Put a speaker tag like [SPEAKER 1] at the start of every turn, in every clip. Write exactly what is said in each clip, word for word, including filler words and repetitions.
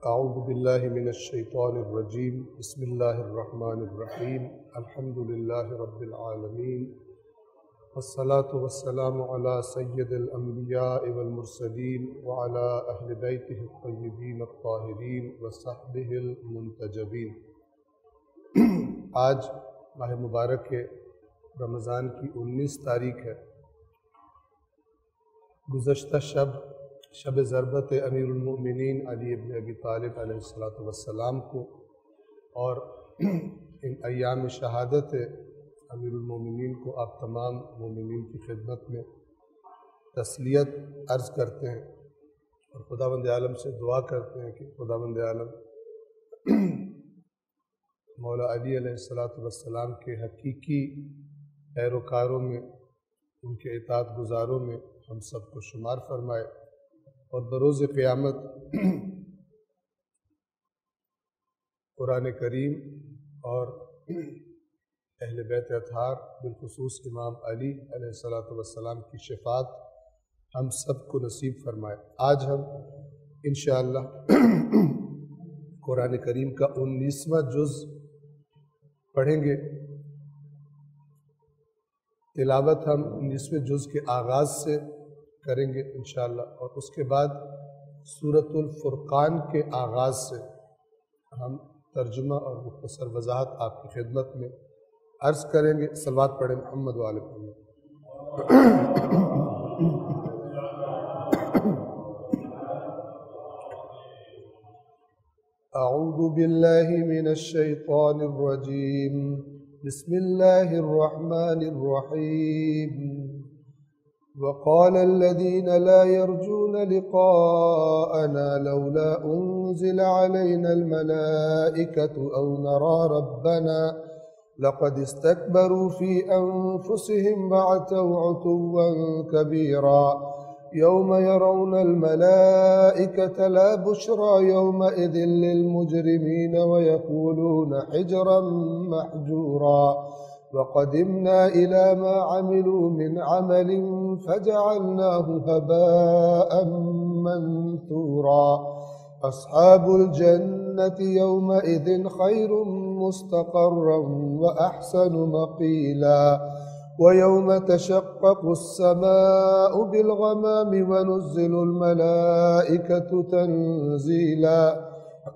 [SPEAKER 1] اعوذ باللہ من الشیطان الرجیم بسم اللہ الرحمن الرحیم الحمد للہ رب العالمین والصلاة والسلام علی سید الانبیاء والمرسلین وعلی اہل بیتہ الطیبین الطاہرین وصحبہ المنتجبین۔ آج ماہ مبارک کے رمضان کی انیس تاریخ ہے۔ گزشتہ شب شب ضربت امیر المؤمنین علی ابن ابی طالب علیہ الصلاۃ والسلام کو، اور ان ایام شہادت امیر المؤمنین کو آپ تمام مومنین کی خدمت میں تسلیت عرض کرتے ہیں اور خداوند عالم سے دعا کرتے ہیں کہ خداوند عالم مولا علی علیہ الصلاۃ والسلام کے حقیقی پیروکاروں میں، ان کے اطاعت گزاروں میں ہم سب کو شمار فرمائے، اور بروز قیامت قرآن کریم اور اہل بیت اطہار بالخصوص امام علی علیہ الصلاۃ والسلام کی شفاعت ہم سب کو نصیب فرمائے۔ آج ہم انشاءاللہ قرآن کریم کا انیسواں جز پڑھیں گے۔ تلاوت ہم انیسویں جز کے آغاز سے کریں گے انشاءاللہ، اور اس کے بعد سورۃ الفرقان کے آغاز سے ہم ترجمہ اور مختصر وضاحت آپ کی خدمت میں عرض کریں گے۔ صلوات پڑھیں محمد و آل محمد۔ اعوذ باللہ من الشیطان الرجیم بسم اللہ الرحمن الرحیم۔ وقال الذين لا يرجون لقاءنا لولا أنزل علينا الملائكة أو نرى ربنا لقد استكبروا في أنفسهم وعتوا عتوا كبيرا يوم يرون الملائكة لا بشرى يومئذ للمجرمين ويقولون حجرا محجورا وقدمنا إلى ما عملوا من عمل فجعلناه هباء منثورا أصحاب الجنة يومئذ خير مستقرا وأحسن مقيلا ويوم تشقق السماء بالغمام ونزل الملائكة تنزيلا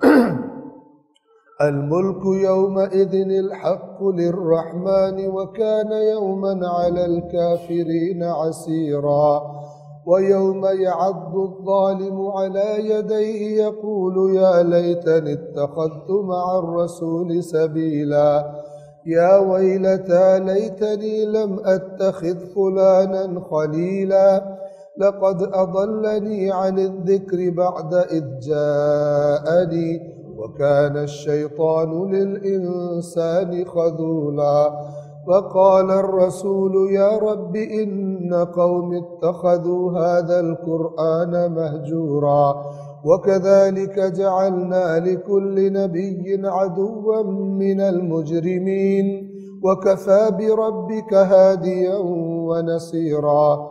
[SPEAKER 1] الملك يومئذ الحق للرحمن وكان يوما على الكافرين عسيرا ويوم يعض الظالم على يديه يقول يا ليتني اتخذت مع الرسول سبيلا يا ويلتى ليتني لم أتخذ فلانا خليلا لقد أضلني عن الذكر بعد إذ جاءني وكان الشيطان للإنسان خذولا وقال الرسول يا رب إن قوم اتخذوا هذا القرآن مهجورا وكذلك جعلنا لكل نبي عدوا من المجرمين وكفى بربك هاديا ونصيرا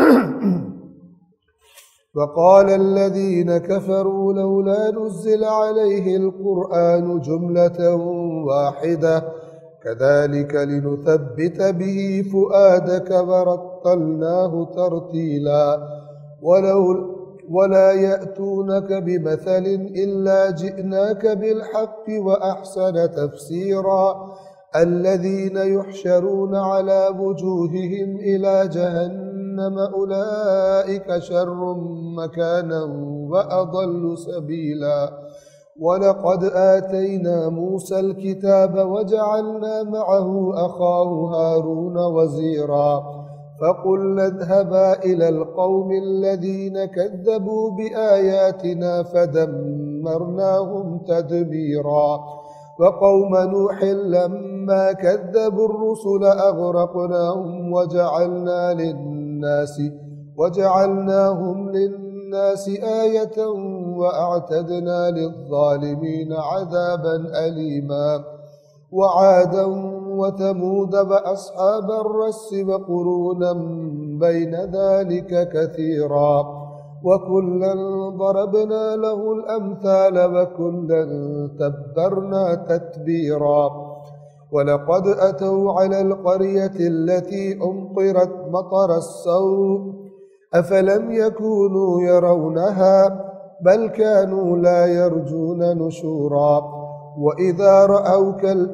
[SPEAKER 1] وقال الذين كفروا لولا نزل عليه القرآن جملة واحدة كذلك لنثبت به فؤادك ورتلناه ترتيلا ولو ولا يأتونك بمثل إلا جئناك بالحق وأحسن تفسيرا الذين يحشرون على وجوههم إلى جهنم أولئك شر مكانا وأضل سبيلا ولقد آتينا موسى الكتاب وجعلنا معه أخاه هارون وزيرا فقلنا اذهبا إلى القوم الذين كذبوا بآياتنا فدمرناهم تدميرا وقوم نوح لما كذبوا الرسل أغرقناهم وجعلنا للناس وجعلناهم للناس آية وأعتدنا للظالمين عذابا أليما وعادا وثمود وأصحاب الرس وقرونا بين ذلك كثيرا وكلا ضربنا له الأمثال وكلا تبرنا تتبيرا ولقد أتوا على القرية التي أمطرت مطر السوء أفلم يكونوا يرونها بل كانوا لا يرجون نشورا وإذا رأوك ال...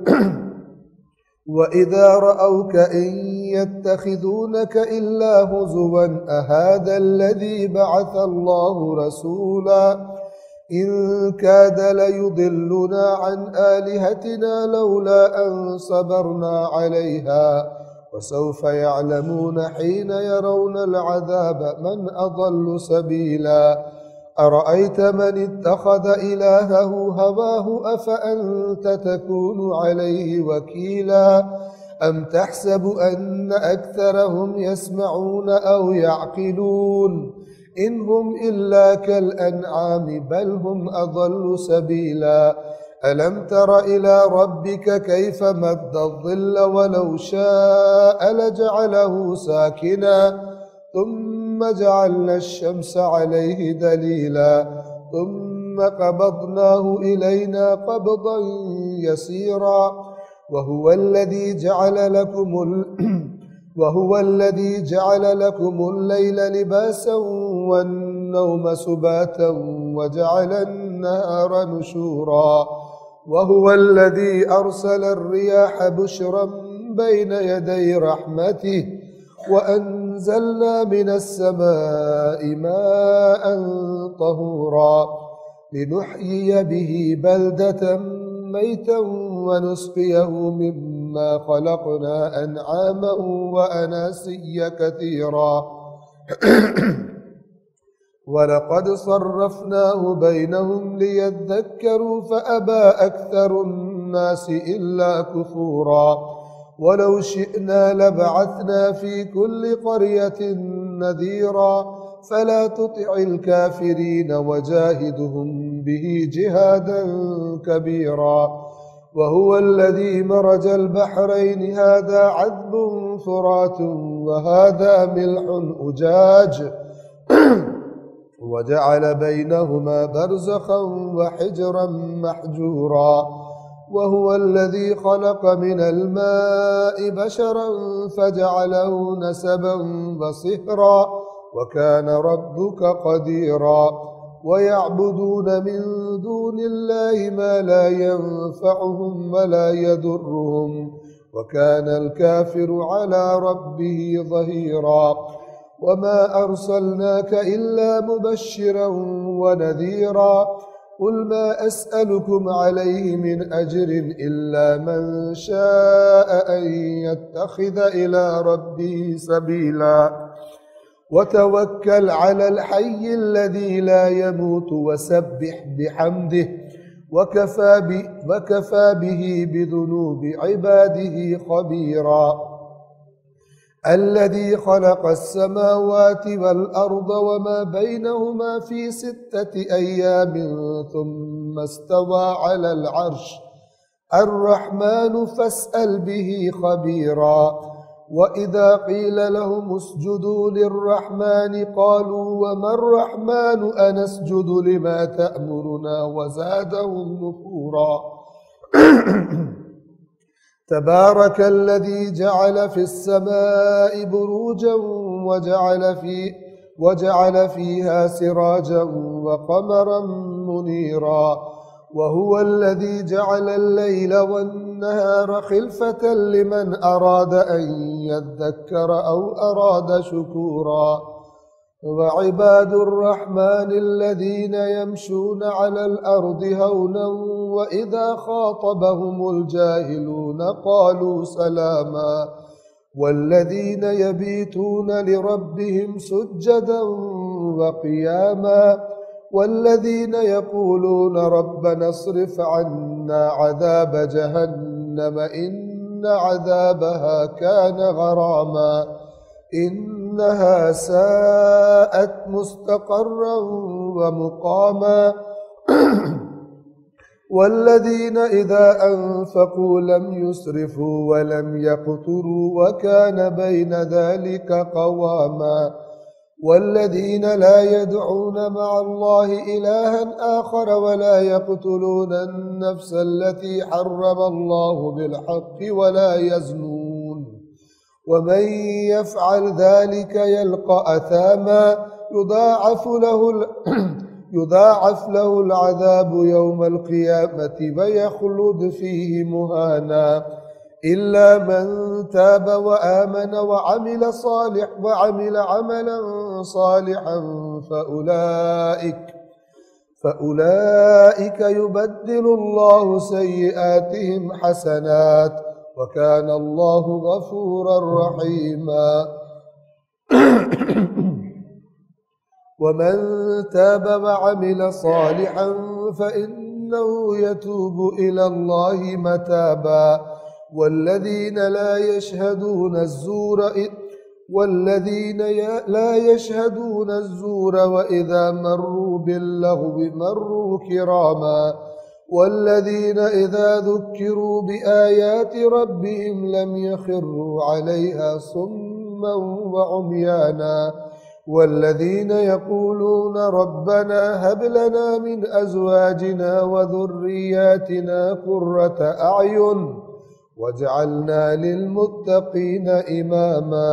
[SPEAKER 1] وإذا رأوك إن يتخذونك إلا هزوا أهذا الذي بعث الله رسولا إن كاد ليضلنا عن آلهتنا لولا أن صبرنا عليها وسوف يعلمون حين يرون العذاب من أضل سبيلا أرأيت من اتخذ إلهه هواه أفأنت تكون عليه وكيلا أم تحسب أن أكثرهم يسمعون أو يعقلون إن هم إلا كالأنعام بل هم أضل سبيلا ألم تر إلى ربك كيف مد الظل ولو شاء لجعله ساكنا ثم جعلنا الشمس عليه دليلا ثم قبضناه إلينا قبضا يسيرا وهو الذي جعل لكم ال... وهو الذي جعل لكم الليل لباسا والنوم سباتا وجعل النهار نشورا وهو الذي أرسل الرياح بشرا بين يدي رحمته وأنزلنا من السماء ماء طهورا لنحيي به بلدة ميتا ونسقيه مما خلقنا أنعاما وأناسيا كثيرا ولقد صرفناه بينهم ليذكروا فأبى أكثر الناس إلا كفورا ولو شئنا لبعثنا في كل قرية نذيرا فلا تطع الكافرين وجاهدهم به جهادا كبيرا وهو الذي مرج البحرين هذا عذب فرات وهذا ملح أجاج وجعل بينهما برزخا وحجرا محجورا وهو الذي خلق من الماء بشرا فجعله نسبا وصهرا وكان ربك قديرا ويعبدون من دون الله ما لا ينفعهم ولا يضرهم وكان الكافر على ربه ظهيرا وما أرسلناك إلا مبشرا ونذيرا قل ما أسألكم عليه من أجر إلا من شاء أن يتخذ إلى ربه سبيلا وتوكل على الحي الذي لا يموت وسبح بحمده وكفى, ب وكفى به بذنوب عباده خبيرا الذي خلق السماوات والأرض وما بينهما في ستة أيام ثم استوى على العرش الرحمن فاسأل به خبيرا وإذا قيل لهم اسجدوا للرحمن قالوا وما الرحمن أنسجد لما تأمرنا وزادهم نفورا تبارك الذي جعل في السماء بروجا وجعل, في وجعل فيها سراجا وقمرا منيرا وهو الذي جعل الليل والنهار خلفة لمن أراد أن يذكر أو أراد شكورا وعباد الرحمن الذين يمشون على الأرض هونا وإذا خاطبهم الجاهلون قالوا سلاما والذين يبيتون لربهم سجدا وقياما والذين يقولون ربنا اصرف عنا عذاب جهنم إن عذابها كان غراما إنها ساءت مستقرا ومقاما والذين إذا أنفقوا لم يسرفوا ولم يقتروا وكان بين ذلك قواما
[SPEAKER 2] والذين لا يدعون مع الله إلها آخر ولا يقتلون النفس التي حرم الله بالحق ولا يزنون ومن يفعل ذلك يلقى أثاما يضاعف له يضاعف له العذاب يوم القيامة ويخلد فيه مهانا إلا من تاب وآمن وعمل صالح وعمل عملا صالحا فأولئك فأولئك يبدل الله سيئاتهم حسنات وكان الله غفورا رحيما ومن تاب وعمل صالحا فإنه يتوب إلى الله متابا والذين لا يشهدون الزور والذين لا يشهدون الزور وإذا مروا باللغو مروا كراما والذين إذا ذكروا بآيات ربهم لم يخروا عليها صما وعميانا والذين يقولون ربنا هب لنا من أزواجنا وذرياتنا قرة أعين وجعلنا للمتقين إماما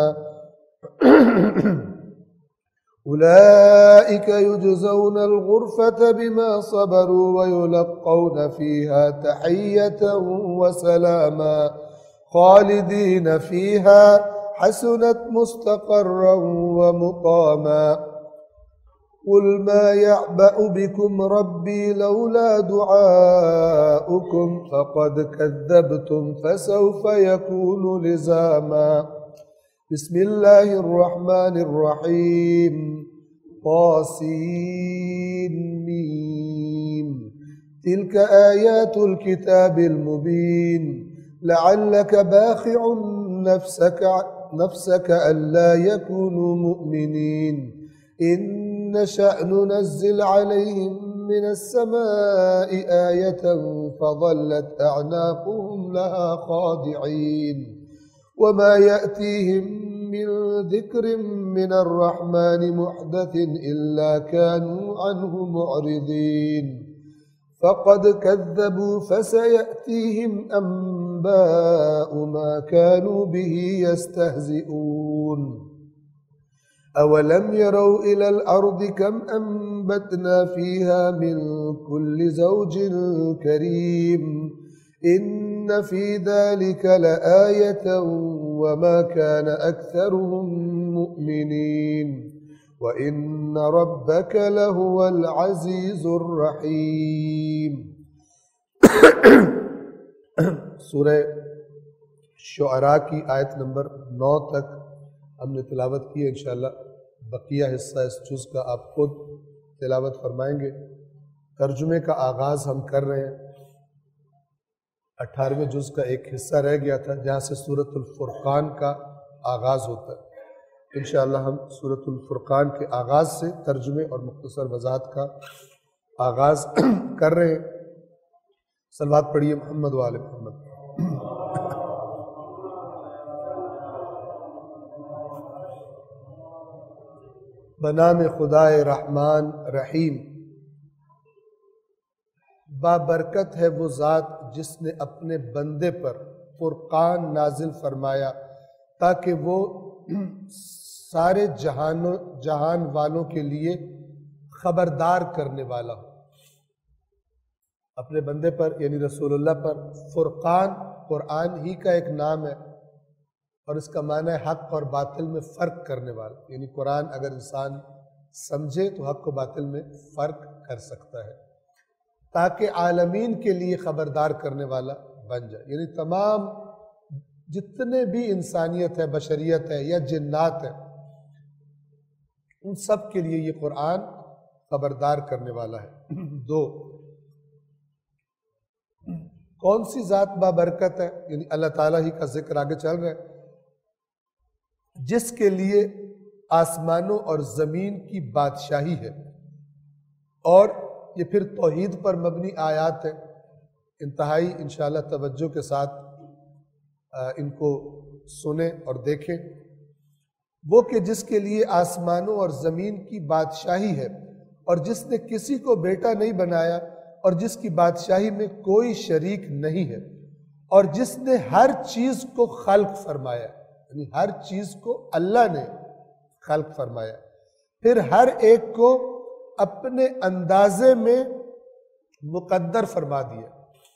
[SPEAKER 2] أولئك يجزون الغرفة بما صبروا ويلقون فيها تحية وسلاما خالدين فيها حسنت مستقرا ومقاما قل ما يعبأ بكم ربي لولا دعاؤكم فقد كذبتم فسوف يكون لزاما بسم الله الرحمن الرحيم طاسين ميم تلك آيات الكتاب المبين لعلك باخع نفسك نفسك ألا يكونوا مؤمنين إن نشأ ننزل عليهم من السماء آية فظلت أعناقهم لها خاضعين وما يأتيهم من ذكر من الرحمن محدث إلا كانوا عنه معرضين فقد كذبوا فسيأتيهم أنباء ما كانوا به يستهزئون أولم يروا إلى الأرض كم أنبتنا فيها من كل زوج كريم إن في ذلك لآية وما كان أكثرهم مؤمنين وإن ربك لهو العزيز الرحيم
[SPEAKER 1] سورہ شعراء کی آیت نمبر نو تک ہم نے تلاوت کی ہے. انشاءاللہ بقیہ حصہ اس جز کا آپ خود تلاوت فرمائیں گے. ترجمے کا آغاز ہم کر رہے ہیں. اٹھارہویں جز کا ایک حصہ رہ گیا تھا جہاں سے سورۃ الفرقان کا آغاز ہوتا ہے. انشاءاللہ ہم سورۃ الفرقان کے آغاز سے ترجمے اور مختصر وضاحت کا آغاز کر رہے ہیں. صلوات پڑھیے محمد و آل محمد. بنام خدائے رحمان رحیم. بابرکت ہے وہ ذات جس نے اپنے بندے پر فرقان نازل فرمایا تاکہ وہ سارے جہانوں جہان والوں کے لیے خبردار کرنے والا ہو. اپنے بندے پر یعنی رسول اللہ پر فرقان قرآن ہی کا ایک نام ہے اور اس کا معنی ہے حق اور باطل میں فرق کرنے والا. یعنی قرآن اگر انسان سمجھے تو حق و باطل میں فرق کر سکتا ہے تاکہ عالمین کے لیے خبردار کرنے والا بن جائے. یعنی تمام جتنے بھی انسانیت ہے, بشریت ہے یا جنات ہے, ان سب کے لیے یہ قرآن خبردار کرنے والا ہے. دو, کون سی ذات بابرکت ہے؟ یعنی اللہ تعالیٰ ہی کا ذکر آگے چل رہا ہے جس کے لیے آسمانوں اور زمین کی بادشاہی ہے. اور یہ پھر توحید پر مبنی آیات ہیں. انتہائی انشاءاللہ توجہ کے ساتھ ان کو سنیں اور دیکھیں.
[SPEAKER 2] وہ کہ جس کے لیے آسمانوں اور زمین کی بادشاہی ہے، اور جس نے کسی کو بیٹا نہیں بنایا، اور جس کی بادشاہی میں کوئی شریک نہیں ہے، اور جس نے ہر چیز کو خلق فرمایا، یعنی ہر چیز کو اللہ نے خلق فرمایا، پھر ہر ایک کو اپنے اندازے میں مقدر فرما دیا۔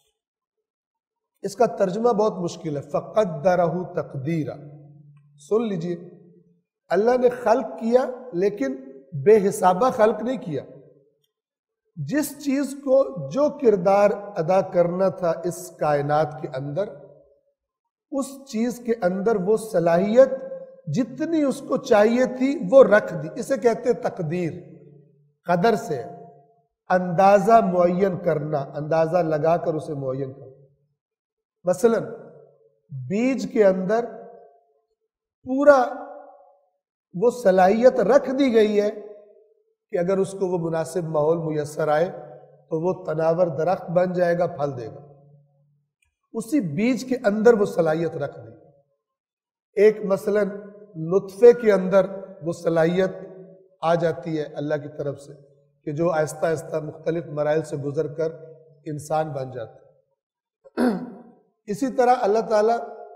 [SPEAKER 2] اس کا ترجمہ بہت مشکل ہے، فَقَدَّرَهُ تَقْدِيرًا۔ سن لیجئے، اللہ نے خلق کیا لیکن بے حسابہ خلق نہیں کیا۔ جس چیز کو جو کردار ادا کرنا تھا اس کائنات کے اندر، اس چیز کے اندر وہ صلاحیت جتنی اس کو چاہیے تھی وہ رکھ دی۔ اسے کہتے تقدیر، قدر سے اندازہ معین کرنا، اندازہ لگا کر اسے معین کرنا۔ مثلا بیج کے اندر پورا وہ صلاحیت رکھ دی گئی ہے کہ اگر اس کو وہ مناسب ماحول میسر آئے تو وہ تناور درخت بن جائے گا، پھل دے گا۔ اسی بیج کے اندر وہ صلاحیت رکھ دی۔ ایک مثلا نطفے کے اندر وہ صلاحیت آ جاتی ہے اللہ کی طرف سے کہ جو آہستہ آہستہ مختلف مراحل سے گزر کر انسان بن جاتا ہے۔ اسی طرح اللہ تعالیٰ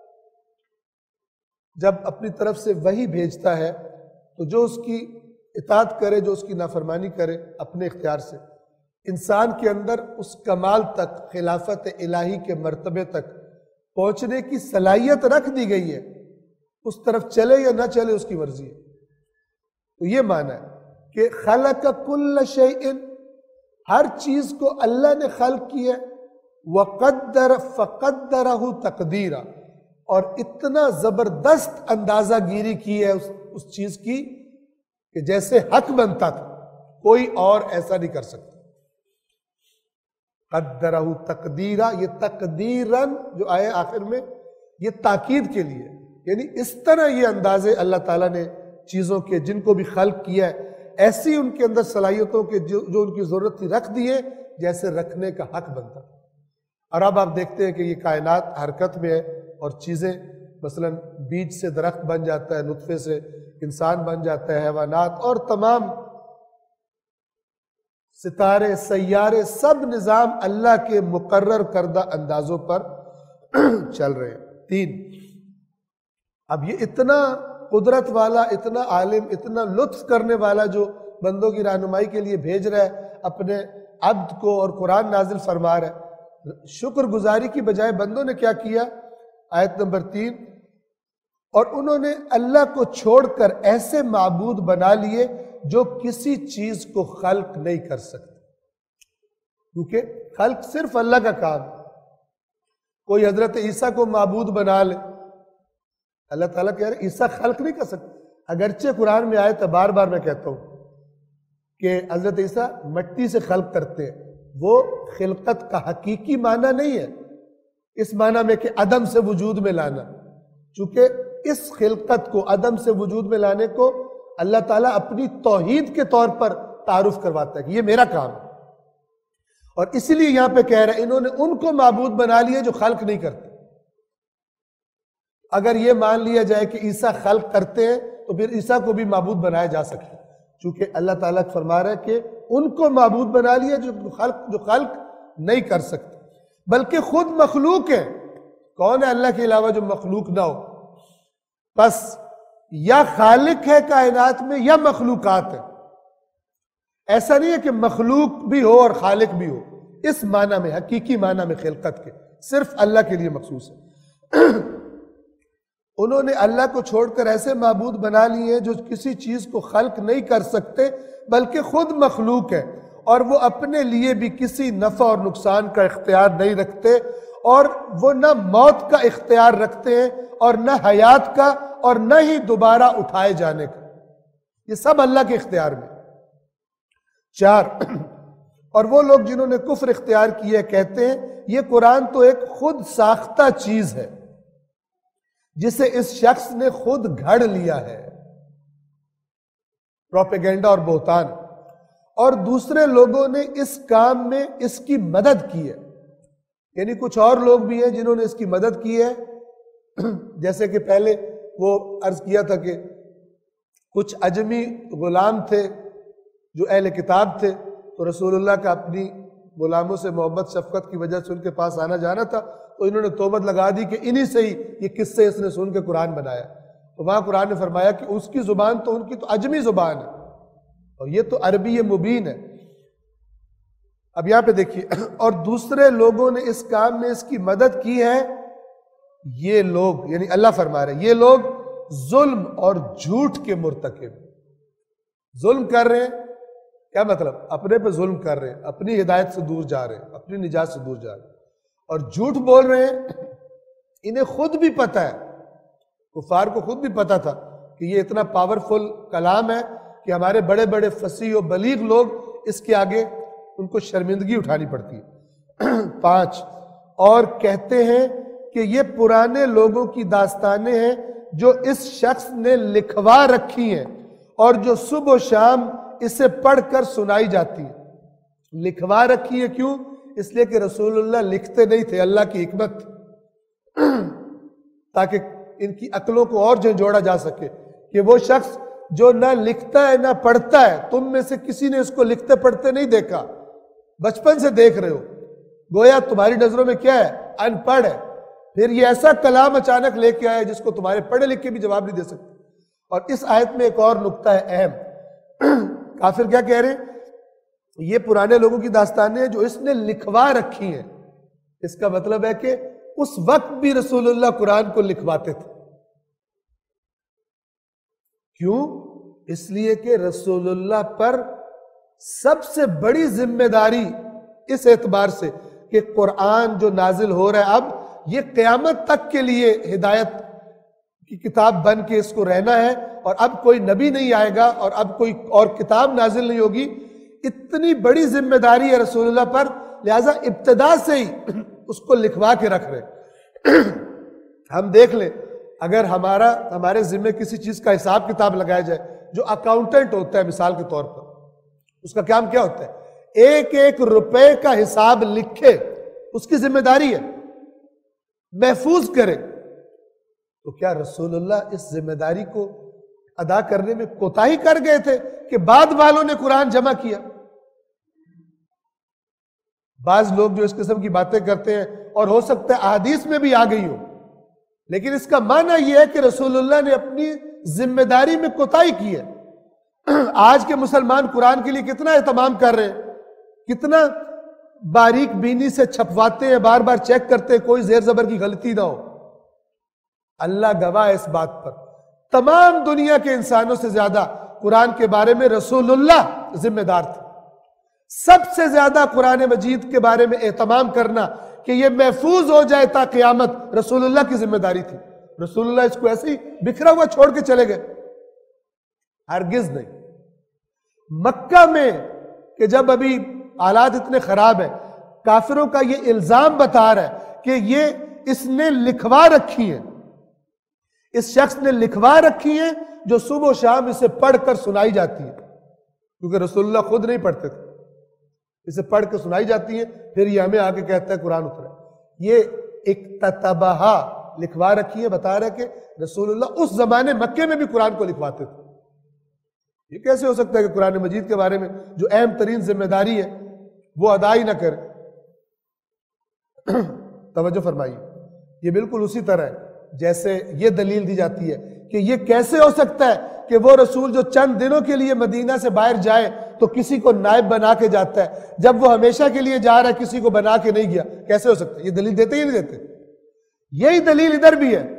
[SPEAKER 2] جب اپنی طرف سے وحی بھیجتا ہے تو جو اس کی اطاعت کرے، جو اس کی نافرمانی کرے اپنے اختیار سے، انسان کے اندر اس کمال تک، خلافت الہی کے مرتبے تک پہنچنے کی صلاحیت رکھ دی گئی ہے۔ اس طرف چلے یا نہ چلے اس کی مرضی ہے۔ تو یہ معنی ہے کہ خلق کل شیء، ہر چیز کو اللہ نے خلق کیا، وقدر فقدرہ تقدیرا، اور اتنا زبردست اندازہ گیری کی ہے اس, اس چیز کی کہ جیسے حق بنتا تھا، کوئی اور ایسا نہیں کر سکتا۔ قدرہ تقدیرا، یہ تقدیراً جو آئے آخر میں یہ تاکید کے لیے، یعنی اس طرح یہ اندازے اللہ تعالیٰ نے چیزوں کے جن کو بھی خلق کیا ہے، ایسی ان کے اندر صلاحیتوں کے جو, جو ان کی ضرورت تھی رکھ دیے جیسے رکھنے کا حق بنتا تھا۔ اور اب آپ دیکھتے ہیں کہ یہ کائنات حرکت میں ہے اور چیزیں مثلا بیج سے درخت بن جاتا ہے، نطفے سے انسان بن جاتا ہے، حیوانات اور تمام ستارے سیارے، سب نظام اللہ کے مقرر کردہ اندازوں پر چل رہے ہیں۔ تین، اب یہ اتنا قدرت والا، اتنا عالم، اتنا لطف کرنے والا جو بندوں کی رہنمائی کے لیے بھیج رہا ہے اپنے عبد کو اور قرآن نازل فرما رہا ہے، شکر گزاری کی بجائے بندوں نے کیا کیا؟ آیت نمبر تین، اور انہوں نے اللہ کو چھوڑ کر ایسے معبود بنا لیے جو کسی چیز کو خلق نہیں کر سکتے، کیونکہ خلق صرف اللہ کا کام ہے۔ کوئی حضرت عیسیٰ کو معبود بنا لے، اللہ تعالیٰ کہہ رہے عیسیٰ خلق نہیں کر سکتے، اگرچہ قرآن میں آئے تو بار بار میں کہتا ہوں کہ حضرت عیسیٰ مٹی سے خلق کرتے ہیں، وہ خلقت کا حقیقی معنی نہیں ہے اس معنی میں کہ عدم سے وجود میں لانا، چونکہ اس خلقت کو عدم سے وجود میں لانے کو اللہ تعالیٰ اپنی توحید کے طور پر تعارف کرواتا ہے کہ یہ میرا کام ہے، اور اسی لیے یہاں پہ کہہ رہے ہیں انہوں نے ان کو معبود بنا لیے جو خلق نہیں کرتے۔ اگر یہ مان لیا جائے کہ عیسیٰ خلق کرتے ہیں تو پھر عیسیٰ کو بھی معبود بنایا جا سکتا ہے، چونکہ اللہ تعالیٰ فرما رہا ہے کہ ان کو معبود بنا لیا جو خلق جو خلق نہیں کر سکتے، بلکہ خود مخلوق ہے۔ کون ہے اللہ کے علاوہ جو مخلوق نہ ہو؟ بس یا خالق ہے کائنات میں یا مخلوقات ہے، ایسا نہیں ہے کہ مخلوق بھی ہو اور خالق بھی ہو، اس معنی میں حقیقی معنی میں خلقت کے صرف اللہ کے لیے مخصوص ہے۔ انہوں نے اللہ کو چھوڑ کر ایسے معبود بنا لیے جو کسی چیز کو خلق نہیں کر سکتے بلکہ خود مخلوق ہے، اور وہ اپنے لیے بھی کسی نفع اور نقصان کا اختیار نہیں رکھتے، اور وہ نہ موت کا اختیار رکھتے ہیں اور نہ حیات کا اور نہ ہی دوبارہ اٹھائے جانے کا، یہ سب اللہ کے اختیار میں۔ چار، اور وہ لوگ جنہوں نے کفر اختیار کیا کہتے ہیں یہ قرآن تو ایک خود ساختہ چیز ہے جسے اس شخص نے خود گھڑ لیا ہے، پروپیگنڈا اور بہتان، اور دوسرے لوگوں نے اس کام میں اس کی مدد کی ہے، یعنی کچھ اور لوگ بھی ہیں جنہوں نے اس کی مدد کی ہے، جیسے کہ پہلے وہ عرض کیا تھا کہ کچھ عجمی غلام تھے جو اہل کتاب تھے، تو رسول اللہ کا اپنی غلاموں سے محبت شفقت کی وجہ سے ان کے پاس آنا جانا تھا، تو انہوں نے توبت لگا دی کہ انہی سے ہی یہ قصے اس نے سن کے قرآن بنایا۔ تو وہاں قرآن نے فرمایا کہ اس کی زبان تو ان کی تو عجمی زبان ہے اور یہ تو عربی مبین ہے۔ اب یہاں پہ دیکھیے، اور دوسرے لوگوں نے اس کام میں اس کی مدد کی ہے، یہ لوگ یعنی اللہ فرما رہے ہیں یہ لوگ ظلم اور جھوٹ کے مرتکب، ظلم کر رہے ہیں۔ کیا مطلب؟ اپنے پہ ظلم کر رہے ہیں، اپنی ہدایت سے دور جا رہے ہیں، اپنی نجات سے دور جا رہے ہیں اور جھوٹ بول رہے ہیں۔ انہیں خود بھی پتہ ہے، کفار کو خود بھی پتہ تھا کہ یہ اتنا پاورفل کلام ہے کہ ہمارے بڑے بڑے فصیح و بلیغ لوگ اس کے آگے ان کو شرمندگی اٹھانی پڑتی ہے۔ پانچ، اور کہتے ہیں کہ یہ پرانے لوگوں کی داستانیں ہیں جو اس شخص نے لکھوا رکھی ہیں اور جو صبح و شام اسے پڑھ کر سنائی جاتی ہیں۔ لکھوا رکھی ہے کیوں؟ اس لیے کہ رسول اللہ لکھتے نہیں تھے، اللہ کی حکمت تھی تاکہ ان کی عقلوں کو اور جھنجھوڑا جا سکے کہ وہ شخص جو نہ لکھتا ہے نہ پڑھتا ہے، تم میں سے کسی نے اس کو لکھتے پڑھتے نہیں دیکھا، بچپن سے دیکھ رہے ہو، گویا تمہاری نظروں میں کیا ہے؟ ان پڑھ ہے۔ پھر یہ ایسا کلام اچانک لے کے آیا جس کو تمہارے پڑھے لکھ کے بھی جواب نہیں دے سکتے۔ اور اس آیت میں ایک اور نقطہ ہے اہم، کافر کیا کہہ رہے ہیں؟ یہ پرانے لوگوں کی داستانیں ہیں جو اس نے لکھوا رکھی ہیں۔ اس کا مطلب ہے کہ اس وقت بھی رسول اللہ قرآن کو لکھواتے تھے۔ کیوں؟ اس لیے کہ رسول اللہ پر سب سے بڑی ذمہ داری اس اعتبار سے کہ قرآن جو نازل ہو رہا ہے اب یہ قیامت تک کے لیے ہدایت کی کتاب بن کے اس کو رہنا ہے، اور اب کوئی نبی نہیں آئے گا اور اب کوئی اور کتاب نازل نہیں ہوگی۔ اتنی بڑی ذمہ داری ہے رسول اللہ پر، لہذا ابتدا سے ہی اس کو لکھوا کے رکھ رہے۔ ہم دیکھ لیں، اگر ہمارا ہمارے ذمہ کسی چیز کا حساب کتاب لگایا جائے، جو اکاؤنٹنٹ ہوتا ہے مثال کے طور پر، اس کا کام کیا ہوتا ہے؟ ایک ایک روپے کا حساب لکھے، اس کی ذمہ داری ہے، محفوظ کرے۔ تو کیا رسول اللہ اس ذمہ داری کو ادا کرنے میں کوتاہی کر گئے تھے کہ بعد والوں نے قرآن جمع کیا؟ بعض لوگ جو اس قسم کی باتیں کرتے ہیں، اور ہو سکتا ہے احادیث میں بھی آ گئی ہو، لیکن اس کا معنی یہ ہے کہ رسول اللہ نے اپنی ذمہ داری میں کوتاہی کی ہے۔ آج کے مسلمان قرآن کے لیے کتنا اہتمام کر رہے ہیں، کتنا باریک بینی سے چھپواتے ہیں، بار بار چیک کرتے ہیں کوئی زیر زبر کی غلطی نہ ہو۔ اللہ گواہ ہے اس بات پر، تمام دنیا کے انسانوں سے زیادہ قرآن کے بارے میں رسول اللہ ذمہ دار تھے۔ سب سے زیادہ قرآن مجید کے بارے میں اہتمام کرنا کہ یہ محفوظ ہو جائے تا قیامت، رسول اللہ کی ذمہ داری تھی۔ رسول اللہ اس کو ایسے ہی بکھرا ہوا چھوڑ کے چلے گئے؟ ہرگز نہیں۔ مکہ میں کہ جب ابھی حالات اتنے خراب ہیں، کافروں کا یہ الزام بتا رہا ہے کہ یہ اس نے لکھوا رکھی ہیں، اس شخص نے لکھوا رکھی ہیں جو صبح و شام اسے پڑھ کر سنائی جاتی ہے، کیونکہ رسول اللہ خود نہیں پڑھتے تھے، اسے پڑھ کے سنائی جاتی ہے، پھر یہ ہمیں آگے کہتا ہے قرآن اترا۔ یہ ایک تتبہا لکھوا رکھی ہے، بتا رہا ہے کہ رسول اللہ اس زمانے مکے میں بھی قرآن کو لکھواتے تھے۔ یہ کیسے ہو سکتا ہے کہ قرآن مجید کے بارے میں جو اہم ترین ذمہ داری ہے وہ ادا ہی نہ کرے؟ توجہ فرمائیے، یہ بالکل اسی طرح ہے جیسے یہ دلیل دی جاتی ہے کہ یہ کیسے ہو سکتا ہے کہ وہ رسول جو چند دنوں کے لیے مدینہ سے باہر جائے تو کسی کو نائب بنا کے جاتا ہے، جب وہ ہمیشہ کے لیے جا رہا ہے کسی کو بنا کے نہیں گیا؟ کیسے ہو سکتا ہے؟ یہ دلیل دیتے ہی نہیں دیتے۔ یہی دلیل ادھر بھی ہے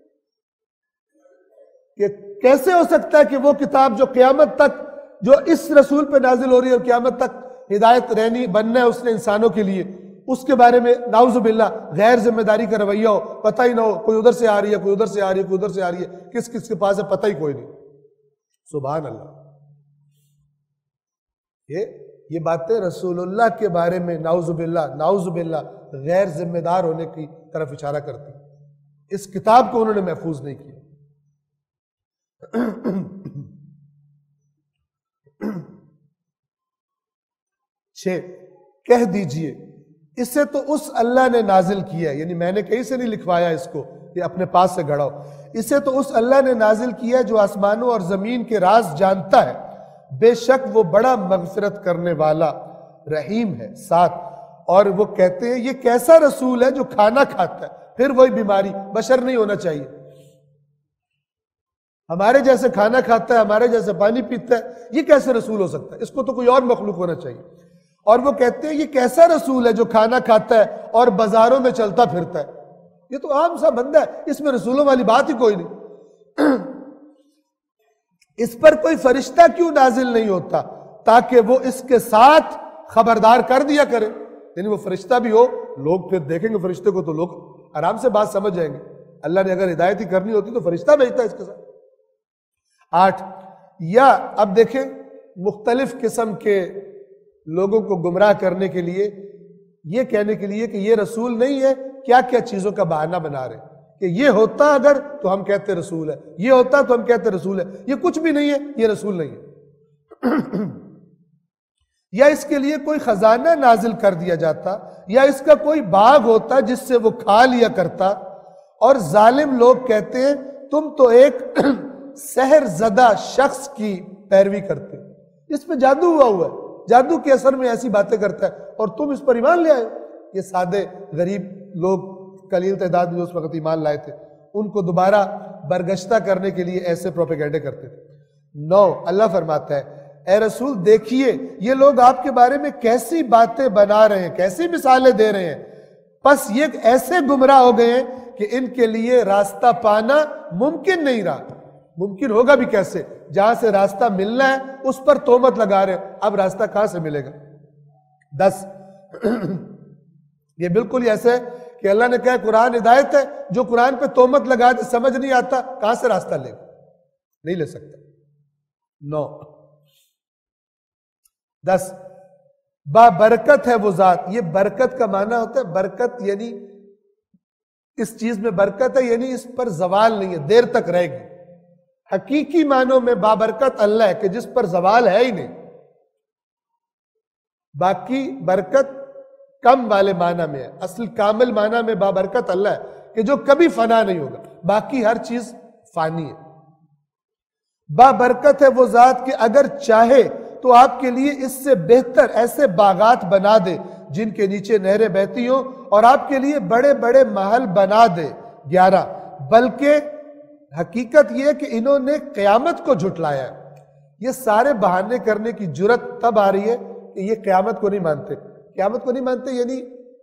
[SPEAKER 2] کہ کیسے ہو سکتا ہے کہ وہ کتاب جو قیامت تک جو اس رسول پہ نازل ہو رہی ہے اور قیامت تک ہدایت رہنی بننا ہے اس نے انسانوں کے لیے، اس کے بارے میں نعوذ باللہ غیر ذمہ داری کا رویہ ہو، پتہ ہی نہ ہو، کوئی ادھر سے آ رہی ہے، کوئی ادھر سے آ رہی ہے، کوئی ادھر سے آ رہی ہے، کس کس کے پاس ہے پتہ ہی کوئی نہیں۔ سبحان اللہ۔ یہ یہ باتیں رسول اللہ کے بارے میں نعوذ باللہ نعوذ باللہ غیر ذمہ دار ہونے کی طرف اشارہ کرتی ہیں۔ اس کتاب کو انہوں نے محفوظ نہیں کیا۔ چھ، کہہ دیجئے اسے تو اس اللہ نے نازل کیا، یعنی میں نے کہیں سے نہیں لکھوایا اس کو، یہ اپنے پاس سے گھڑا ہو، اسے تو اس اللہ نے نازل کیا ہے جو آسمانوں اور زمین کے راز جانتا ہے، بے شک وہ بڑا مغفرت کرنے والا رحیم ہے۔ ساتھ اور وہ کہتے ہیں یہ کیسا رسول ہے جو کھانا کھاتا ہے، پھر وہی بیماری، بشر نہیں ہونا چاہیے، ہمارے جیسے کھانا کھاتا ہے، ہمارے جیسے پانی پیتا ہے، یہ کیسے رسول ہو سکتا ہے؟ اس کو تو کوئی اور مخلوق ہونا چاہیے۔ اور وہ کہتے ہیں یہ کیسا رسول ہے جو کھانا کھاتا ہے اور بازاروں میں چلتا پھرتا ہے، یہ تو عام سا بندہ ہے، اس میں رسولوں والی بات ہی کوئی نہیں۔ اس پر کوئی فرشتہ کیوں نازل نہیں ہوتا تاکہ وہ اس کے ساتھ خبردار کر دیا کرے؟ یعنی وہ فرشتہ بھی ہو، لوگ پھر دیکھیں گے فرشتے کو تو لوگ آرام سے بات سمجھ جائیں گے۔ اللہ نے اگر ہدایت ہی کرنی ہوتی تو فرشتہ بھیجتا ہے اس کے ساتھ۔ آٹھ، یا اب دیکھیں مختلف قسم کے لوگوں کو گمراہ کرنے کے لیے، یہ کہنے کے لیے کہ یہ رسول نہیں ہے، کیا کیا چیزوں کا بہانہ بنا رہے ہیں کہ یہ ہوتا اگر تو ہم کہتے رسول ہے، یہ ہوتا تو ہم کہتے رسول ہے، یہ کچھ بھی نہیں ہے، یہ رسول نہیں ہے۔ یا اس کے لیے کوئی خزانہ نازل کر دیا جاتا، یا اس کا کوئی باغ ہوتا جس سے وہ کھا لیا کرتا۔ اور ظالم لوگ کہتے ہیں تم تو ایک سحر زدہ شخص کی پیروی کرتے، اس پہ جادو ہوا ہوا ہے، جادو کے اثر میں ایسی باتیں کرتا ہے اور تم اس پر ایمان لے آئے۔ یہ سادے غریب لوگ قلیل تعداد میں جو اس وقت ایمان لائے تھے، ان کو دوبارہ برگشتہ کرنے کے لیے ایسے پروپیگنڈے کرتے تھے۔ نو، اللہ فرماتا ہے اے رسول دیکھیے یہ لوگ آپ کے بارے میں کیسی باتیں بنا رہے ہیں، کیسی مثالیں دے رہے ہیں، پس یہ ایسے گمراہ ہو گئے ہیں کہ ان کے لیے راستہ پانا ممکن نہیں رہا۔ ممکن ہوگا بھی کیسے؟ جہاں سے راستہ ملنا ہے اس پر تہمت لگا رہے ہیں، اب راستہ کہاں سے ملے گا؟ دس، یہ بالکل ایسے ہے کہ اللہ نے کہا قرآن ہدایت ہے، جو قرآن پہ تہمت لگا دے سمجھ نہیں آتا، کہاں سے راستہ لے گا؟ نہیں لے سکتا۔ نو، دس، با برکت ہے وہ ذات، یہ برکت کا معنی ہوتا ہے، برکت یعنی اس چیز میں برکت ہے، یعنی اس پر زوال نہیں ہے، دیر تک رہے گی۔ حقیقی معنوں میں بابرکت اللہ ہے کہ جس پر زوال ہے ہی نہیں۔ باقی برکت کم والے معنی میں ہے، اصل کامل معنی میں بابرکت اللہ ہے کہ جو کبھی فنا نہیں ہوگا، باقی ہر چیز فانی ہے۔ بابرکت ہے وہ ذات کہ اگر چاہے تو آپ کے لیے اس سے بہتر ایسے باغات بنا دے جن کے نیچے نہریں بہتی ہوں، اور آپ کے لیے بڑے بڑے محل بنا دے۔ گیارہ، بلکہ حقیقت یہ ہے کہ انہوں نے قیامت کو جھٹلایا ہے۔ یہ سارے بہانے کرنے کی جرت تب آ رہی ہے کہ یہ قیامت کو نہیں مانتے۔ قیامت کو نہیں مانتے یعنی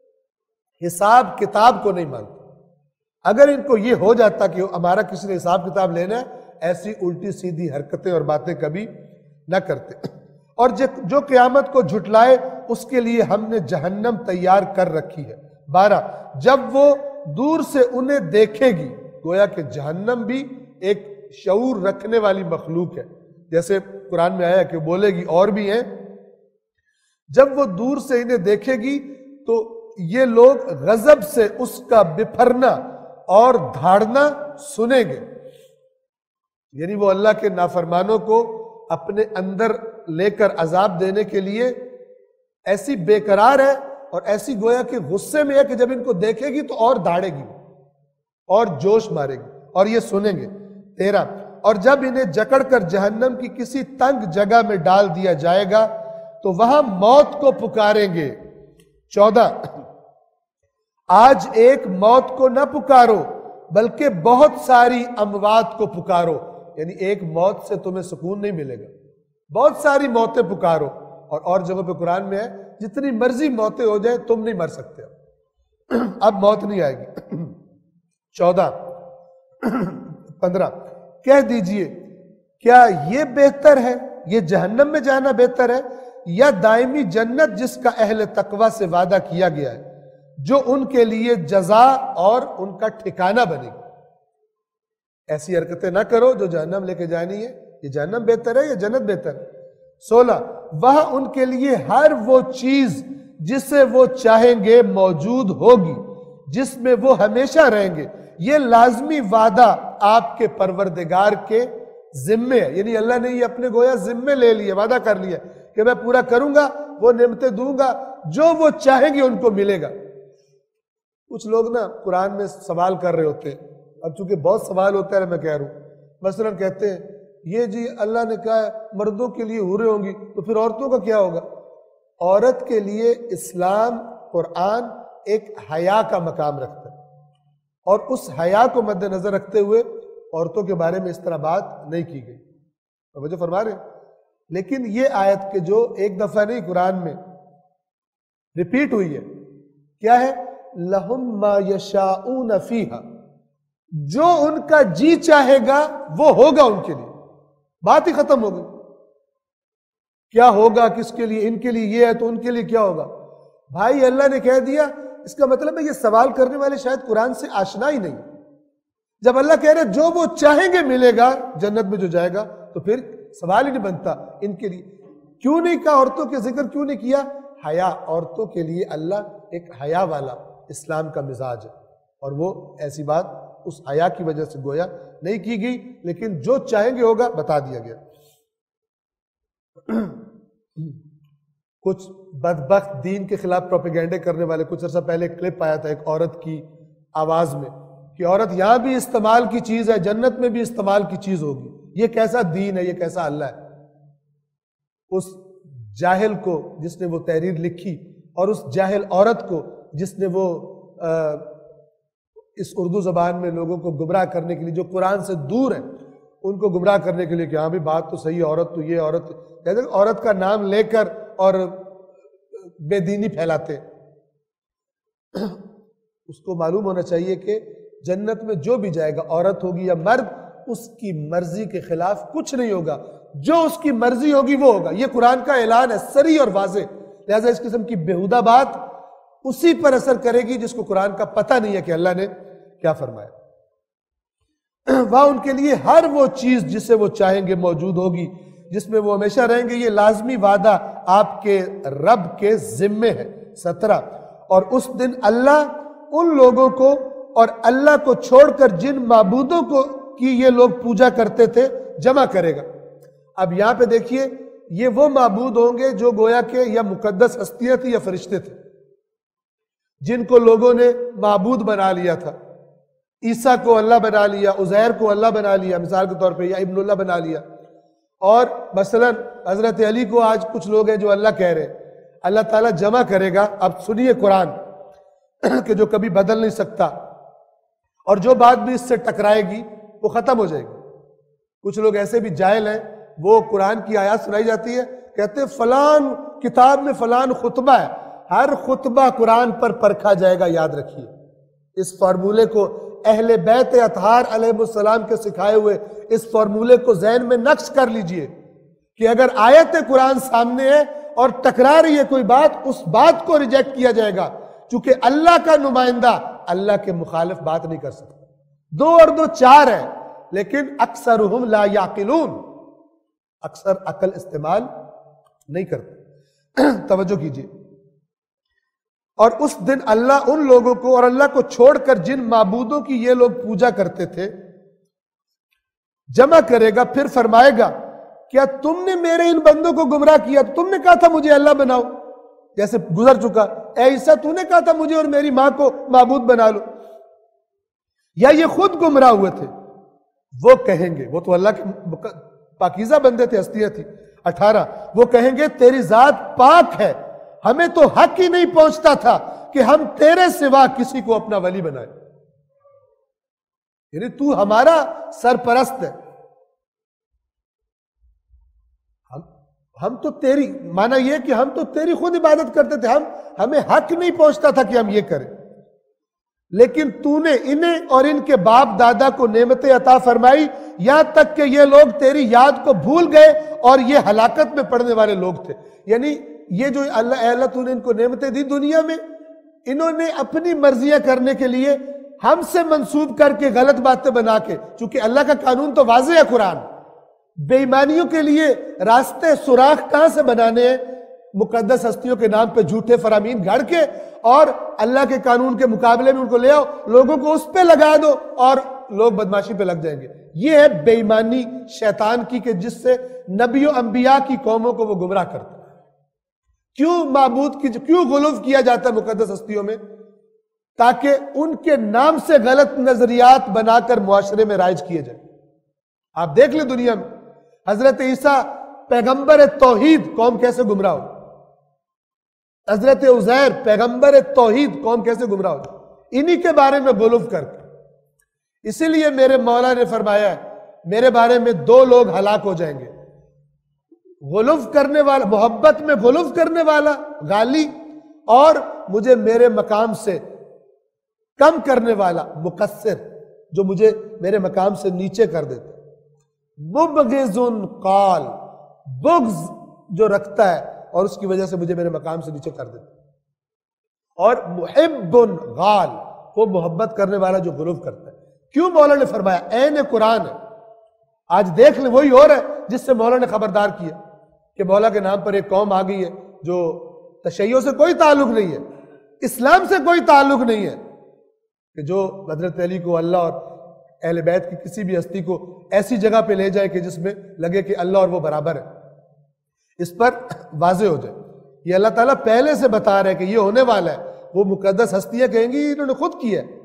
[SPEAKER 2] حساب کتاب کو نہیں مانتے۔ اگر ان کو یہ ہو جاتا کہ ہمارا کسی نے حساب کتاب لینا ہے، ایسی الٹی سیدھی حرکتیں اور باتیں کبھی نہ کرتے۔ اور جو قیامت کو جھٹلائے اس کے لیے ہم نے جہنم تیار کر رکھی ہے۔ بارہ، جب وہ دور سے انہیں دیکھے گی، گویا کہ جہنم بھی ایک شعور رکھنے والی مخلوق ہے، جیسے قرآن میں آیا کہ بولے گی اور بھی ہیں۔ جب وہ دور سے انہیں دیکھے گی تو یہ لوگ غضب سے اس کا بپھرنا اور دھاڑنا سنیں گے، یعنی وہ اللہ کے نافرمانوں کو اپنے اندر لے کر عذاب دینے کے لیے ایسی بے قرار ہے اور ایسی گویا کہ غصے میں ہے کہ جب ان کو دیکھے گی تو اور دھاڑے گی اور جوش مارے گی، اور یہ سنیں گے۔ تیرہ، اور جب انہیں جکڑ کر جہنم کی کسی تنگ جگہ میں ڈال دیا جائے گا تو وہاں موت کو پکاریں گے۔ چودہ، آج ایک موت کو نہ پکارو بلکہ بہت ساری اموات کو پکارو، یعنی ایک موت سے تمہیں سکون نہیں ملے گا، بہت ساری موتیں پکارو۔ اور اور جگہوں پہ قرآن میں ہے جتنی مرضی موتیں ہو جائیں تم نہیں مر سکتے، اب موت نہیں آئے گی۔ چودہ، پندرہ، کہہ دیجئے کیا یہ بہتر ہے، یہ جہنم میں جانا بہتر ہے یا دائمی جنت جس کا اہل تقوی سے وعدہ کیا گیا ہے، جو ان کے لیے جزا اور ان کا ٹھکانہ بنے گی۔ ایسی حرکتیں نہ کرو جو جہنم لے کے جانی ہے، یہ جہنم بہتر ہے یا جنت بہتر ہے۔ سولہ، وہاں ان کے لیے ہر وہ چیز جسے وہ چاہیں گے موجود ہوگی، جس میں وہ ہمیشہ رہیں گے۔ یہ لازمی وعدہ آپ کے پروردگار کے ذمے ہے، یعنی اللہ نے یہ اپنے گویا ذمے لے لیے، وعدہ کر لیا کہ میں پورا کروں گا، وہ نعمتیں دوں گا، جو وہ چاہیں گے ان کو ملے گا۔ کچھ لوگ نا قرآن میں سوال کر رہے ہوتے ہیں اب چونکہ بہت سوال ہوتا ہے میں کہہ رہا ہوں، مثلا کہتے ہیں یہ جی اللہ نے کہا ہے مردوں کے لیے حوریں ہوں گی تو پھر عورتوں کا کیا ہوگا؟ عورت کے لیے اسلام قرآن ایک حیا کا مقام رکھتا ہے، اور اس حیا کو مد نظر رکھتے ہوئے عورتوں کے بارے میں اس طرح بات نہیں کی گئی، توجہ فرما رہے ہیں۔ لیکن یہ آیت کے جو ایک دفعہ نہیں قرآن میں ریپیٹ ہوئی ہے، کیا ہے؟ لَهُمْ مَا يَشَاءُونَ فِيهَا، جو ان کا جی چاہے گا وہ ہوگا ان کے لیے، بات ہی ختم ہو گئی۔ کیا ہوگا کس کے لیے؟ ان کے لیے یہ ہے تو ان کے لیے کیا ہوگا؟ بھائی اللہ نے کہہ دیا، اس کا مطلب ہے یہ سوال کرنے والے شاید قرآن سے آشنا ہی نہیں۔ جب اللہ کہہ رہے جو وہ چاہیں گے ملے گا، جنت میں جو جائے گا، تو پھر سوال ہی نہیں بنتا ان کے لیے۔ کیوں نہیں کہا عورتوں کے ذکر کیوں نہیں کیا؟ حیا، عورتوں کے لیے اللہ ایک حیا والا اسلام کا مزاج ہے، اور وہ ایسی بات اس حیا کی وجہ سے گویا نہیں کی گئی، لیکن جو چاہیں گے ہوگا بتا دیا گیا۔ کچھ بدبخت دین کے خلاف پروپیگنڈے کرنے والے، کچھ عرصہ پہلے ایک کلپ آیا تھا ایک عورت کی آواز میں کہ عورت یہاں بھی استعمال کی چیز ہے، جنت میں بھی استعمال کی چیز ہوگی۔ یہ کیسا دین ہے، یہ کیسا اللہ ہے؟ اس جاہل کو جس نے وہ تحریر لکھی، اور اس جاہل عورت کو جس نے وہ اس اردو زبان میں لوگوں کو گمراہ کرنے کے لیے، جو قرآن سے دور ہیں، ان کو گمراہ کرنے کے لیے کہ ہاں بھی بات تو صحیح ہے، عورت تو یہ عورت کہتے ہیں، عورت کا نام لے کر اور بے دینی پھیلاتے۔ اس کو معلوم ہونا چاہیے کہ جنت میں جو بھی جائے گا، عورت ہوگی یا مرد، اس کی مرضی کے خلاف کچھ نہیں ہوگا، جو اس کی مرضی ہوگی وہ ہوگا۔ یہ قرآن کا اعلان ہے صریح اور واضح، لہذا اس قسم کی بیہودہ بات اسی پر اثر کرے گی جس کو قرآن کا پتہ نہیں ہے کہ اللہ نے کیا فرمایا۔ وہاں ان کے لیے ہر وہ چیز جسے وہ چاہیں گے موجود ہوگی، جس میں وہ ہمیشہ رہیں گے۔ یہ لازمی وعدہ آپ کے رب کے ذمے ہے۔ سترہ، اور اس دن اللہ ان لوگوں کو اور اللہ کو چھوڑ کر جن معبودوں کو کی یہ لوگ پوجا کرتے تھے جمع کرے گا۔ اب یہاں پہ دیکھیے، یہ وہ معبود ہوں گے جو گویا کہ یا مقدس ہستیاں تھیں یا فرشتے تھے، جن کو لوگوں نے معبود بنا لیا تھا۔ عیسیٰ کو اللہ بنا لیا، عزیر کو اللہ بنا لیا مثال کے طور پہ، یا ابن اللہ بنا لیا، اور مثلا حضرت علی کو آج کچھ لوگ ہیں جو اللہ کہہ رہے ہیں۔ اللہ تعالیٰ جمع کرے گا۔ اب سنیے قرآن کہ جو کبھی بدل نہیں سکتا، اور جو بات بھی اس سے ٹکرائے گی وہ ختم ہو جائے گی۔ کچھ لوگ ایسے بھی جاہل ہیں، وہ قرآن کی آیات سنائی جاتی ہے، کہتے ہیں فلان کتاب میں فلان خطبہ ہے، ہر خطبہ قرآن پر پرکھا جائے گا، یاد رکھیے اس فارمولے کو۔ اہل بیت اطہار علیہ السلام کے سکھائے ہوئے اس فارمولے کو ذہن میں نقش کر لیجئے کہ اگر آیت قرآن سامنے ہے اور ٹکرا رہی ہے کوئی بات، اس بات کو ریجیکٹ کیا جائے گا، چونکہ اللہ کا نمائندہ اللہ کے مخالف بات نہیں کر سکتا۔ دو اور دو چار ہے، لیکن اکثرہم لا یعقلون، اکثر عقل استعمال نہیں کرتے۔ توجہ کیجئے۔ اور اس دن اللہ ان لوگوں کو اور اللہ کو چھوڑ کر جن معبودوں کی یہ لوگ پوجا کرتے تھے جمع کرے گا، پھر فرمائے گا کیا تم نے میرے ان بندوں کو گمراہ کیا؟ تم نے کہا تھا مجھے اللہ بناؤ، جیسے گزر چکا، اے عیسیٰ تو نے کہا تھا مجھے اور میری ماں کو معبود بنا لو، یا یہ خود گمراہ ہوئے تھے؟ وہ کہیں گے، وہ تو اللہ کے پاکیزہ بندے تھے، ہستیاں تھی۔ اٹھارہ، وہ کہیں گے تیری ذات پاک ہے، ہمیں تو حق ہی نہیں پہنچتا تھا کہ ہم تیرے سوا کسی کو اپنا ولی بنائے، یعنی تو ہمارا سرپرست ہے، ہم ہم تو تیری، مانا یہ کہ ہم تو تیری خود عبادت کرتے تھے، ہم ہمیں حق نہیں پہنچتا تھا کہ ہم یہ کریں، لیکن تو نے انہیں اور ان کے باپ دادا کو نعمتیں عطا فرمائی، یہاں تک کہ یہ لوگ تیری یاد کو بھول گئے اور یہ ہلاکت میں پڑنے والے لوگ تھے۔ یعنی یہ جو اللہ اے اللہ تو نے ان کو نعمتیں دی دنیا میں، انہوں نے اپنی مرضیاں کرنے کے لیے ہم سے منسوب کر کے غلط باتیں بنا کے، چونکہ اللہ کا قانون تو واضح ہے قرآن، بے ایمانیوں کے لیے راستے سوراخ کہاں سے بنانے ہیں؟ مقدس ہستیوں کے نام پہ جھوٹے فرامین گھڑ کے، اور اللہ کے قانون کے مقابلے میں ان کو لے آؤ، لوگوں کو اس پہ لگا دو اور لوگ بدماشی پہ لگ جائیں گے۔ یہ ہے بے ایمانی شیطان کی، کہ جس سے نبی و انبیاء کی قوموں کو وہ گمراہ کرتا ہے۔ کیوں معبود کی کیوں غلو کیا جاتا ہے مقدس ہستیوں میں؟ تاکہ ان کے نام سے غلط نظریات بنا کر معاشرے میں رائج کیے جائیں۔ آپ دیکھ لیں دنیا میں حضرت عیسیٰ پیغمبر توحید، قوم کیسے گمراہ ہو، حضرت عزیر پیغمبر توحید، قوم کیسے گمراہ ہو، انہی کے بارے میں غلو کر کے۔ اسی لیے میرے مولا نے فرمایا ہے میرے بارے میں دو لوگ ہلاک ہو جائیں گے، غلو کرنے والا، محبت میں غلو کرنے والا غالی، اور مجھے میرے مقام سے کم کرنے والا مقصر، جو مجھے میرے مقام سے نیچے کر دیتا۔ مبغض قال، بغض جو رکھتا ہے اور اس کی وجہ سے مجھے میرے مقام سے نیچے کر دیتا، اور محب غال، وہ محبت کرنے والا جو غلو کرتا ہے۔ کیوں مولا نے فرمایا؟ عین قرآن ہے۔ آج دیکھ لیں وہی اور ہے جس سے مولا نے خبردار کیا کہ مولا کے نام پر ایک قوم آ گئی ہے جو تشیع سے کوئی تعلق نہیں ہے، اسلام سے کوئی تعلق نہیں ہے، کہ جو حضرت علی کو اللہ اور اہل بیت کی کسی بھی ہستی کو ایسی جگہ پہ لے جائے کہ جس میں لگے کہ اللہ اور وہ برابر ہے، اس پر واضح ہو جائے۔ یہ اللہ تعالیٰ پہلے سے بتا رہے کہ یہ ہونے والا ہے۔ وہ مقدس ہستیاں کہیں گی انہوں نے خود کیا ہے۔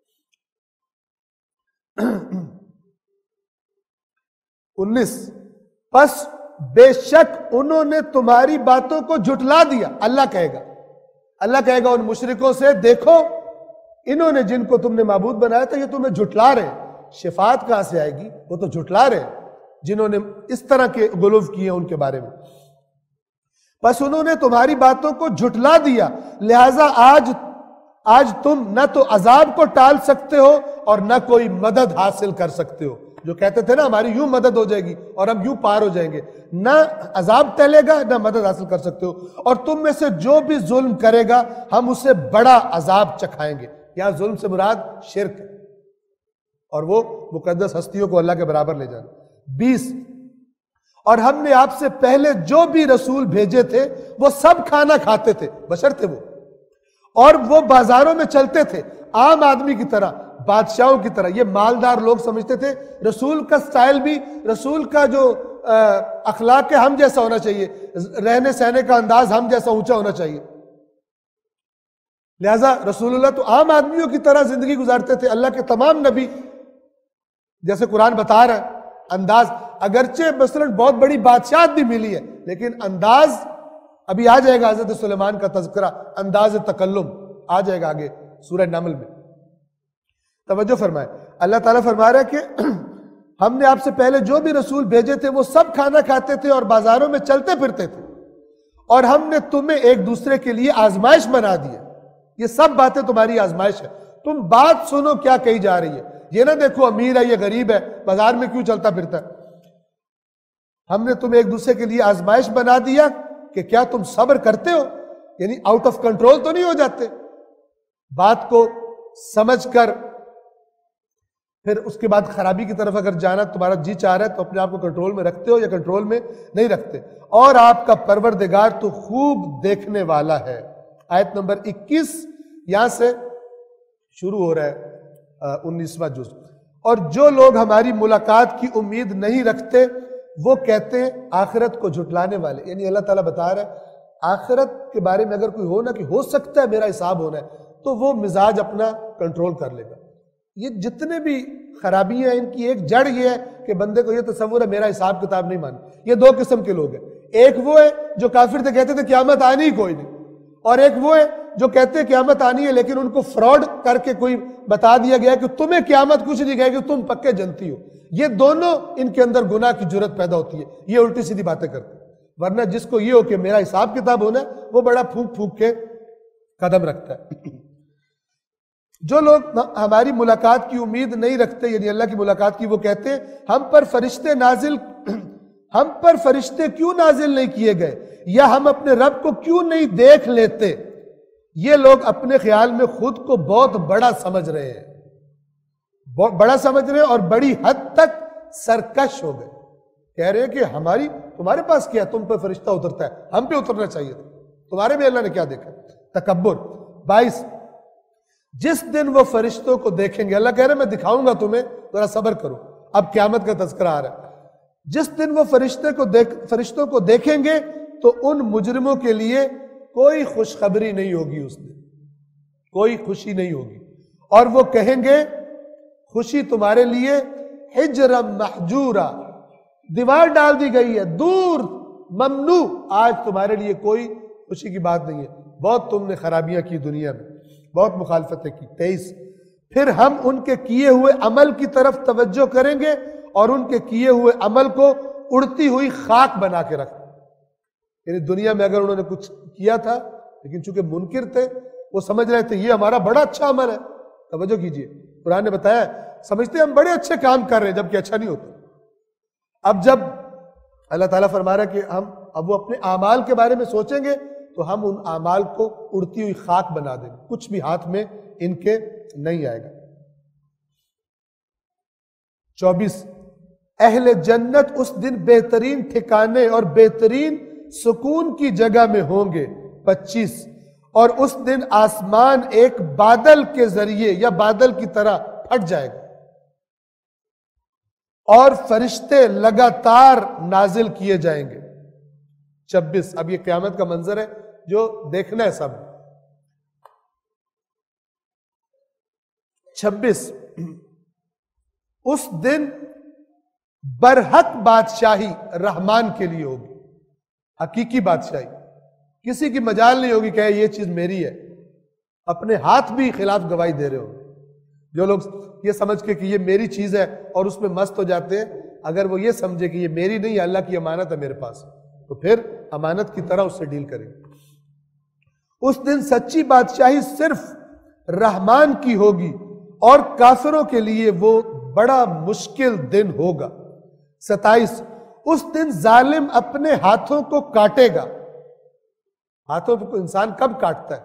[SPEAKER 2] انیس، پس بے شک انہوں نے تمہاری باتوں کو جھٹلا دیا، اللہ کہے گا اللہ کہے گا ان مشرکوں سے، دیکھو انہوں نے جن کو تم نے معبود بنایا تھا یہ تمہیں جھٹلا رہے ہیں۔ شفاعت کہاں سے آئے گی؟ وہ تو جھٹلا رہے ہیں جنہوں نے اس طرح کے غلو کیے ان کے بارے میں۔ بس انہوں نے تمہاری باتوں کو جھٹلا دیا، لہٰذا آج آج تم نہ تو عذاب کو ٹال سکتے ہو اور نہ کوئی مدد حاصل کر سکتے ہو۔ جو کہتے تھے نا ہماری یوں مدد ہو جائے گی اور ہم یوں پار ہو جائیں گے، نہ عذاب ٹلے گا نہ مدد حاصل کر سکتے ہو، اور تم میں سے جو بھی ظلم کرے گا ہم اسے بڑا عذاب چکھائیں گے۔ یہاں ظلم سے مراد شرک ہے، اور وہ مقدس ہستیوں کو اللہ کے برابر لے جانا۔ بیس، اور ہم نے آپ سے پہلے جو بھی رسول بھیجے تھے وہ سب کھانا کھاتے تھے، بشر تھے وہ، اور وہ بازاروں میں چلتے تھے عام آدمی کی طرح، بادشاہوں کی طرح۔ یہ مالدار لوگ سمجھتے تھے رسول کا سٹائل بھی، رسول کا جو اخلاق ہے ہم جیسا ہونا چاہیے، رہنے سہنے کا انداز ہم جیسا اونچا ہونا چاہیے، لہٰذا رسول اللہ تو عام آدمیوں کی طرح زندگی گزارتے تھے۔ اللہ کے تمام نبی، جیسے قرآن بتا رہا ہے، انداز اگرچہ مثلاً بہت بڑی بادشاہت بھی ملی ہے، لیکن انداز ابھی آ جائے گا، حضرت سلیمان کا تذکرہ، انداز تکلم آ جائے گا آگے سورہ نمل میں۔ توجہ فرمائے، اللہ تعالیٰ فرما رہا ہے کہ ہم نے آپ سے پہلے جو بھی رسول بھیجے تھے وہ سب کھانا کھاتے تھے اور بازاروں میں چلتے پھرتے تھے، اور ہم نے تمہیں ایک دوسرے کے لیے آزمائش بنا دی ہے۔ یہ سب باتیں تمہاری آزمائش ہے، تم بات سنو کیا کہی جا رہی ہے، یہ نہ دیکھو امیر ہے یہ غریب ہے بازار میں کیوں چلتا پھرتا ہے۔ ہم نے تمہیں ایک دوسرے کے لیے آزمائش بنا دیا کہ کیا تم صبر کرتے ہو، یعنی آؤٹ آف کنٹرول تو نہیں ہو جاتے، بات کو سمجھ کر پھر اس کے بعد خرابی کی طرف اگر جانا تمہارا جی چاہ رہا ہے تو اپنے آپ کو کنٹرول میں رکھتے ہو یا کنٹرول میں نہیں رکھتے۔ اور آپ کا پروردگار تو خوب دیکھنے والا ہے۔ آیت نمبر اکیس یہاں سے شروع ہو رہا ہے انیسواں جز۔ اور جو لوگ ہماری ملاقات کی امید نہیں رکھتے وہ کہتے ہیں آخرت کو جھٹلانے والے، یعنی اللہ تعالیٰ بتا رہا ہے آخرت کے بارے میں اگر کوئی ہو نا کہ ہو سکتا ہے میرا حساب ہونا ہے تو وہ مزاج اپنا کنٹرول کر لے گا۔ یہ جتنے بھی خرابیاں ہیں ان کی ایک جڑ یہ ہے کہ بندے کو یہ تصور ہے میرا حساب کتاب نہیں مانا۔ یہ دو قسم کے لوگ ہیں، ایک وہ ہے جو کافر تھے کہتے تھے قیامت آنی ہی کوئی نہیں، اور ایک وہ ہے جو کہتے ہیں قیامت آنی ہے لیکن ان کو فراڈ کر کے کوئی بتا دیا گیا کہ تمہیں قیامت کچھ نہیں کہے گی، تم پکے جنتی ہو۔ یہ دونوں ان کے اندر گناہ کی جرت پیدا ہوتی ہے، یہ الٹی سیدھی باتیں کرتے ہیں۔ ورنہ جس کو یہ ہو کہ میرا حساب کتاب ہونا ہے وہ بڑا پھونک پھونک کے قدم رکھتا ہے۔ جو لوگ ہماری ملاقات کی امید نہیں رکھتے یعنی اللہ کی ملاقات کی، وہ کہتے ہیں ہم پر فرشتے نازل ہم پر فرشتے کیوں نازل نہیں کیے گئے، یا ہم اپنے رب کو کیوں نہیں دیکھ لیتے۔ یہ لوگ اپنے خیال میں خود کو بہت بڑا سمجھ رہے ہیں، بہت بڑا سمجھ رہے ہیں اور بڑی حد تک سرکش ہو گئے، کہہ رہے ہیں کہ ہماری تمہارے پاس کیا، تم پہ فرشتہ اترتا ہے، ہم پہ اترنا چاہیے تھا، تمہارے بھی اللہ نے کیا دیکھا۔ تکبر۔ بائیس، جس دن وہ فرشتوں کو دیکھیں گے، اللہ کہہ رہے ہیں میں دکھاؤں گا تمہیں، ذرا صبر کرو، اب قیامت کا تذکرہ آ رہا ہے۔ جس دن وہ فرشتے کو دیکھ فرشتوں کو دیکھیں گے تو ان مجرموں کے لیے کوئی خوشخبری نہیں ہوگی، اس دن کوئی خوشی نہیں ہوگی. اور وہ کہیں گے خوشی تمہارے لیے حجرم محجورا، دیوار ڈال دی گئی ہے، دور، ممنوع، آج تمہارے لیے کوئی خوشی کی بات نہیں ہے. بہت تم نے خرابیاں کی دنیا میں، بہت مخالفتیں کی. تیئیس، پھر ہم ان کے کیے ہوئے عمل کی طرف توجہ کریں گے اور ان کے کیے ہوئے عمل کو اڑتی ہوئی خاک بنا کے رکھ. یعنی دنیا میں اگر انہوں نے کچھ کیا تھا لیکن چونکہ منکر تھے، وہ سمجھ رہے تھے یہ ہمارا بڑا اچھا عمل ہے. توجہ کیجئے، قرآن نے بتایا سمجھتے ہم بڑے اچھے کام کر رہے ہیں جبکہ اچھا نہیں ہوتا. اب جب اللہ تعالیٰ فرما رہا ہے کہ ہم اب وہ اپنے اعمال کے بارے میں سوچیں گے تو ہم ان اعمال کو اڑتی ہوئی خاک بنا دیں گے، کچھ بھی ہاتھ میں ان کے نہیں آئے گا. چوبیس، اہل جنت اس دن بہترین ٹھکانے اور بہترین سکون کی جگہ میں ہوں گے. پچیس، اور اس دن آسمان ایک بادل کے ذریعے یا بادل کی طرح پھٹ جائے گا اور فرشتے لگاتار نازل کیے جائیں گے. چھبیس، اب یہ قیامت کا منظر ہے جو دیکھنا ہے سب. چھبیس، اس دن برحق بادشاہی رحمان کے لیے ہوگی، حقیقی بادشاہی. کسی کی مجال نہیں ہوگی کہ یہ چیز میری ہے. اپنے ہاتھ بھی خلاف گواہی دے رہے ہو. جو لوگ یہ سمجھ کے کہ یہ میری چیز ہے اور اس میں مست ہو جاتے ہیں، اگر وہ یہ سمجھے کہ یہ میری نہیں ہے، اللہ کی امانت ہے میرے پاس، تو پھر امانت کی طرح اس سے ڈیل کریں. اس دن سچی بادشاہی صرف رحمان کی ہوگی اور کافروں کے لیے وہ بڑا مشکل دن ہوگا. ستائیس، اس دن ظالم اپنے ہاتھوں کو کاٹے گا. ہاتھوں کو انسان کب کاٹتا ہے؟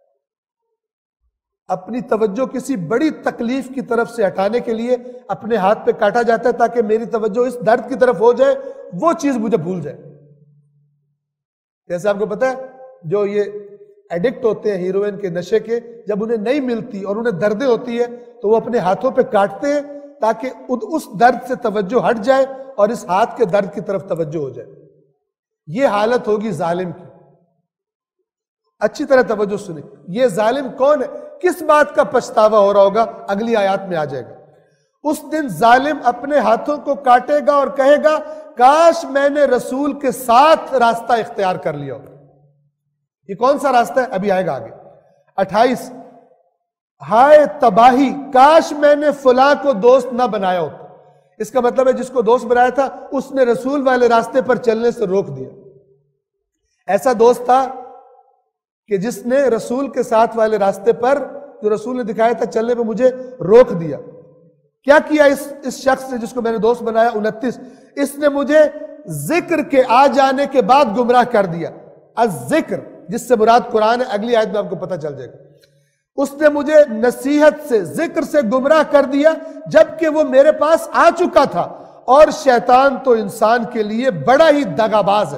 [SPEAKER 2] اپنی توجہ کسی بڑی تکلیف کی طرف سے ہٹانے کے لیے اپنے ہاتھ پہ کاٹا جاتا ہے تاکہ میری توجہ اس درد کی طرف ہو جائے، وہ چیز مجھے بھول جائے. جیسے آپ کو پتا ہے جو یہ ایڈکٹ ہوتے ہیں ہیروئن کے نشے کے، جب انہیں نہیں ملتی اور انہیں دردیں ہوتی ہے تو وہ اپنے ہاتھوں پہ کاٹتے ہیں تاکہ اس درد سے توجہ ہٹ جائے اور اس ہاتھ کے درد کی طرف توجہ ہو جائے. یہ حالت ہوگی ظالم کی. اچھی طرح توجہ سنیں، یہ ظالم کون ہے، کس بات کا پچھتاوا ہو رہا ہوگا، اگلی آیات میں آ جائے گا. اس دن ظالم اپنے ہاتھوں کو کاٹے گا اور کہے گا کاش میں نے رسول کے ساتھ راستہ اختیار کر لیا ہو. یہ کون سا راستہ ہے؟ ابھی آئے گا آگے. اٹھائیس، ہائے تباہی، کاش میں نے فلاں کو دوست نہ بنایا ہوتا. اس کا مطلب ہے جس کو دوست بنایا تھا اس نے رسول والے راستے پر چلنے سے روک دیا. ایسا دوست تھا کہ جس نے رسول کے ساتھ والے راستے پر جو رسول نے دکھایا تھا چلنے پہ مجھے روک دیا. کیا کیا اس اس شخص نے جس کو میں نے دوست بنایا؟ انتیس، اس نے مجھے ذکر کے آ جانے کے بعد گمراہ کر دیا. الذکر جس سے مراد قرآن ہے، اگلی آیت میں آپ کو پتہ چل جائے گا. اس نے مجھے نصیحت سے، ذکر سے گمراہ کر دیا جبکہ وہ میرے پاس آ چکا تھا، اور شیطان تو انسان کے لیے بڑا ہی دغاباز ہے.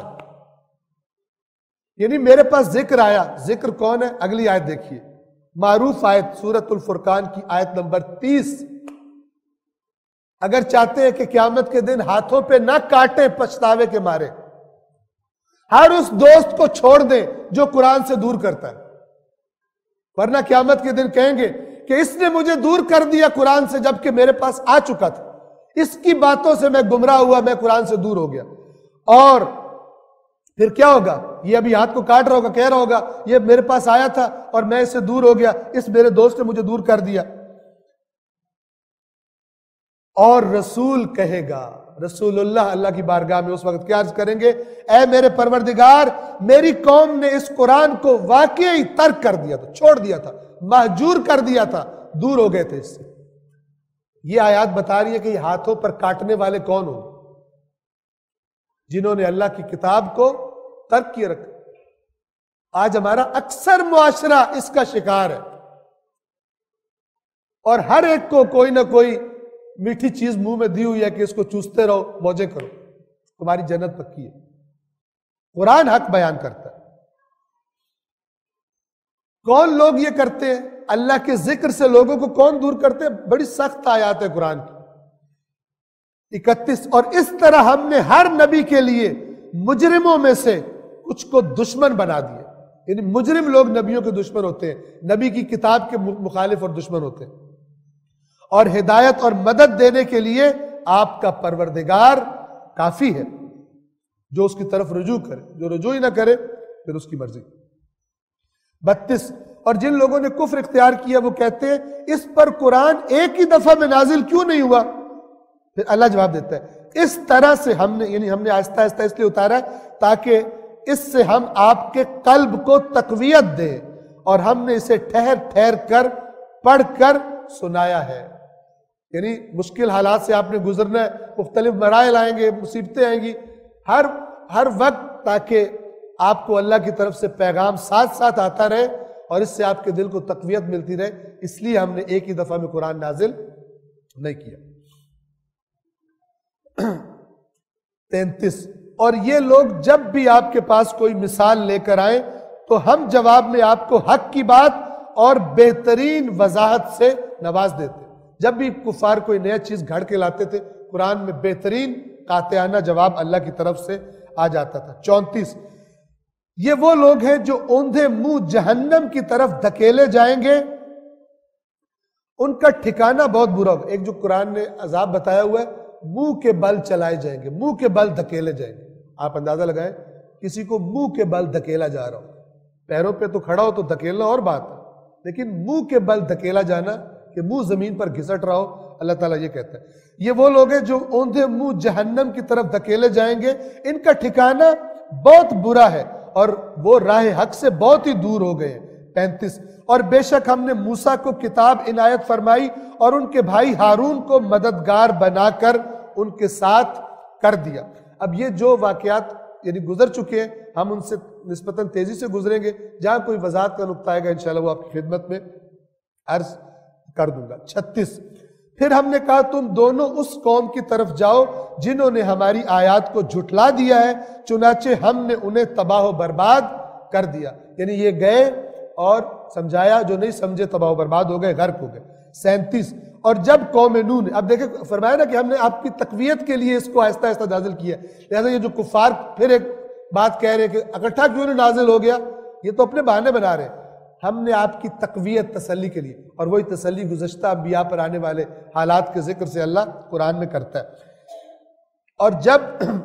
[SPEAKER 2] یعنی میرے پاس ذکر آیا. ذکر کون ہے؟ اگلی آیت دیکھیے، معروف آیت سورۃ الفرقان کی آیت نمبر تیس. اگر چاہتے ہیں کہ قیامت کے دن ہاتھوں پہ نہ کاٹیں پچھتاوے کے مارے، ہر اس دوست کو چھوڑ دیں جو قرآن سے دور کرتا ہے، ورنہ قیامت کے دن کہیں گے کہ اس نے مجھے دور کر دیا قرآن سے جبکہ میرے پاس آ چکا تھا، اس کی باتوں سے میں گمراہ ہوا، میں قرآن سے دور ہو گیا. اور پھر کیا ہوگا؟ یہ ابھی ہاتھ کو کاٹ رہا ہوگا، کہہ رہا ہوگا یہ میرے پاس آیا تھا اور میں اس سے دور ہو گیا، اس میرے دوست نے مجھے دور کر دیا. اور رسول کہے گا، رسول اللہ اللہ کی بارگاہ میں اس وقت کیا عرض کریں گے؟ اے میرے پروردگار، میری قوم نے اس قرآن کو واقعی ترک کر دیا تھا، چھوڑ دیا تھا، مہجور کر دیا تھا، دور ہو گئے تھے اس سے. یہ آیات بتا رہی ہے کہ یہ ہاتھوں پر کاٹنے والے کون ہوں؟ جنہوں نے اللہ کی کتاب کو ترک کیے رکھا. آج ہمارا اکثر معاشرہ اس کا شکار ہے، اور ہر ایک کو کوئی نہ کوئی میٹھی چیز منہ میں دی ہوئی ہے کہ اس کو چوستے رہو، موجے کرو، تمہاری جنت پکی ہے. قرآن حق بیان کرتا ہے. کون لوگ یہ کرتے ہیں؟ اللہ کے ذکر سے لوگوں کو کون دور کرتے ہیں؟ بڑی سخت آیات ہے قرآن کی. اکتیس، اور اس طرح ہم نے ہر نبی کے لیے مجرموں میں سے کچھ کو دشمن بنا دیا. یعنی مجرم لوگ نبیوں کے دشمن ہوتے ہیں، نبی کی کتاب کے مخالف اور دشمن ہوتے ہیں، اور ہدایت اور مدد دینے کے لیے آپ کا پروردگار کافی ہے، جو اس کی طرف رجوع کرے، جو رجوع ہی نہ کرے پھر اس کی مرضی۔ بتیس، اور جن لوگوں نے کفر اختیار کیا وہ کہتے ہیں اس پر قرآن ایک ہی دفعہ میں نازل کیوں نہیں ہوا؟ پھر اللہ جواب دیتا ہے اس طرح سے ہم نے، یعنی ہم نے آہستہ آہستہ اس لیے اتارا ہے تاکہ اس سے ہم آپ کے قلب کو تقویت دیں، اور ہم نے اسے ٹھہر ٹھہر کر پڑھ کر سنایا ہے۔ یعنی مشکل حالات سے آپ نے گزرنا ہے، مختلف مراحل آئیں گے، مصیبتیں آئیں گی، ہر ہر وقت تاکہ آپ کو اللہ کی طرف سے پیغام ساتھ ساتھ آتا رہے اور اس سے آپ کے دل کو تقویت ملتی رہے، اس لیے ہم نے ایک ہی دفعہ میں قرآن نازل نہیں کیا۔ تینتیس، اور یہ لوگ جب بھی آپ کے پاس کوئی مثال لے کر آئیں تو ہم جواب میں آپ کو حق کی بات اور بہترین وضاحت سے نواز دیتے۔ جب بھی کفار کوئی نیا چیز گھڑ کے لاتے تھے، قرآن میں بہترین قاطعانہ جواب اللہ کی طرف سے آ جاتا تھا۔ چونتیس، یہ وہ لوگ ہیں جو اوندھے منہ جہنم کی طرف دھکیلے جائیں گے، ان کا ٹھکانہ بہت برا ہوگا۔ ایک جو قرآن نے عذاب بتایا ہوا ہے، منہ کے بل چلائے جائیں گے، منہ کے بل دھکیلے جائیں گے۔ آپ اندازہ لگائیں کسی کو منہ کے بل دھکیلا جا رہا ہو، پیروں پہ تو کھڑا ہو تو دھکیلنا اور بات ہے، لیکن منہ کے بل دھکیلا جانا کہ منہ زمین پر گھسٹ رہا ہو، اللہ تعالیٰ یہ کہتا ہے یہ وہ لوگ ہیں جو اوندھے منہ جہنم کی طرف دھکیلے جائیں گے، ان کا ٹھکانہ بہت برا ہے اور وہ راہ حق سے بہت ہی دور ہو گئے ہیں۔ پینتیس، اور بے شک ہم نے موسیٰ کو کتاب عنایت فرمائی اور ان کے بھائی ہارون کو مددگار بنا کر ان کے ساتھ کر دیا۔ اب یہ جو واقعات یعنی گزر چکے ہیں، ہم ان سے نسبتاً تیزی سے گزریں گے، جہاں کوئی وضاحت کا نقطہ آئے گا انشاءاللہ وہ آپ کی خدمت میں عرض کر دوں گا۔ چھتیس، پھر ہم نے کہا تم دونوں اس قوم کی طرف جاؤ جنہوں نے ہماری آیات کو جھٹلا دیا ہے، چنانچہ ہم نے انہیں تباہ و برباد کر دیا۔ یعنی یہ گئے اور سمجھایا، جو نہیں سمجھے تباہ و برباد ہو گئے، غرق ہو گئے۔ سینتیس، اور جب قوم نوح نے، اب دیکھیں فرمایا نا کہ ہم نے آپ کی تقویت کے لیے اس کو آہستہ آہستہ نازل کیا، لہذا یہ جو کفار پھر ایک بات کہہ رہے کہ اکٹھا کیوں نہیں نازل ہو گیا، یہ تو اپنے بہانے بنا رہے ہیں۔ ہم نے آپ کی تقویت تسلی کے لیے، اور وہی تسلی گزشتہ انبیاء پر آنے والے حالات کے ذکر سے اللہ قرآن میں کرتا ہے۔ اور جب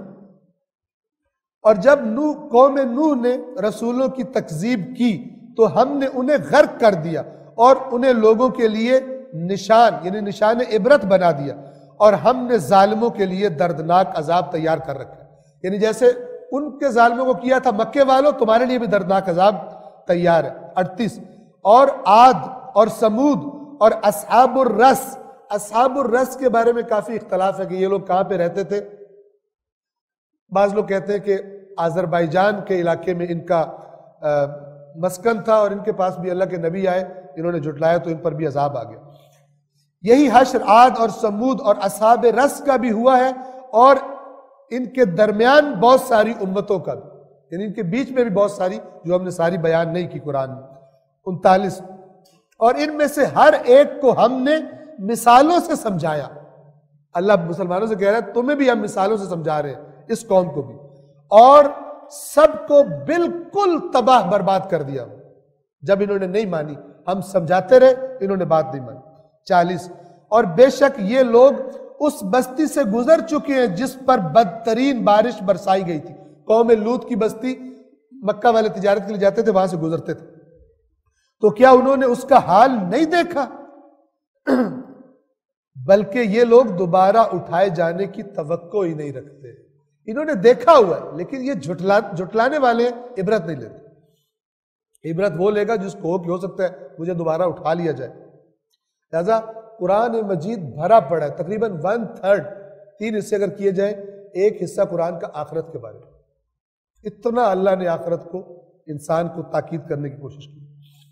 [SPEAKER 2] اور جب نوح قوم نوح نے رسولوں کی تکذیب کی تو ہم نے انہیں غرق کر دیا اور انہیں لوگوں کے لیے نشان یعنی نشان عبرت بنا دیا، اور ہم نے ظالموں کے لیے دردناک عذاب تیار کر رکھا۔ یعنی جیسے ان کے ظالموں کو کیا تھا مکے والوں، تمہارے لیے بھی دردناک عذاب تیار ہے۔ اڑتیس، اور عاد اور سمود اور اصحاب الرس، اصحاب الرس کے بارے میں کافی اختلاف ہے کہ یہ لوگ کہاں پہ رہتے تھے۔ بعض لوگ کہتے ہیں کہ آذربائیجان کے علاقے میں ان کا مسکن تھا، اور ان کے پاس بھی اللہ کے نبی آئے، انہوں نے جھٹلایا تو ان پر بھی عذاب آ گیا۔ یہی حشر عاد اور سمود اور اصحاب رس کا بھی ہوا ہے، اور ان کے درمیان بہت ساری امتوں کا بھی، یعنی ان کے بیچ میں بھی بہت ساری جو ہم نے ساری بیان نہیں کی قرآن میں۔ انتالیس، اور ان میں سے ہر ایک کو ہم نے مثالوں سے سمجھایا۔ اللہ مسلمانوں سے کہہ رہا ہے تمہیں بھی ہم مثالوں سے سمجھا رہے ہیں، اس قوم کو بھی، اور سب کو بالکل تباہ برباد کر دیا۔ جب انہوں نے نہیں مانی ہم سمجھاتے رہے، انہوں نے بات نہیں مانی۔ چالیس، اور بے شک یہ لوگ اس بستی سے گزر چکے ہیں جس پر بدترین بارش برسائی گئی تھی۔ قوم لوط کی بستی، مکہ والے تجارت کے لیے جاتے تھے، وہاں سے گزرتے تھے، تو کیا انہوں نے اس کا حال نہیں دیکھا؟ بلکہ یہ لوگ دوبارہ اٹھائے جانے کی توقع ہی نہیں رکھتے۔ انہوں نے دیکھا ہوا ہے لیکن یہ جھٹلا جھٹلانے والے عبرت نہیں لیتے۔ عبرت وہ لے گا جس کو ہو کہ ہو سکتا ہے مجھے دوبارہ اٹھا لیا جائے۔ لہذا قرآن مجید بھرا پڑا ہے، تقریباً ون تھرڈ، تین حصے اگر کیے جائیں، ایک حصہ قرآن کا آخرت کے بارے میں۔ اتنا اللہ نے آخرت کو، انسان کو تاکید کرنے کی کوشش کی۔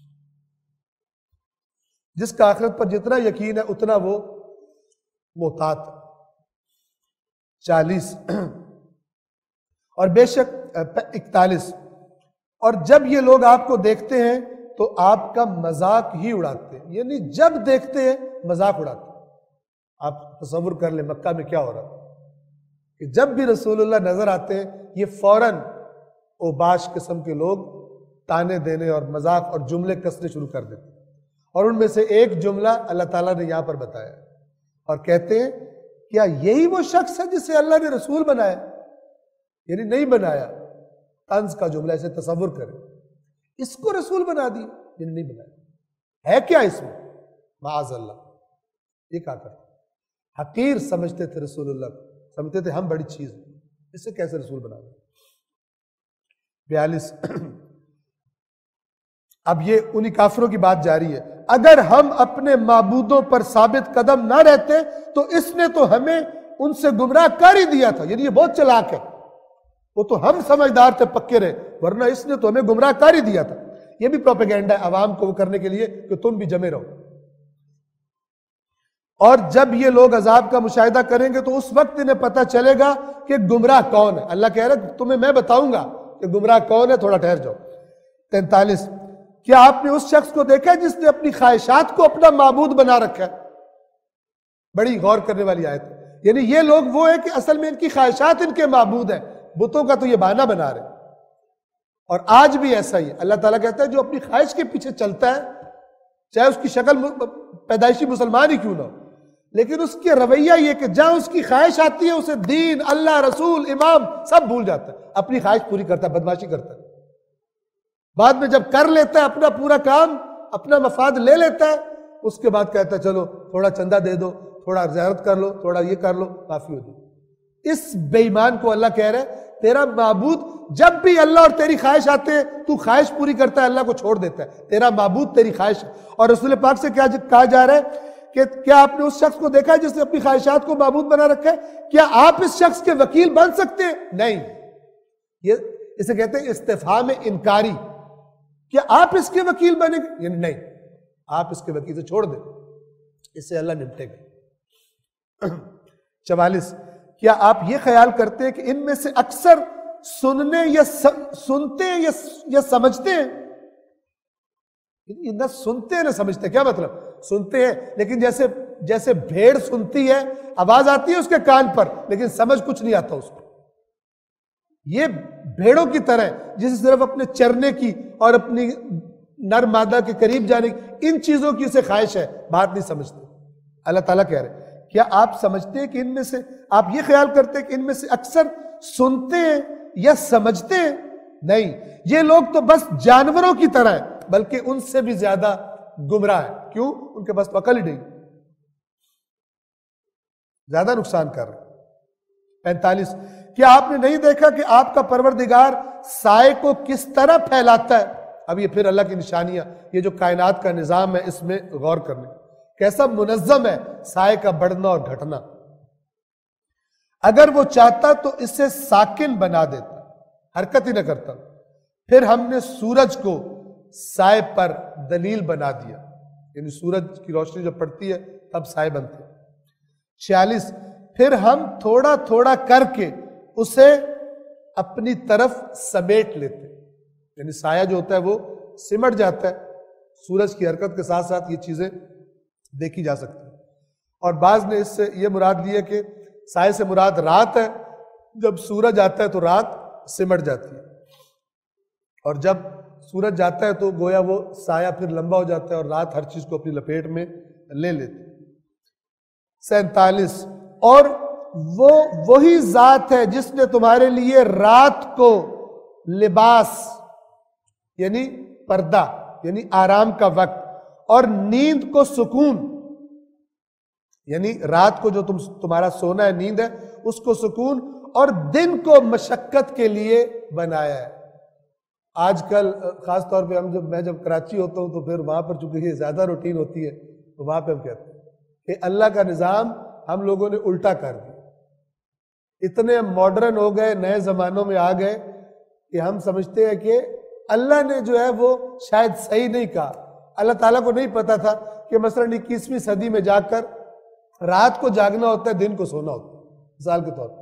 [SPEAKER 2] جس کا آخرت پر جتنا یقین ہے اتنا وہ محتاط ہے۔ چالیس، اور بے شک اکتالیس، اور جب یہ لوگ آپ کو دیکھتے ہیں تو آپ کا مذاق ہی اڑاتے ہیں، یعنی جب دیکھتے ہیں مذاق اڑاتے ہیں۔ آپ تصور کر لیں مکہ میں کیا ہو رہا کہ جب بھی رسول اللہ نظر آتے ہیں یہ فوراً اوباش قسم کے لوگ تانے دینے اور مذاق اور جملے کسنے شروع کر دیتے، اور ان میں سے ایک جملہ اللہ تعالیٰ نے یہاں پر بتایا اور کہتے ہیں کیا یہی وہ شخص ہے جسے اللہ نے رسول بنایا؟ یعنی نہیں بنایا، طنز کا جملہ، اسے تصور کریں، اس کو رسول بنا دی، یعنی نہیں بنایا، ہے کیا اس میں؟ معاذ اللہ، یہ کہا کرتے حقیر سمجھتے تھے رسول اللہ، سمجھتے تھے ہم بڑی چیز ہیں، اسے کیسے رسول بنا دیں؟ بیالیس، اب یہ انہی کافروں کی بات جاری ہے، اگر ہم اپنے معبودوں پر ثابت قدم نہ رہتے تو اس نے تو ہمیں ان سے گمراہ کر ہی دیا تھا، یعنی یہ بہت چلاک ہے، وہ تو ہم سمجھدار تھے پکے رہے، ورنہ اس نے تو ہمیں گمراہ کر ہی دیا تھا۔ یہ بھی پروپیگنڈا ہے عوام کو وہ کرنے کے لیے کہ تم بھی جمے رہو، اور جب یہ لوگ عذاب کا مشاہدہ کریں گے تو اس وقت انہیں پتہ چلے گا کہ گمراہ کون ہے۔ اللہ کہہ رہا ہے تمہیں میں بتاؤں گا کہ گمراہ کون ہے، تھوڑا ٹھہر جاؤ۔ تینتالیس، کیا آپ نے اس شخص کو دیکھا ہے جس نے اپنی خواہشات کو اپنا معبود بنا رکھا ہے؟ بڑی غور کرنے والی آیت ہے، یعنی یہ لوگ وہ ہیں کہ اصل میں ان کی خواہشات ان کے معبود ہیں، بتوں کا تو یہ بہانہ بنا رہے ہیں، اور آج بھی ایسا ہی ہے۔ اللہ تعالیٰ کہتا ہے جو اپنی خواہش کے پیچھے چلتا ہے، چاہے اس کی شکل پیدائشی مسلمان ہی کیوں نہ ہو، لیکن اس کے رویہ یہ کہ جہاں اس کی خواہش آتی ہے اسے دین، اللہ، رسول، امام سب بھول جاتا ہے، اپنی خواہش پوری کرتا ہے، بدماشی کرتا ہے، بعد میں جب کر لیتا ہے اپنا پورا کام، اپنا مفاد لے لیتا ہے، اس کے بعد کہتا ہے چلو تھوڑا چندہ دے دو، تھوڑا زیارت کر لو، تھوڑا یہ کر لو، کافی ہو جائے۔ اس بے ایمان کو اللہ کہہ رہا ہے تیرا معبود جب بھی اللہ اور تیری خواہش آتے ہیں تو خواہش پوری کرتا ہے، اللہ کو چھوڑ دیتا ہے، تیرا معبود تیری خواہش ہے۔ اور رسول پاک سے کیا کہا جا رہا ہے کہ کیا آپ نے اس شخص کو دیکھا ہے جس نے اپنی خواہشات کو معبود بنا رکھا ہے؟ کیا آپ اس شخص کے وکیل بن سکتے ہیں؟ نہیں، یہ اسے کہتے ہیں استفہام انکاری، کیا آپ اس کے وکیل بنے گے؟ یعنی نہیں، آپ اس کے وکیل سے چھوڑ دیں، اس سے اللہ نمٹے گا۔ چوالیس، کیا آپ یہ خیال کرتے ہیں کہ ان میں سے اکثر سننے یا سنتے ہیں یا سمجھتے ہیں؟ نہ سنتے ہیں نہ سمجھتے ہیں، کیا مطلب؟ سنتے ہیں لیکن جیسے جیسے بھیڑ سنتی ہے، آواز آتی ہے اس کے کان پر لیکن سمجھ کچھ نہیں آتا اس کو، یہ بھیڑوں کی طرح ہے جسے صرف اپنے چرنے کی اور اپنی نر مادہ کے قریب جانے کی، ان چیزوں کی اسے خواہش ہے، بات نہیں سمجھتے۔ اللہ تعالیٰ کہہ رہے ہیں کیا آپ سمجھتے ہیں کہ ان میں سے، آپ یہ خیال کرتے ہیں کہ ان میں سے اکثر سنتے ہیں یا سمجھتے ہیں؟ نہیں، یہ لوگ تو بس جانوروں کی طرح ہیں، بلکہ ان سے بھی زیادہ گمراہ ہیں۔ کیوں؟ ان کے پاس عقل ہی نہیں، زیادہ نقصان کر رہے ہیں۔ پینتالیس، کیا آپ نے نہیں دیکھا کہ آپ کا پروردگار سائے کو کس طرح پھیلاتا ہے؟ اب یہ پھر اللہ کی نشانیاں، یہ جو کائنات کا نظام ہے اس میں غور کرنے، کیسا منظم ہے سائے کا بڑھنا اور گھٹنا۔ اگر وہ چاہتا تو اسے ساکن بنا دیتا، حرکت ہی نہ کرتا۔ پھر ہم نے سورج کو سائے پر دلیل بنا دیا، یعنی سورج کی روشنی جب پڑتی ہے تب سائے بنتے ہیں۔ چھیالیس، پھر ہم تھوڑا تھوڑا کر کے اسے اپنی طرف سمیٹ لیتے، یعنی سایہ جو ہوتا ہے وہ سمٹ جاتا ہے۔ سورج کی حرکت کے ساتھ ساتھ یہ چیزیں دیکھی جا سکتی ہیں، اور بعض نے اس سے یہ مراد لی ہے کہ سائے سے مراد رات ہے، جب سورج آتا ہے تو رات سمٹ جاتی ہے، اور جب سورج جاتا ہے تو گویا وہ سایہ پھر لمبا ہو جاتا ہے اور رات ہر چیز کو اپنی لپیٹ میں لے لیتی ہے۔ سینتالیس، اور وہ وہی ذات ہے جس نے تمہارے لیے رات کو لباس یعنی پردہ یعنی آرام کا وقت اور نیند کو سکون، یعنی رات کو جو تم تمہارا سونا ہے، نیند ہے، اس کو سکون، اور دن کو مشقت کے لیے بنایا ہے۔ آج کل خاص طور پہ ہم جب میں جب کراچی ہوتا ہوں تو پھر وہاں پر چونکہ یہ زیادہ روٹین ہوتی ہے تو وہاں پہ ہم کہتے ہیں کہ اللہ کا نظام ہم لوگوں نے الٹا کر دیا، اتنے ماڈرن ہو گئے، نئے زمانوں میں آ گئے کہ ہم سمجھتے ہیں کہ اللہ نے جو ہے وہ شاید صحیح نہیں کہا۔ اللہ تعالیٰ کو نہیں پتا تھا کہ مثلاً اکیسویں صدی میں جا کر رات کو جاگنا ہوتا ہے، دن کو سونا ہوتا ہے۔ مثال کے طور پر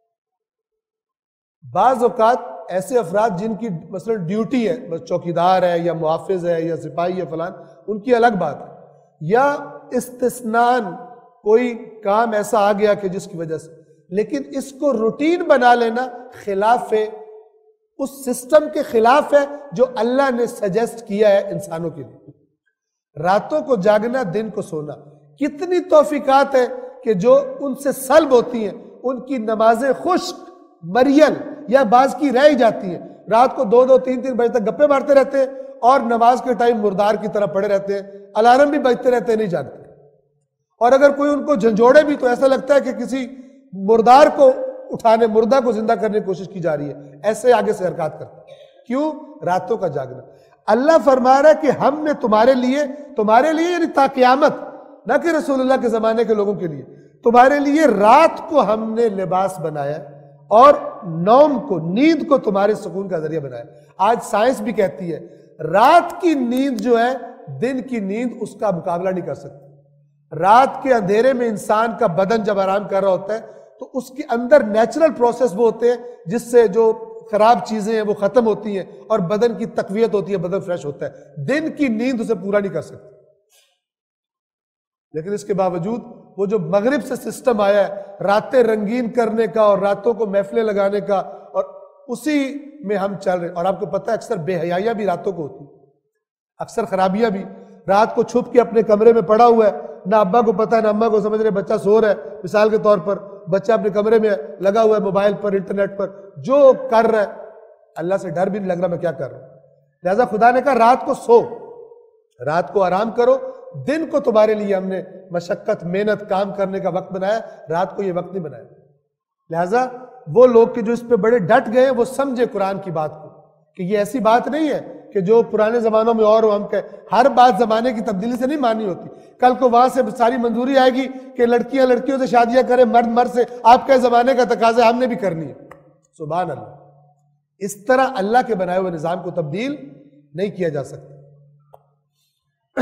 [SPEAKER 2] بعض اوقات ایسے افراد جن کی مثلاً ڈیوٹی ہے، بس چوکیدار ہے یا محافظ ہے یا سپاہی ہے فلان، ان کی الگ بات ہے، یا استثناءً کوئی کام ایسا آ گیا کہ جس کی وجہ سے، لیکن اس کو روٹین بنا لینا خلاف اس سسٹم کے خلاف ہے جو اللہ نے سجیسٹ کیا ہے انسانوں کے لیے۔ راتوں کو جاگنا، دن کو سونا، کتنی توفیقات ہیں کہ جو ان سے سلب ہوتی ہیں، ان کی نمازیں خشک مریل یا بعض کی رہ ہی جاتی ہیں، رات کو دو دو تین تین بجے تک گپے مارتے رہتے ہیں اور نماز کے ٹائم مردار کی طرح پڑے رہتے ہیں، الارم بھی بجتے رہتے ہیں، نہیں جاگتے۔ اور اگر کوئی ان کو جھنجھوڑے بھی تو ایسا لگتا ہے کہ کسی مردار کو اٹھانے، مردہ کو زندہ کرنے کی کوشش کی جا رہی ہے، ایسے آگے سے حرکات کرتا ہے۔ کیوں؟ راتوں کا جاگنا۔ اللہ فرما رہا ہے کہ ہم نے تمہارے لیے، تمہارے لیے یعنی تا قیامت، نہ کہ رسول اللہ کے زمانے کے لوگوں کے لیے، تمہارے لیے رات کو ہم نے لباس بنایا اور نوم کو، نیند کو تمہارے سکون کا ذریعہ بنایا۔ آج سائنس بھی کہتی ہے رات کی نیند جو ہے دن کی نیند اس کا مقابلہ نہیں کر سکتی۔ رات کے اندھیرے میں انسان کا بدن جب آرام کر رہا ہوتا ہے تو اس کے اندر نیچرل پروسیس وہ ہوتے ہیں جس سے جو خراب چیزیں ہیں وہ ختم ہوتی ہیں اور بدن کی تقویت ہوتی ہے، بدن فریش ہوتا ہے۔ دن کی نیند اسے پورا نہیں کر سکتی، لیکن اس کے باوجود وہ جو مغرب سے سسٹم آیا ہے راتیں رنگین کرنے کا اور راتوں کو محفلیں لگانے کا، اور اسی میں ہم چل رہے ہیں۔ اور آپ کو پتہ ہے اکثر بے حیائیاں بھی راتوں کو ہوتی ہیں، اکثر خرابیاں بھی۔ رات کو چھپ کے اپنے کمرے میں پڑا ہوا ہے، نہ ابا کو پتہ ہے نہ اماں کو، سمجھ رہے بچہ سو رہا ہے، مثال کے طور پر بچہ اپنے کمرے میں لگا ہوا ہے موبائل پر، انٹرنیٹ پر، جو کر رہا ہے اللہ سے ڈر بھی نہیں لگ رہا میں کیا کر رہا ہوں۔ لہٰذا خدا نے کہا رات کو سو، رات کو آرام کرو، دن کو تمہارے لیے ہم نے مشقت، محنت، کام کرنے کا وقت بنایا، رات کو یہ وقت نہیں بنایا۔ لہٰذا وہ لوگ کہ جو اس پہ بڑے ڈٹ گئے وہ سمجھے قرآن کی بات کو کہ یہ ایسی بات نہیں ہے کہ جو پرانے زمانوں میں اور ہم کہیں ہر بات زمانے کی تبدیلی سے نہیں مانی ہوتی۔ کل کو وہاں سے ساری منظوری آئے گی کہ لڑکیاں لڑکیوں سے شادیاں کریں، مرد مرد سے، آپ کے زمانے کا تقاضا ہم نے بھی کرنی ہے۔ سبحان اللہ، اس طرح اللہ کے بنائے ہوئے نظام کو تبدیل نہیں کیا جا سکتا۔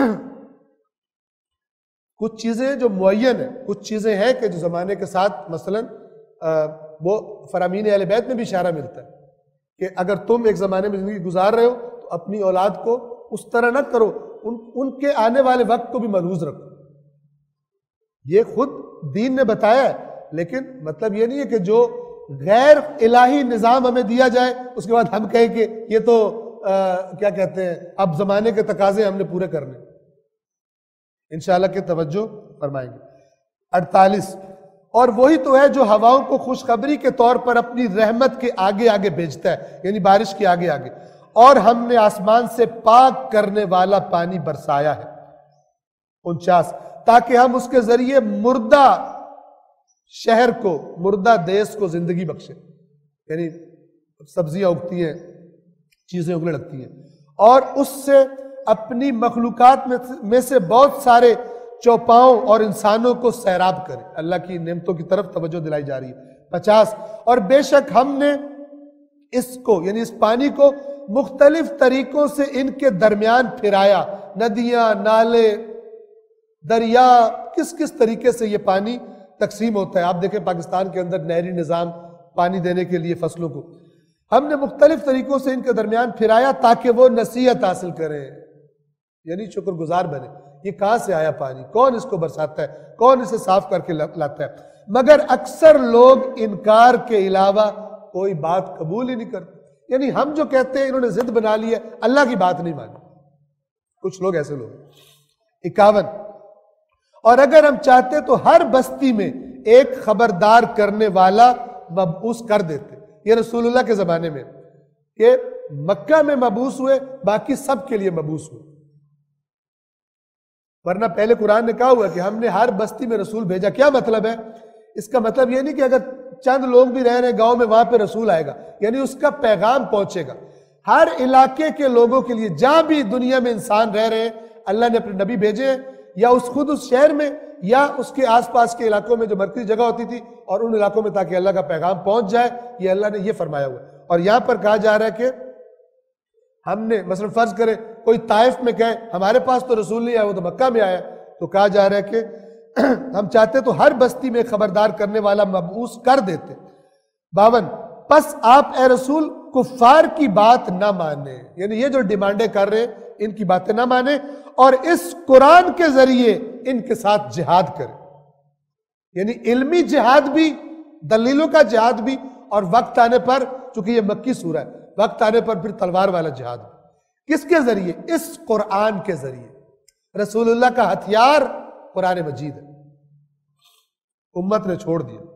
[SPEAKER 2] کچھ چیزیں جو معین ہیں، کچھ چیزیں ہیں کہ جو زمانے کے ساتھ مثلاً وہ فرامین اہل بیت میں بھی اشارہ ملتا ہے کہ اگر تم ایک زمانے میں زندگی گزار رہے ہو تو اپنی اولاد کو اس طرح نہ کرو، ان ان کے آنے والے وقت کو بھی ملحوظ رکھو۔ یہ خود دین نے بتایا ہے، لیکن مطلب یہ نہیں ہے کہ جو غیر الہی نظام ہمیں دیا جائے اس کے بعد ہم کہیں کہ یہ تو کیا کہتے ہیں اب زمانے کے تقاضے ہم نے پورے کرنے۔ انشاءاللہ کہ توجہ فرمائیں گے۔ اڑتالیس، اور وہی تو ہے جو ہواؤں کو خوشخبری کے طور پر اپنی رحمت کے آگے آگے بھیجتا ہے، یعنی بارش کے آگے آگے، اور ہم نے آسمان سے پاک کرنے والا پانی برسایا ہے۔ انچاس، تاکہ ہم اس کے ذریعے مردہ شہر کو، مردہ دیس کو زندگی بخشے، یعنی سبزیاں اگتی ہیں، چیزیں اگنے لگتی ہیں، اور اس سے اپنی مخلوقات میں سے بہت سارے چوپاؤں اور انسانوں کو سیراب کرے۔ اللہ کی نعمتوں کی طرف توجہ دلائی جا رہی ہے۔ پچاس، اور بے شک ہم نے اس کو یعنی اس پانی کو مختلف طریقوں سے ان کے درمیان پھرایا، ندیاں، نالے، دریا، کس کس طریقے سے یہ پانی تقسیم ہوتا ہے۔ آپ دیکھیں پاکستان کے اندر نہری نظام پانی دینے کے لیے فصلوں کو ہم نے مختلف طریقوں سے ان کے درمیان پھرایا تاکہ وہ نصیحت حاصل کریں، یعنی شکر گزار بنے۔ یہ کہاں سے آیا پانی؟ کون اس کو برساتا ہے؟ کون اسے صاف کر کے لاتا ہے؟ مگر اکثر لوگ انکار کے علاوہ کوئی بات قبول ہی نہیں کرتے، یعنی ہم جو کہتے ہیں انہوں نے ضد بنا لی ہے، اللہ کی بات نہیں مانی۔ کچھ لوگ ایسے لوگ۔ اکاون، اور اگر ہم چاہتے تو ہر بستی میں ایک خبردار کرنے والا مبعوث کر دیتے۔ یہ رسول اللہ کے زمانے میں کہ مکہ میں مبعوث ہوئے، باقی سب کے لیے مبعوث ہوئے، ورنہ پہلے قرآن نے کہا ہوا کہ ہم نے ہر بستی میں رسول بھیجا۔ کیا مطلب ہے اس کا؟ مطلب یہ نہیں کہ اگر چند لوگ بھی رہ رہے ہیں گاؤں میں وہاں پہ رسول آئے گا، یعنی اس کا پیغام پہنچے گا ہر علاقے کے لوگوں کے لیے، جہاں بھی دنیا میں انسان رہ رہے ہیں اللہ نے اپنے نبی بھیجے ہیں، یا اس خود اس شہر میں یا اس کے آس پاس کے علاقوں میں جو مرکزی جگہ ہوتی تھی، اور ان علاقوں میں تاکہ اللہ کا پیغام پہنچ جائے، یہ اللہ نے یہ فرمایا ہوا ہے۔ اور یہاں پر کہا جا رہا ہے کہ ہم نے مثلا فرض کریں کوئی طائف میں کہے ہمارے پاس تو رسول نہیں آیا، وہ تو مکہ میں آیا، تو کہا جا رہا ہے کہ ہم چاہتے تو ہر بستی میں خبردار کرنے والا مبعوث کر دیتے۔ باون، پس آپ اے رسول کفار کی بات نہ مانیں، یعنی یہ جو ڈیمانڈیں کر رہے ہیں ان کی باتیں نہ مانیں، اور اس قرآن کے ذریعے ان کے ساتھ جہاد کریں، یعنی علمی جہاد بھی، دلیلوں کا جہاد بھی، اور وقت آنے پر چونکہ یہ مکی سورہ ہے وقت آنے پر پھر تلوار والا جہاد بھی۔ کس کے ذریعے؟ اس قرآن کے ذریعے۔ رسول اللہ کا ہتھیار قرآن مجید ہے، امت نے چھوڑ دیا۔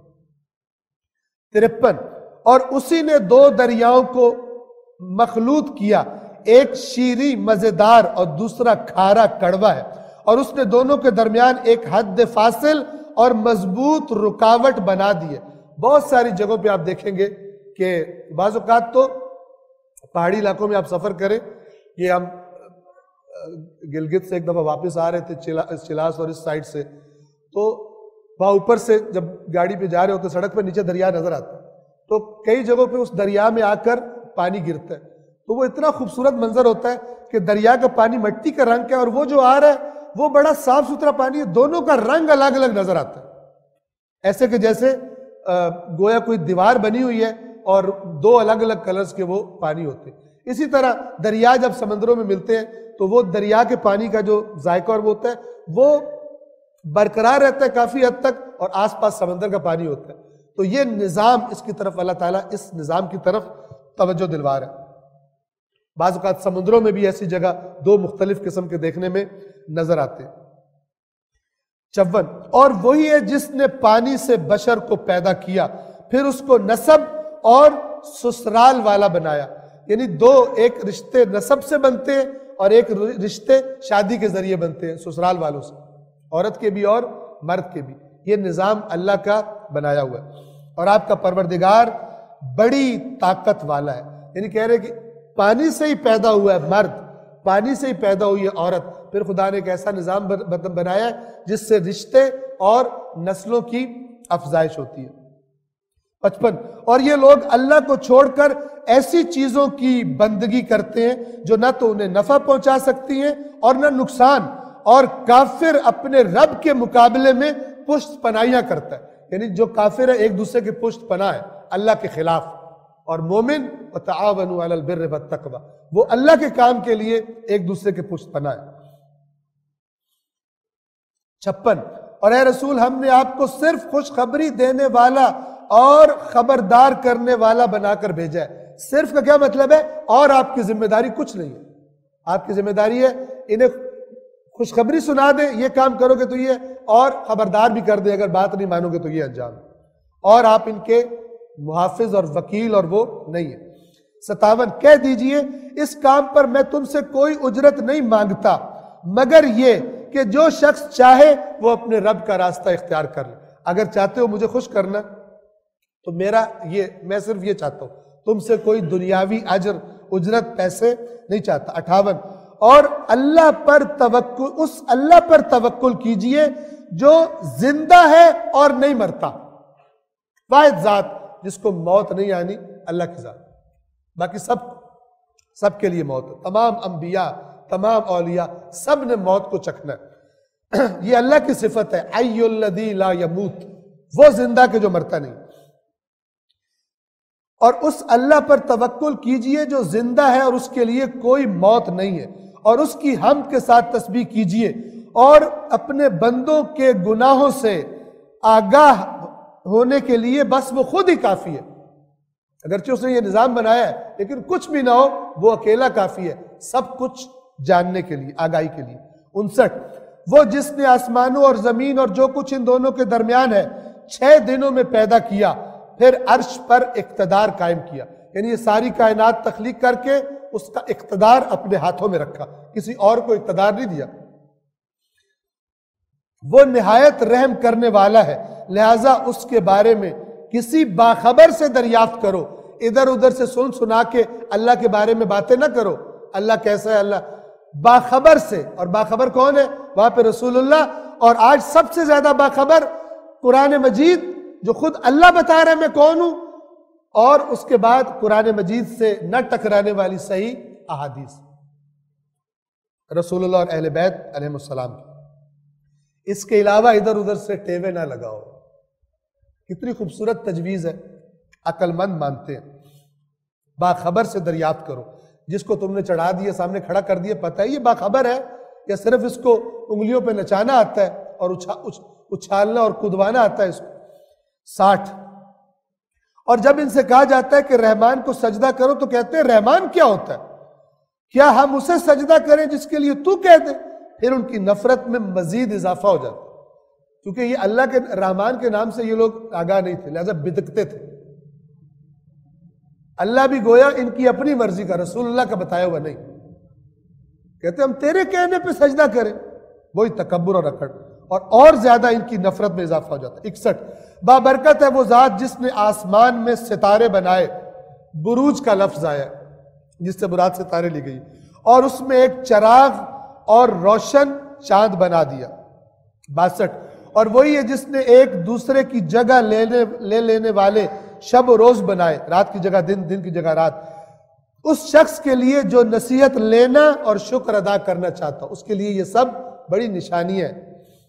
[SPEAKER 2] ترپن، اور اسی نے دو دریاؤں کو مخلوط کیا، ایک شیریں مزیدار اور دوسرا کھارا کڑوا ہے، اور اس نے دونوں کے درمیان ایک حد فاصل اور مضبوط رکاوٹ بنا دی ہے۔ بہت ساری جگہوں پہ آپ دیکھیں گے کہ بعض اوقات تو پہاڑی علاقوں میں آپ سفر کریں، یہ ہم گلگت سے ایک دفعہ واپس آ رہے تھے چلاس اور اس سائڈ سے، تو وہاں اوپر سے جب گاڑی پہ جا رہے ہوتے سڑک پہ نیچے دریا نظر آتا ہے، تو کئی جگہوں پہ اس دریا میں آ کر پانی گرتا ہے، تو وہ اتنا خوبصورت منظر ہوتا ہے کہ دریا کا پانی مٹی کا رنگ کا ہے اور وہ جو آ رہا ہے وہ بڑا صاف ستھرا پانی ہے، دونوں کا رنگ الگ الگ نظر آتا ہے، ایسے کہ جیسے گویا کوئی دیوار بنی ہوئی ہے اور دو الگ الگ کلرز کے وہ پانی ہوتے ہیں۔ اسی طرح دریا جب سمندروں میں ملتے ہیں تو وہ دریا کے پانی کا جو ذائقہ اور وہ ہوتا ہے وہ برقرار رہتا ہے کافی حد تک، اور آس پاس سمندر کا پانی ہوتا ہے، تو یہ نظام، اس کی طرف اللہ تعالیٰ اس نظام کی طرف توجہ دلوا رہا ہے۔ بعض اوقات سمندروں میں بھی ایسی جگہ دو مختلف قسم کے دیکھنے میں نظر آتے ہیں۔ چون، اور وہی ہے جس نے پانی سے بشر کو پیدا کیا، پھر اس کو نسب اور سسرال والا بنایا، یعنی دو، ایک رشتے نسب سے بنتے ہیں اور ایک رشتے شادی کے ذریعے بنتے ہیں سسرال والوں سے، عورت کے بھی اور مرد کے بھی، یہ نظام اللہ کا بنایا ہوا ہے۔ اور آپ کا پروردگار بڑی طاقت والا ہے، یعنی کہہ رہے کہ پانی سے ہی پیدا ہوا ہے مرد، پانی سے ہی پیدا ہوئی ہے عورت، پھر خدا نے ایک ایسا نظام بنایا ہے جس سے رشتے اور نسلوں کی افزائش ہوتی ہے۔ پچپن، اور یہ لوگ اللہ کو چھوڑ کر ایسی چیزوں کی بندگی کرتے ہیں جو نہ تو انہیں نفع پہنچا سکتی ہیں اور نہ نقصان، اور کافر اپنے رب کے مقابلے میں پشت پناہیاں کرتا ہے، یعنی جو کافر ہے ایک دوسرے کے پشت پناہ ہے اللہ کے خلاف، اور مومن وتعاونوا علی البر والتقوی، وہ اللہ کے کام کے لیے ایک دوسرے کے پشت پناہ ہے۔ چھپن، اور اے رسول ہم نے آپ کو صرف خوشخبری دینے والا اور خبردار کرنے والا بنا کر بھیجا ہے۔ صرف کا کیا مطلب ہے؟ اور آپ کی ذمہ داری کچھ نہیں ہے، آپ کی ذمہ داری ہے انہیں خوشخبری سنا دے، یہ کام کرو گے تو یہ، اور خبردار بھی کر دے اگر بات نہیں مانو گے تو یہ انجام، اور آپ ان کے محافظ اور وکیل اور وہ نہیں ہے۔ ستاون، کہہ دیجئے اس کام پر میں تم سے کوئی اجرت نہیں مانگتا مگر یہ کہ جو شخص چاہے وہ اپنے رب کا راستہ اختیار کر لے۔ اگر چاہتے ہو مجھے خوش کرنا تو میرا یہ، میں صرف یہ چاہتا ہوں، تم سے کوئی دنیاوی اجر اجرت پیسے نہیں چاہتا۔ اٹھاون، اور اللہ پر توکل، اس اللہ پر توکل کیجئے جو زندہ ہے اور نہیں مرتا، واحد ذات جس کو موت نہیں آنی، اللہ کی ذات، باقی سب سب کے لیے موت ہے، تمام انبیاء، تمام اولیاء، سب نے موت کو چکھنا ہے، یہ اللہ کی صفت ہے، حی الذی لا یموت، وہ زندہ کے جو مرتا نہیں، اور اس اللہ پر توکل کیجئے جو زندہ ہے اور اس کے لیے کوئی موت نہیں ہے، اور اس کی حمد کے ساتھ تسبیح کیجئے، اور اپنے بندوں کے گناہوں سے آگاہ ہونے کے لیے بس وہ خود ہی کافی ہے، اگرچہ اس نے یہ نظام بنایا ہے لیکن کچھ بھی نہ ہو وہ اکیلا کافی ہے سب کچھ جاننے کے لیے، آگاہی کے لیے۔ انسٹھ، وہ جس نے آسمانوں اور زمین اور جو کچھ ان دونوں کے درمیان ہے چھ دنوں میں پیدا کیا، پھر عرش پر اقتدار قائم کیا، یعنی یہ ساری کائنات تخلیق کر کے اس کا اقتدار اپنے ہاتھوں میں رکھا، کسی اور کو اقتدار نہیں دیا۔ وہ نہایت رحم کرنے والا ہے، لہٰذا اس کے بارے میں کسی باخبر سے دریافت کرو، ادھر ادھر سے سن سنا کے اللہ کے بارے میں باتیں نہ کرو، اللہ کیسا ہے، اللہ باخبر سے، اور باخبر کون ہے؟ وہاں پہ رسول اللہ، اور آج سب سے زیادہ باخبر قرآن مجید جو خود اللہ بتا رہا ہے میں کون ہوں، اور اس کے بعد قرآن مجید سے نہ ٹکرانے والی صحیح احادیث رسول اللہ اور اہل بیت علیہ السلام کی۔ اس کے علاوہ ادھر ادھر سے ٹیوے نہ لگاؤ، کتنی خوبصورت تجویز ہے، عقل مند مانتے ہیں۔ باخبر سے دریافت کرو، جس کو تم نے چڑھا دیا سامنے کھڑا کر دیا، پتہ ہے یہ باخبر ہے یا صرف اس کو انگلیوں پہ نچانا آتا ہے اور اچھالنا اور کودوانا آتا ہے اس کو۔ ساٹھ، اور جب ان سے کہا جاتا ہے کہ رحمان کو سجدہ کرو تو کہتے ہیں رحمان کیا ہوتا ہے؟ کیا ہم اسے سجدہ کریں جس کے لیے تو کہہ دے؟ پھر ان کی نفرت میں مزید اضافہ ہو جاتا ہے، کیونکہ یہ اللہ کے رحمان کے نام سے یہ لوگ آگاہ نہیں تھے، لہذا بدکتے تھے۔ اللہ بھی گویا ان کی اپنی مرضی کا، رسول اللہ کا بتایا ہوا نہیں، کہتے ہم تیرے کہنے پہ سجدہ کریں، وہی تکبر اور اکڑ، اور اور زیادہ ان کی نفرت میں اضافہ ہو جاتا ہے۔ اکسٹھ، بابرکت ہے وہ ذات جس نے آسمان میں ستارے بنائے، بروج کا لفظ آیا جس سے مراد ستارے لی گئی، اور اس میں ایک چراغ اور روشن چاند بنا دیا۔ باسٹھ، اور وہی ہے جس نے ایک دوسرے کی جگہ لینے لے لینے والے شب و روز بنائے، رات کی جگہ دن، دن کی جگہ رات، اس شخص کے لیے جو نصیحت لینا اور شکر ادا کرنا چاہتا، اس کے لیے یہ سب بڑی نشانی ہے۔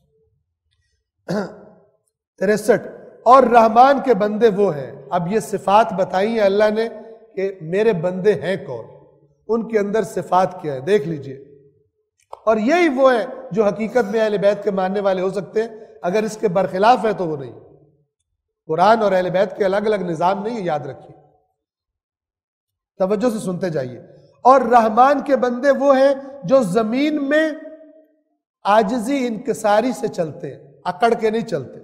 [SPEAKER 2] تریسٹھ، اور رحمان کے بندے وہ ہیں، اب یہ صفات بتائی ہیں اللہ نے کہ میرے بندے ہیں کون، ان کے اندر صفات کیا ہے دیکھ لیجئے، اور یہی وہ ہیں جو حقیقت میں اہل بیت کے ماننے والے ہو سکتے ہیں، اگر اس کے برخلاف ہے تو وہ نہیں۔ قرآن اور اہل بیت کے الگ الگ نظام نہیں ہے، یاد رکھیے، توجہ سے سنتے جائیے۔ اور رحمان کے بندے وہ ہیں جو زمین میں عاجزی انکساری سے چلتے ہیں، اکڑ کے نہیں چلتے،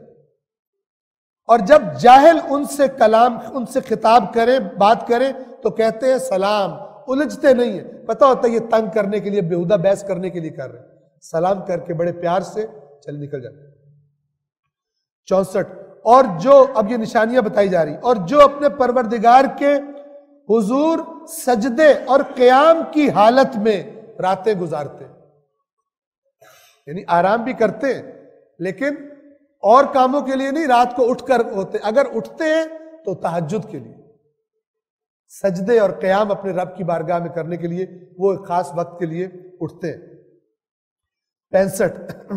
[SPEAKER 2] اور جب جاہل ان سے کلام ان سے خطاب کریں، بات کریں تو کہتے ہیں سلام، الجھتے نہیں ہیں، پتہ ہوتا ہے یہ تنگ کرنے کے لیے، بیہودہ بحث کرنے کے لیے کر رہے ہیں، سلام کر کے بڑے پیار سے چل نکل جاتے ہیں۔ چونسٹھ، اور جو اب یہ نشانیاں بتائی جا رہی، اور جو اپنے پروردگار کے حضور سجدے اور قیام کی حالت میں راتیں گزارتے، یعنی آرام بھی کرتے ہیں لیکن اور کاموں کے لیے نہیں، رات کو اٹھ کر ہوتے، اگر اٹھتے ہیں تو تہجد کے لیے، سجدے اور قیام اپنے رب کی بارگاہ میں کرنے کے لیے وہ ایک خاص وقت کے لیے اٹھتے ہیں۔ پینسٹھ،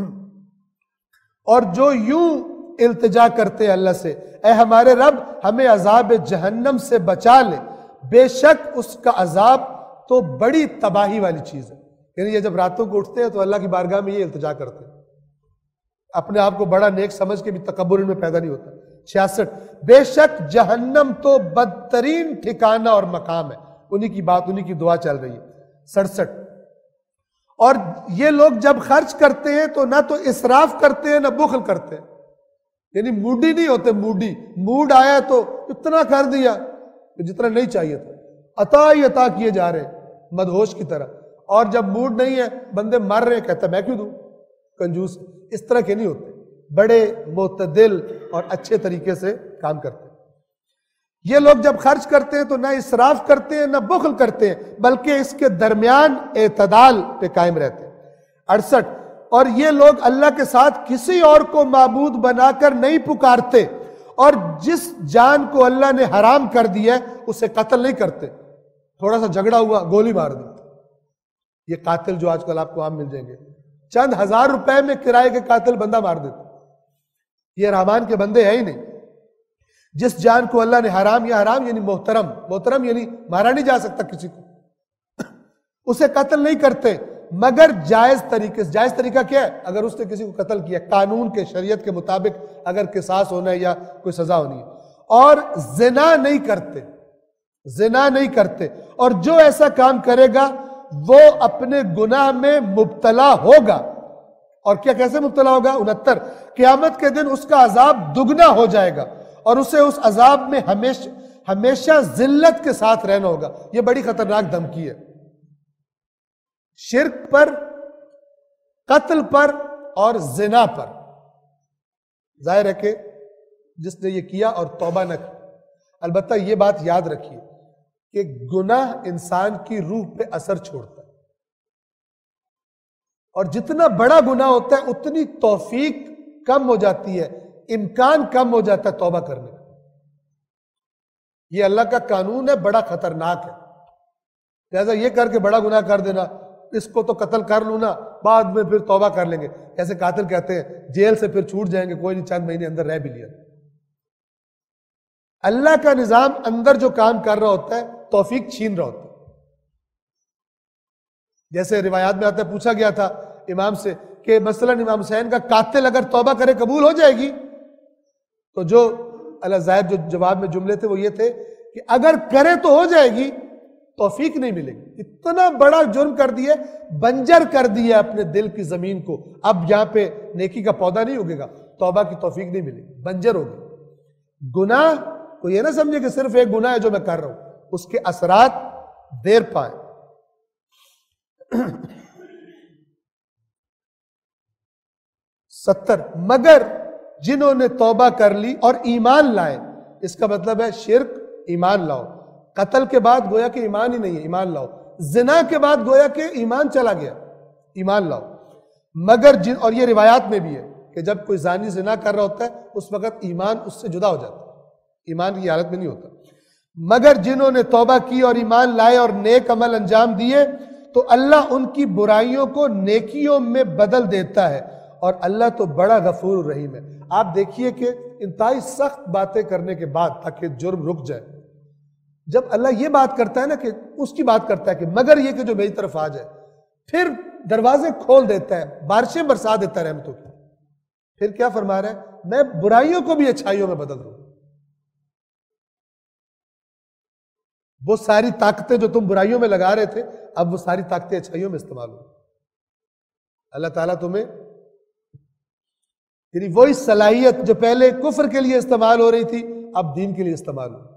[SPEAKER 2] اور جو یوں التجا کرتے ہیں اللہ سے، اے ہمارے رب ہمیں عذاب جہنم سے بچا لے، بے شک اس کا عذاب تو بڑی تباہی والی چیز ہے۔ یعنی یہ جب راتوں کو اٹھتے ہیں تو اللہ کی بارگاہ میں یہ التجا کرتے ہیں، اپنے آپ کو بڑا نیک سمجھ کے بھی تکبر ان میں پیدا نہیں ہوتا۔ چھیاسٹھ، بے شک جہنم تو بدترین ٹھکانہ اور مقام ہے، انہی کی بات، انہی کی دعا چل رہی ہے۔ سڑسٹھ، اور یہ لوگ جب خرچ کرتے ہیں تو نہ تو اسراف کرتے ہیں نہ بخل کرتے ہیں، یعنی موڈی نہیں ہوتے، موڈی موڈ آیا تو اتنا کر دیا جتنا نہیں چاہیے تھا، عطا ہی عطا کیے جا رہے ہیں مدہوش کی طرح، اور جب موڈ نہیں ہے بندے مر رہے ہیں کہتا میں کیوں دوں، کنجوس، اس طرح کے نہیں ہوتے، بڑے معتدل اور اچھے طریقے سے کام کرتے ہیں۔ یہ لوگ جب خرچ کرتے ہیں تو نہ اسراف کرتے ہیں نہ بخل کرتے ہیں، بلکہ اس کے درمیان اعتدال پہ قائم رہتے ہیں۔ اڑسٹھ، اور یہ لوگ اللہ کے ساتھ کسی اور کو معبود بنا کر نہیں پکارتے، اور جس جان کو اللہ نے حرام کر دیا ہے اسے قتل نہیں کرتے، تھوڑا سا جھگڑا ہوا گولی مار دی، یہ قاتل جو آج کل آپ کو عام مل جائیں گے، چند ہزار روپے میں کرائے کے قاتل بندہ مار دیتے، یہ رحمان کے بندے ہیں ہی نہیں۔ جس جان کو اللہ نے حرام، یا حرام یعنی محترم، محترم یعنی مارا نہیں جا سکتا کسی کو، اسے قتل نہیں کرتے مگر جائز طریقے سے۔ جائز طریقہ کیا ہے؟ اگر اس نے کسی کو قتل کیا، قانون کے شریعت کے مطابق اگر قصاص ہونا ہے یا کوئی سزا ہونی ہے، اور زنا نہیں کرتے، زنا نہیں کرتے، اور جو ایسا کام کرے گا وہ اپنے گناہ میں مبتلا ہوگا، اور کیا کیسے مبتلا ہوگا؟ انہتر، قیامت کے دن اس کا عذاب دگنا ہو جائے گا اور اسے اس عذاب میں ہمیشہ ہمیشہ ذلت کے ساتھ رہنا ہوگا۔ یہ بڑی خطرناک دھمکی ہے، شرک پر، قتل پر اور زنا پر۔ ظاہر ہے کہ جس نے یہ کیا اور توبہ نہ کی، البتہ یہ بات یاد رکھیے کہ گناہ انسان کی روح پہ اثر چھوڑتا ہے، اور جتنا بڑا گناہ ہوتا ہے اتنی توفیق کم ہو جاتی ہے، امکان کم ہو جاتا ہے توبہ کرنے کا۔ یہ اللہ کا قانون ہے، بڑا خطرناک ہے، لہذا یہ کر کے بڑا گناہ کر دینا، اس کو تو قتل کر لوں نا بعد میں پھر توبہ کر لیں گے، ایسے قاتل کہتے ہیں جیل سے پھر چھوٹ جائیں گے، کوئی نہیں چند مہینے اندر رہ بھی لیا۔ اللہ کا نظام اندر جو کام کر رہا ہوتا ہے توفیق چھین رہا ہوتا ہے۔ جیسے روایات میں آتا ہے، پوچھا گیا تھا امام سے کہ مثلا امام حسین کا قاتل اگر توبہ کرے قبول ہو جائے گی؟ تو جو اللہ ظاہر جو جواب میں جملے تھے وہ یہ تھے کہ اگر کرے تو ہو جائے گی، توفیق نہیں ملے گی. اتنا بڑا جرم کر دیا، بنجر کر دیا اپنے دل کی زمین کو. اب یہاں پہ نیکی کا پودا نہیں اگے گا، توبہ کی توفیق نہیں ملے گی، بنجر ہوگی. گناہ کو یہ نہ سمجھے کہ صرف ایک گناہ ہے جو میں کر رہا ہوں، اس کے اثرات دیر پائیں. ستر مگر جنہوں نے توبہ کر لی اور ایمان لائے. اس کا مطلب ہے شرک، ایمان لاؤ. قتل کے بعد گویا کہ ایمان ہی نہیں ہے، ایمان لاؤ. زنا کے بعد گویا کہ ایمان چلا گیا، ایمان لاؤ. مگر جن، اور یہ روایات میں بھی ہے کہ جب کوئی زانی زنا کر رہا ہوتا ہے اس وقت ایمان اس سے جدا ہو جاتا ہے، ایمان کی حالت میں نہیں ہوتا. مگر جنہوں نے توبہ کی اور ایمان لائے اور نیک عمل انجام دیے تو اللہ ان کی برائیوں کو نیکیوں میں بدل دیتا ہے، اور اللہ تو بڑا غفور الرحیم ہے. آپ دیکھیے کہ انتہائی سخت باتیں کرنے کے بعد تاکہ جرم رک جائے، جب اللہ یہ بات کرتا ہے نا کہ اس کی بات کرتا ہے کہ مگر یہ کہ جو میری طرف آ جائے، پھر دروازے کھول دیتا ہے، بارشیں برسا دیتا ہے رحمتوں کی. پھر کیا فرما رہا ہے؟ میں برائیوں کو بھی اچھائیوں میں بدل دوں. وہ ساری طاقتیں جو تم برائیوں میں لگا رہے تھے، اب وہ ساری طاقتیں اچھائیوں میں استعمال ہوں. اللہ تعالیٰ تمہیں، یعنی وہی صلاحیت جو پہلے کفر کے لیے استعمال ہو رہی تھی اب دین کے لیے استعمال ہو.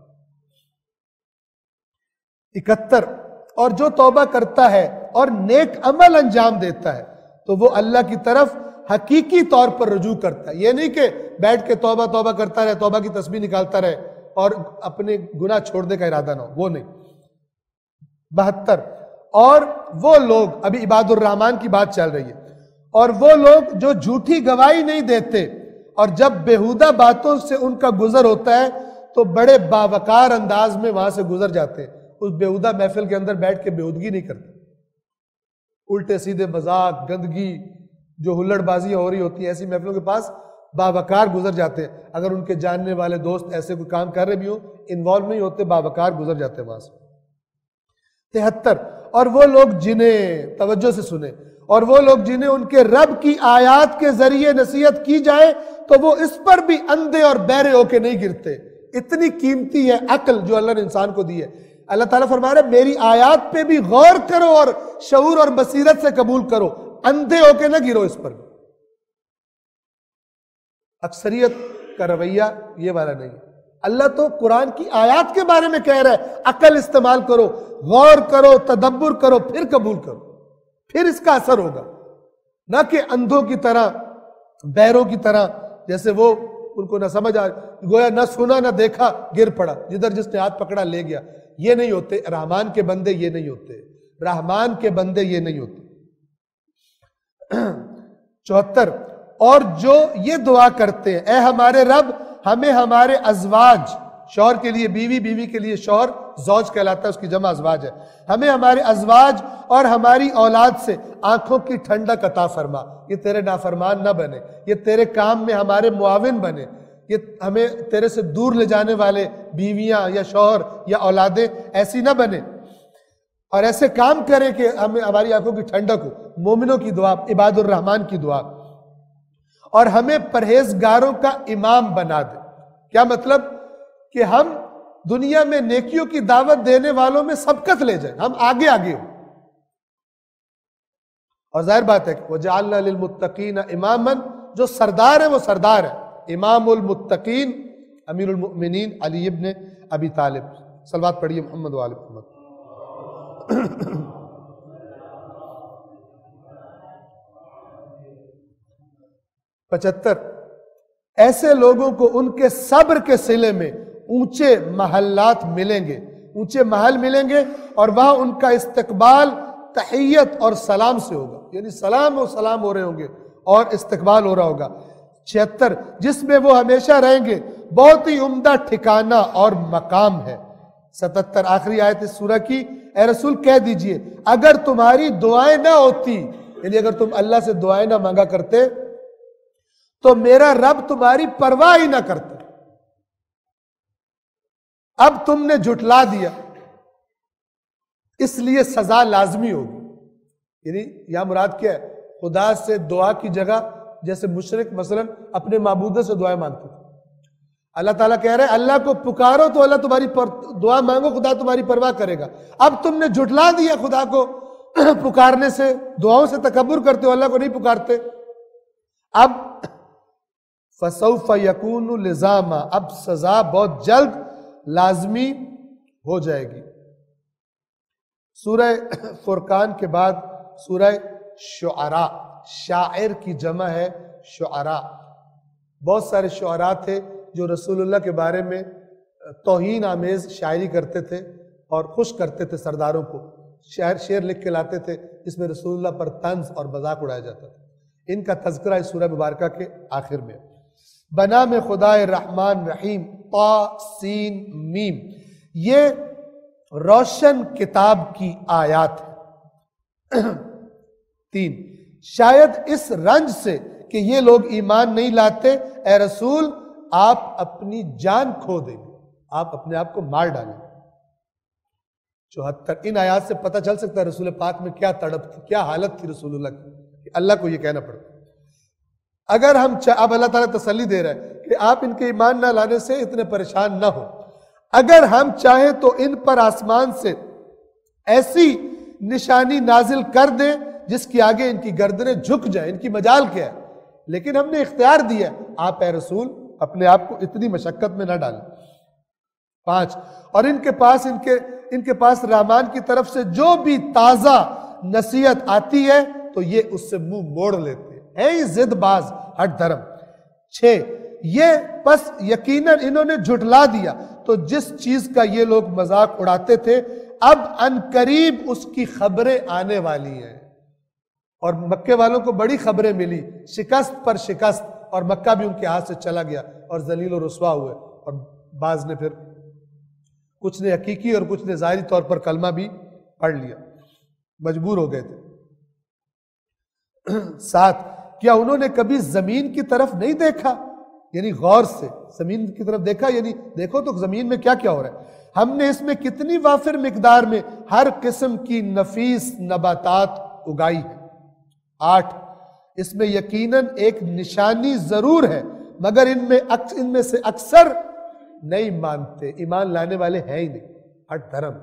[SPEAKER 2] اکہتر اور جو توبہ کرتا ہے اور نیک عمل انجام دیتا ہے تو وہ اللہ کی طرف حقیقی طور پر رجوع کرتا ہے. یہ نہیں کہ بیٹھ کے توبہ توبہ کرتا رہے، توبہ کی تسبیح نکالتا رہے اور اپنے گناہ چھوڑنے کا ارادہ نہ ہو، وہ نہیں. بہتر اور وہ لوگ، ابھی عباد الرحمن کی بات چل رہی ہے، اور وہ لوگ جو جھوٹی گواہی نہیں دیتے اور جب بیہودہ باتوں سے ان کا گزر ہوتا ہے تو بڑے باوقار انداز میں وہاں سے گزر جاتے ہیں. اس بیہودہ محفل کے اندر بیٹھ کے بیہودگی نہیں کرتے، الٹے سیدھے مذاق، گندگی، جو ہلڑ بازیاں ہو رہی ہوتی ہیں ایسی محفلوں کے پاس باوقار گزر جاتے ہیں. اگر ان کے جاننے والے دوست ایسے کوئی کام کر رہے بھی ہوں، انوالو نہیں ہوتے، باوقار گزر جاتے ہیں وہاں سے. تہتر اور وہ لوگ جنہیں، توجہ سے سنیں، اور وہ لوگ جنہیں ان کے رب کی آیات کے ذریعے نصیحت کی جائے تو وہ اس پر بھی اندھے اور بہرے ہو کے نہیں گرتے. اتنی قیمتی ہے عقل جو اللہ نے انسان کو دی ہے. اللہ تعالیٰ فرما رہا ہے میری آیات پہ بھی غور کرو اور شعور اور بصیرت سے قبول کرو، اندھے ہو کے نہ گرو اس پر. اکثریت کا رویہ یہ والا نہیں. اللہ تو قرآن کی آیات کے بارے میں کہہ رہا ہے عقل استعمال کرو، غور کرو، تدبر کرو، پھر قبول کرو، پھر اس کا اثر ہوگا. نہ کہ اندھوں کی طرح، بہروں کی طرح، جیسے وہ ان کو نہ سمجھ آ گویا نہ سنا نہ دیکھا گر پڑا، جدھر جس نے ہاتھ پکڑا لے گیا. یہ نہیں ہوتے رحمان کے بندے، یہ نہیں ہوتے رحمان کے بندے، یہ نہیں ہوتے. چوہتر اور جو یہ دعا کرتے ہیں اے ہمارے رب ہمیں ہمارے ازواج، شوہر کے لیے بیوی، بیوی کے لیے شوہر، زوج کہلاتا ہے، اس کی جمع ازواج ہے، ہمیں ہمارے ازواج اور ہماری اولاد سے آنکھوں کی ٹھنڈک عطا فرما. یہ تیرے نافرمان نہ بنے، یہ تیرے کام میں ہمارے معاون بنے، یہ ہمیں تیرے سے دور لے جانے والے بیویاں یا شوہر یا اولادیں ایسی نہ بنے، اور ایسے کام کریں کہ ہمیں ہماری آنکھوں کی ٹھنڈک ہو. مومنوں کی دعا، عباد الرحمن کی دعا. اور ہمیں پرہیزگاروں کا امام بنا دے. کیا مطلب؟ کہ ہم دنیا میں نیکیوں کی دعوت دینے والوں میں سبقت لے جائیں، ہم آگے آگے ہوں. اور ظاہر بات ہے کہ وَجَعَلْنَا لِلْمُتَّقِينَ إِمَامًا، جو سردار ہے وہ سردار ہے، امام المتقین امیر المؤمنین علی ابن ابی طالب. صلوات پڑھیے محمد و آل محمد. پچہتر ایسے لوگوں کو ان کے صبر کے صلے میں اونچے محلات ملیں گے، اونچے محل ملیں گے، اور وہاں ان کا استقبال تحیت اور سلام سے ہوگا، یعنی سلام و سلام ہو رہے ہوں گے اور استقبال ہو رہا ہوگا. چھہتر جس میں وہ ہمیشہ رہیں گے، بہت ہی عمدہ ٹھکانہ اور مقام ہے. ستتر آخری آیت اس سورہ کی، اے رسول کہہ دیجئے اگر تمہاری دعائیں نہ ہوتی، یعنی اگر تم اللہ سے دعائیں نہ مانگا کرتے تو میرا رب تمہاری پرواہ ہی نہ کرتا. اب تم نے جھٹلا دیا، اس لیے سزا لازمی ہوگی. یعنی یہاں مراد کیا ہے؟ خدا سے دعا کی جگہ جیسے مشرک مثلا اپنے معبودوں سے دعائیں مانگتے تھے، اللہ تعالیٰ کہہ رہے ہیں اللہ کو پکارو تو اللہ تمہاری پر دعا مانگو خدا تمہاری پرواہ کرے گا. اب تم نے جھٹلا دیا خدا کو پکارنے سے, دعاؤں سے تکبر کرتے ہو, اللہ کو نہیں پکارتے. اب فَسَوْفَ يَكُونُ لِزَامًا, اب سزا بہت جلد لازمی ہو جائے گی. سورہ فرقان کے بعد سورہ شعراء, شاعر کی جمع ہے شعراء. بہت سارے شعراء تھے جو رسول اللہ کے بارے میں توہین آمیز شاعری کرتے تھے اور خوش کرتے تھے سرداروں کو. شعر شعر لکھ کے لاتے تھے جس میں رسول اللہ پر طنز اور مذاق اڑایا جاتا تھا. ان کا تذکرہ اس سورہ مبارکہ کے آخر میں. بنام خدائے رحمان رحیم, طا سین میم, یہ روشن کتاب کی آیات ہے. تین, شاید اس رنج سے کہ یہ لوگ ایمان نہیں لاتے اے رسول آپ اپنی جان کھو دیں گے, آپ اپنے آپ کو مار ڈالیں گے. چوہتر, ان آیات سے پتہ چل سکتا ہے رسول پاک میں کیا تڑپ تھی, کیا حالت تھی رسول اللہ کی, کہ اللہ کو یہ کہنا پڑتا. اگر ہم اب اللہ تعالیٰ تسلی دے رہا ہے کہ آپ ان کے ایمان نہ لانے سے اتنے پریشان نہ ہو. اگر ہم چاہیں تو ان پر آسمان سے ایسی نشانی نازل کر دیں جس کی آگے ان کی گردنیں جھک جائیں, ان کی مجال کیا ہے, لیکن ہم نے اختیار دیا, آپ اے رسول اپنے آپ کو اتنی مشقت میں نہ ڈالیں. پانچ, اور ان کے پاس ان کے ان کے پاس رحمان کی طرف سے جو بھی تازہ نصیحت آتی ہے تو یہ اس سے منہ موڑ لیتے ہیں, ہے ہی ضد باز ہٹ دھرم. چھ, یہ پس یقیناً انہوں نے جھٹلا دیا تو جس چیز کا یہ لوگ مذاق اڑاتے تھے اب ان قریب اس کی خبریں آنے والی ہیں. اور مکے والوں کو بڑی خبریں ملی, شکست پر شکست, اور مکہ بھی ان کے ہاتھ سے چلا گیا اور ذلیل و رسوا ہوئے. اور بعض نے پھر کچھ نے حقیقی اور کچھ نے ظاہری طور پر کلمہ بھی پڑھ لیا, مجبور ہو گئے تھے. سات, کیا انہوں نے کبھی زمین کی طرف نہیں دیکھا, یعنی غور سے زمین کی طرف دیکھا, یعنی دیکھو تو زمین میں کیا کیا ہو رہا ہے. ہم نے اس میں کتنی وافر مقدار میں ہر قسم کی نفیس نباتات اگائی ہے. آٹھ, اس میں یقیناً ایک نشانی ضرور ہے مگر ان میں ان میں سے اکثر نہیں مانتے, ایمان لانے والے ہیں ہی نہیں, ہٹ دھرم.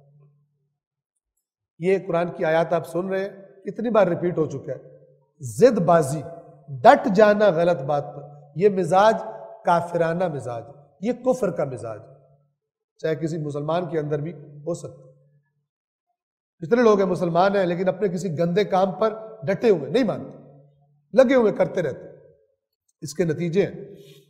[SPEAKER 2] یہ قرآن کی آیات آپ سن رہے ہیں, کتنی بار ریپیٹ ہو چکا ہے. ضد بازی, ڈٹ جانا غلط بات پر, یہ مزاج کافرانہ مزاج, یہ کفر کا مزاج, چاہے کسی مسلمان کے اندر بھی ہو سکتا ہے. جتنے لوگ ہیں مسلمان ہیں لیکن اپنے کسی گندے کام پر ڈٹے ہوئے نہیں مانتے, لگے ہوئے کرتے رہتے, اس کے نتیجے ہیں.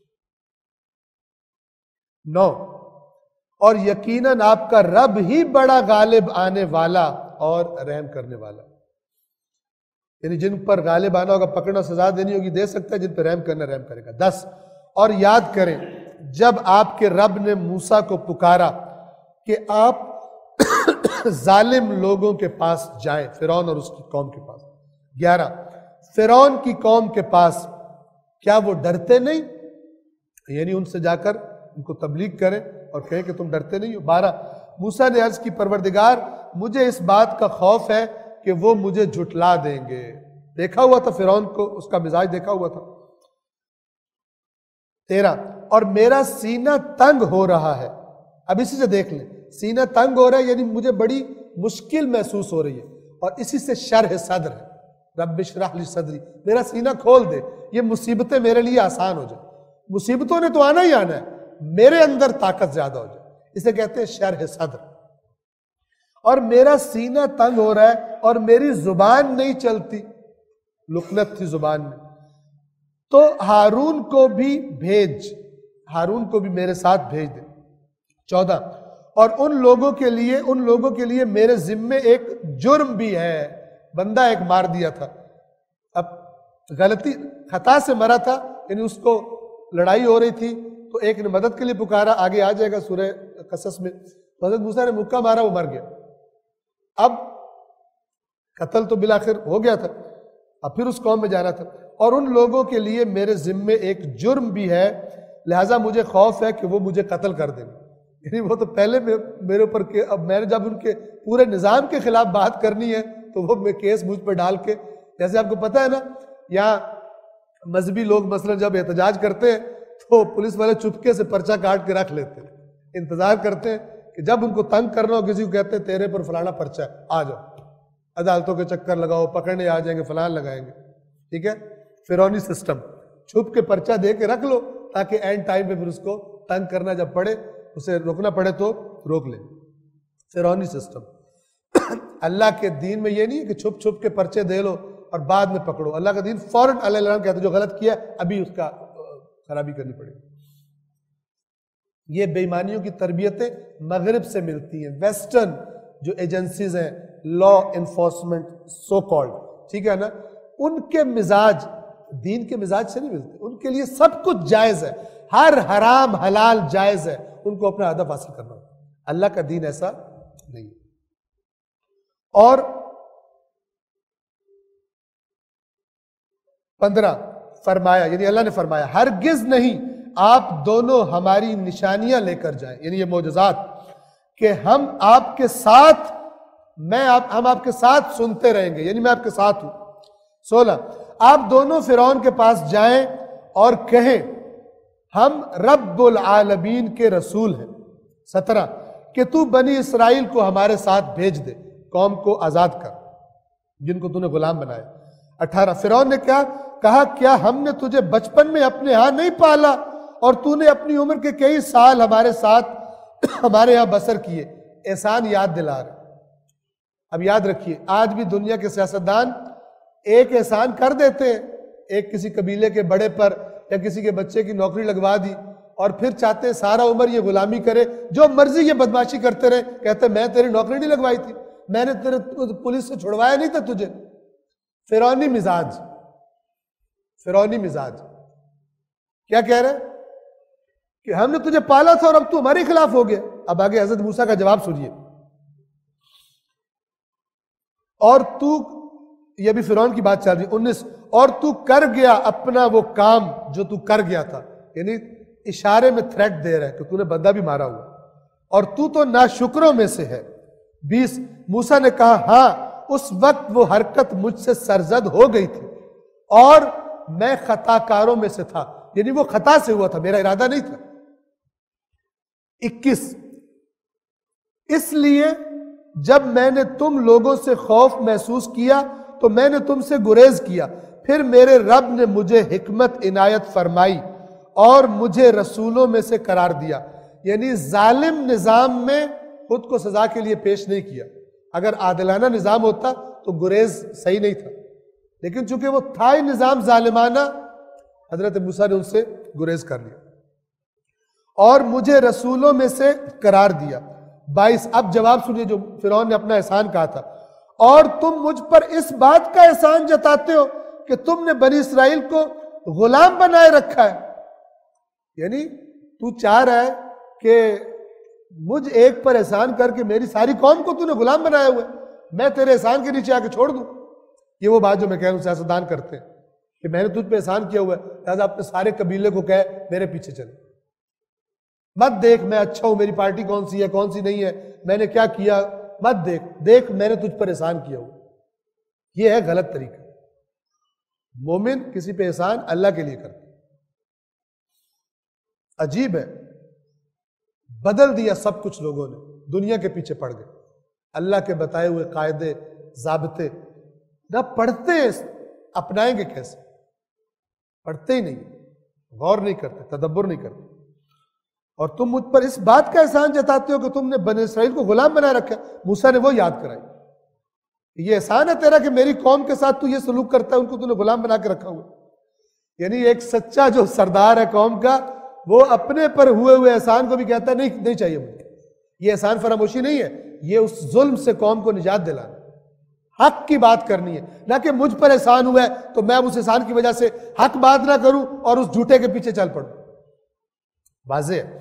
[SPEAKER 2] نو, اور یقیناً آپ کا رب ہی بڑا غالب آنے والا اور رحم کرنے والا, یعنی جن پر غالب آنا ہوگا پکڑنا سزا دینی ہوگی دے سکتا ہے, جن پر رحم کرنا رحم کرے گا. دس, اور یاد کریں جب آپ کے رب نے موسیٰ کو پکارا کہ آپ ظالم لوگوں کے پاس جائیں, فرعون اور اس کی قوم کے پاس. گیارہ, فرعون کی قوم کے پاس, کیا وہ ڈرتے نہیں, یعنی ان سے جا کر ان کو تبلیغ کریں اور کہیں کہ تم ڈرتے نہیں ہو. بارہ, موسیٰ نے عرض کی پروردگار مجھے اس بات کا خوف ہے کہ وہ مجھے جھٹلا دیں گے. دیکھا ہوا تھا فرعون کو, اس کا مزاج دیکھا ہوا تھا. تیرہ, اور میرا سینہ تنگ ہو رہا ہے. اب اسی سے دیکھ لیں, سینہ تنگ ہو رہا ہے یعنی مجھے بڑی مشکل محسوس ہو رہی ہے, اور اسی سے شرح صدر ہے, رب اشرح لی صدری, میرا سینہ کھول دے, یہ مصیبتیں میرے لیے آسان ہو جائیں. مصیبتوں نے تو آنا ہی آنا ہے, میرے اندر طاقت زیادہ ہو جائے, اسے کہتے ہیں شرح صدر. اور میرا سینہ تنگ ہو رہا ہے اور میری زبان نہیں چلتی, لکنت تھی زبان میں, تو ہارون کو بھی بھیج, ہارون کو بھی میرے ساتھ بھیج دے. چودہ, اور ان لوگوں کے لیے ان لوگوں کے لیے میرے ذمے ایک جرم بھی ہے, بندہ ایک مار دیا تھا, اب غلطی خطا سے مرا تھا, یعنی اس کو لڑائی ہو رہی تھی تو ایک نے مدد کے لیے پکارا, آگے آ جائے گا سورہ قصص میں. تو حضرت موسیٰ نے مکہ مارا, وہ مر گیا. اب قتل تو بالآخر ہو گیا تھا, اب پھر اس قوم میں جانا تھا. اور ان لوگوں کے لیے میرے ذمے ایک جرم بھی ہے, لہٰذا مجھے خوف ہے کہ وہ مجھے قتل کر دیں. یعنی وہ تو پہلے میرے اوپر, اب میں نے جب ان کے پورے نظام کے خلاف بات کرنی ہے تو وہ میں کیس مجھ پر ڈال کے, جیسے آپ کو پتہ ہے نا, یہاں مذہبی لوگ مثلا جب احتجاج کرتے ہیں تو پولیس والے چپکے سے پرچہ کاٹ کے رکھ لیتے ہیں, انتظار کرتے ہیں کہ جب ان کو تنگ کرنا ہو کسی کو کہتے ہیں تیرے پر فلانا پرچہ ہے, آ جاؤ, عدالتوں کے چکر لگاؤ, پکڑنے آ جائیں گے, فلان لگائیں گے. ٹھیک ہے, فرعونی سسٹم, چھپ کے پرچہ دے کے رکھ لو تاکہ اینڈ ٹائم پہ پھر اس کو تنگ کرنا جب پڑے, اسے روکنا پڑے تو روک لیں. فرعونی سسٹم. اللہ کے دین میں یہ نہیں ہے کہ چھپ چھپ کے پرچے دے لو اور بعد میں پکڑو. اللہ کا دین فوراً علیہ السلام کہتے ہیں جو غلط کیا ابھی اس کا خرابی کرنی پڑے گی. یہ بے ایمانیوں کی تربیتیں مغرب سے ملتی ہیں, ویسٹرن جو ایجنسیز ہیں, لا انفورسمنٹ سو کالڈ, ٹھیک ہے نا, ان کے مزاج دین کے مزاج سے نہیں ملتے. ان کے لیے سب کچھ جائز ہے, ہر حرام حلال جائز ہے, ان کو اپنا ہدف حاصل کرنا ہوتا ہے. اللہ کا دین ایسا نہیں. اور پندرہ فرمایا, یعنی اللہ نے فرمایا ہرگز نہیں آپ دونوں ہماری نشانیاں لے کر جائیں, یعنی یہ معجزات, کہ ہم آپ کے ساتھ میں آپ ہم آپ کے ساتھ سنتے رہیں گے, یعنی میں آپ کے ساتھ ہوں. سولہ آپ دونوں فرعون کے پاس جائیں اور کہیں ہم رب العالمین کے رسول ہیں. سترہ کہ تو بنی اسرائیل کو ہمارے ساتھ بھیج دے, قوم کو آزاد کر جن کو تو نے غلام بنایا. اٹھارہ فرعون نے کیا کہا, کیا ہم نے تجھے بچپن میں اپنے ہاں نہیں پالا اور تو نے اپنی عمر کے کئی سال ہمارے ساتھ ہمارے ہاں بسر کیے. احسان یاد دلا رہے. اب یاد رکھیے, آج بھی دنیا کے سیاستدان ایک احسان کر دیتے ہیں, ایک کسی قبیلے کے بڑے پر یا کسی کے بچے کی نوکری لگوا دی اور پھر چاہتے ہیں سارا عمر یہ غلامی کرے, جو مرضی یہ بدماشی کرتے رہے, کہتے ہیں میں تیری نوکری نہیں لگوائی تھی, میں نے تیرے پولیس سے چھڑوایا نہیں تھا تجھے. فرعونی مزاج, فرعونی مزاج. کیا کہہ رہے ہیں کہ ہم نے تجھے پالا تھا اور اب تو ہمارے خلاف ہو گیا. اب آگے حضرت موسیٰ کا جواب سنیے. اور تو, یہ بھی فرعون کی بات چل رہی. انیس اور تو کر گیا اپنا وہ کام جو تو کر گیا تھا, یعنی اشارے میں تھریٹ دے رہا ہے کہ تو نے بندہ بھی مارا ہوا, اور تو تو ناشکروں میں سے ہے. بیس موسیٰ نے کہا ہاں اس وقت وہ حرکت مجھ سے سرزد ہو گئی تھی اور میں خطا کاروں میں سے تھا, یعنی وہ خطا سے ہوا تھا, میرا ارادہ نہیں تھا. اکیس اس لیے جب میں نے تم لوگوں سے خوف محسوس کیا تو میں نے تم سے گریز کیا, پھر میرے رب نے مجھے حکمت عنایت فرمائی اور مجھے رسولوں میں سے قرار دیا. یعنی ظالم نظام میں خود کو سزا کے لیے پیش نہیں کیا. اگر عادلانہ نظام ہوتا تو گریز صحیح نہیں تھا, لیکن چونکہ وہ تھا ہی نظام ظالمانہ, حضرت موسیٰ نے ان سے گریز کر لیا اور مجھے رسولوں میں سے قرار دیا. بائیس اب جواب سنیے جو فرعون نے اپنا احسان کہا تھا. اور تم مجھ پر اس بات کا احسان جتاتے ہو کہ تم نے بنی اسرائیل کو غلام بنائے رکھا ہے. یعنی تو چاہ رہا ہے کہ مجھ ایک پر احسان کر کے میری ساری قوم کو تو نے غلام بنایا ہوا ہے, میں تیرے احسان کے نیچے آ کے چھوڑ دوں. یہ وہ بات جو میں کہہ رہا ہوں سیاستدان کرتے ہیں کہ میں نے تجھ پہ احسان کیا ہوا ہے, لہٰذا اپنے سارے قبیلے کو کہے میرے پیچھے چلے, مت دیکھ میں اچھا ہوں, میری پارٹی کون سی ہے کون سی نہیں ہے, میں نے کیا کیا, مت دیکھ, دیکھ میں نے تجھ پر احسان کیا ہوا. یہ ہے غلط طریقہ. مومن کسی پہ احسان اللہ کے لیے کرتا. عجیب ہے, بدل دیا سب کچھ لوگوں نے, دنیا کے پیچھے پڑ گئے. اللہ کے بتائے ہوئے قاعدے ضابطے نہ پڑھتے, اپنائیں گے کیسے؟ پڑھتے ہی نہیں, غور نہیں کرتے, تدبر نہیں کرتے. اور تم مجھ پر اس بات کا احسان جتاتے ہو کہ تم نے بنی اسرائیل کو غلام بنائے رکھا. موسیٰ نے وہ یاد کرائی, یہ احسان ہے تیرا کہ میری قوم کے ساتھ تو یہ سلوک کرتا ہے, ان کو تو نے غلام بنا کے رکھا ہوا. یعنی ایک سچا جو سردار ہے قوم کا, وہ اپنے پر ہوئے ہوئے احسان کو بھی کہتا ہے نہیں نہیں چاہیے مجھے. یہ احسان فراموشی نہیں ہے, یہ اس ظلم سے قوم کو نجات دلانا, حق کی بات کرنی ہے, نہ کہ مجھ پر احسان ہوا ہے تو میں اس احسان کی وجہ سے حق بات نہ کروں اور اس جھوٹے کے پیچھے چل پڑوں. واضح ہے.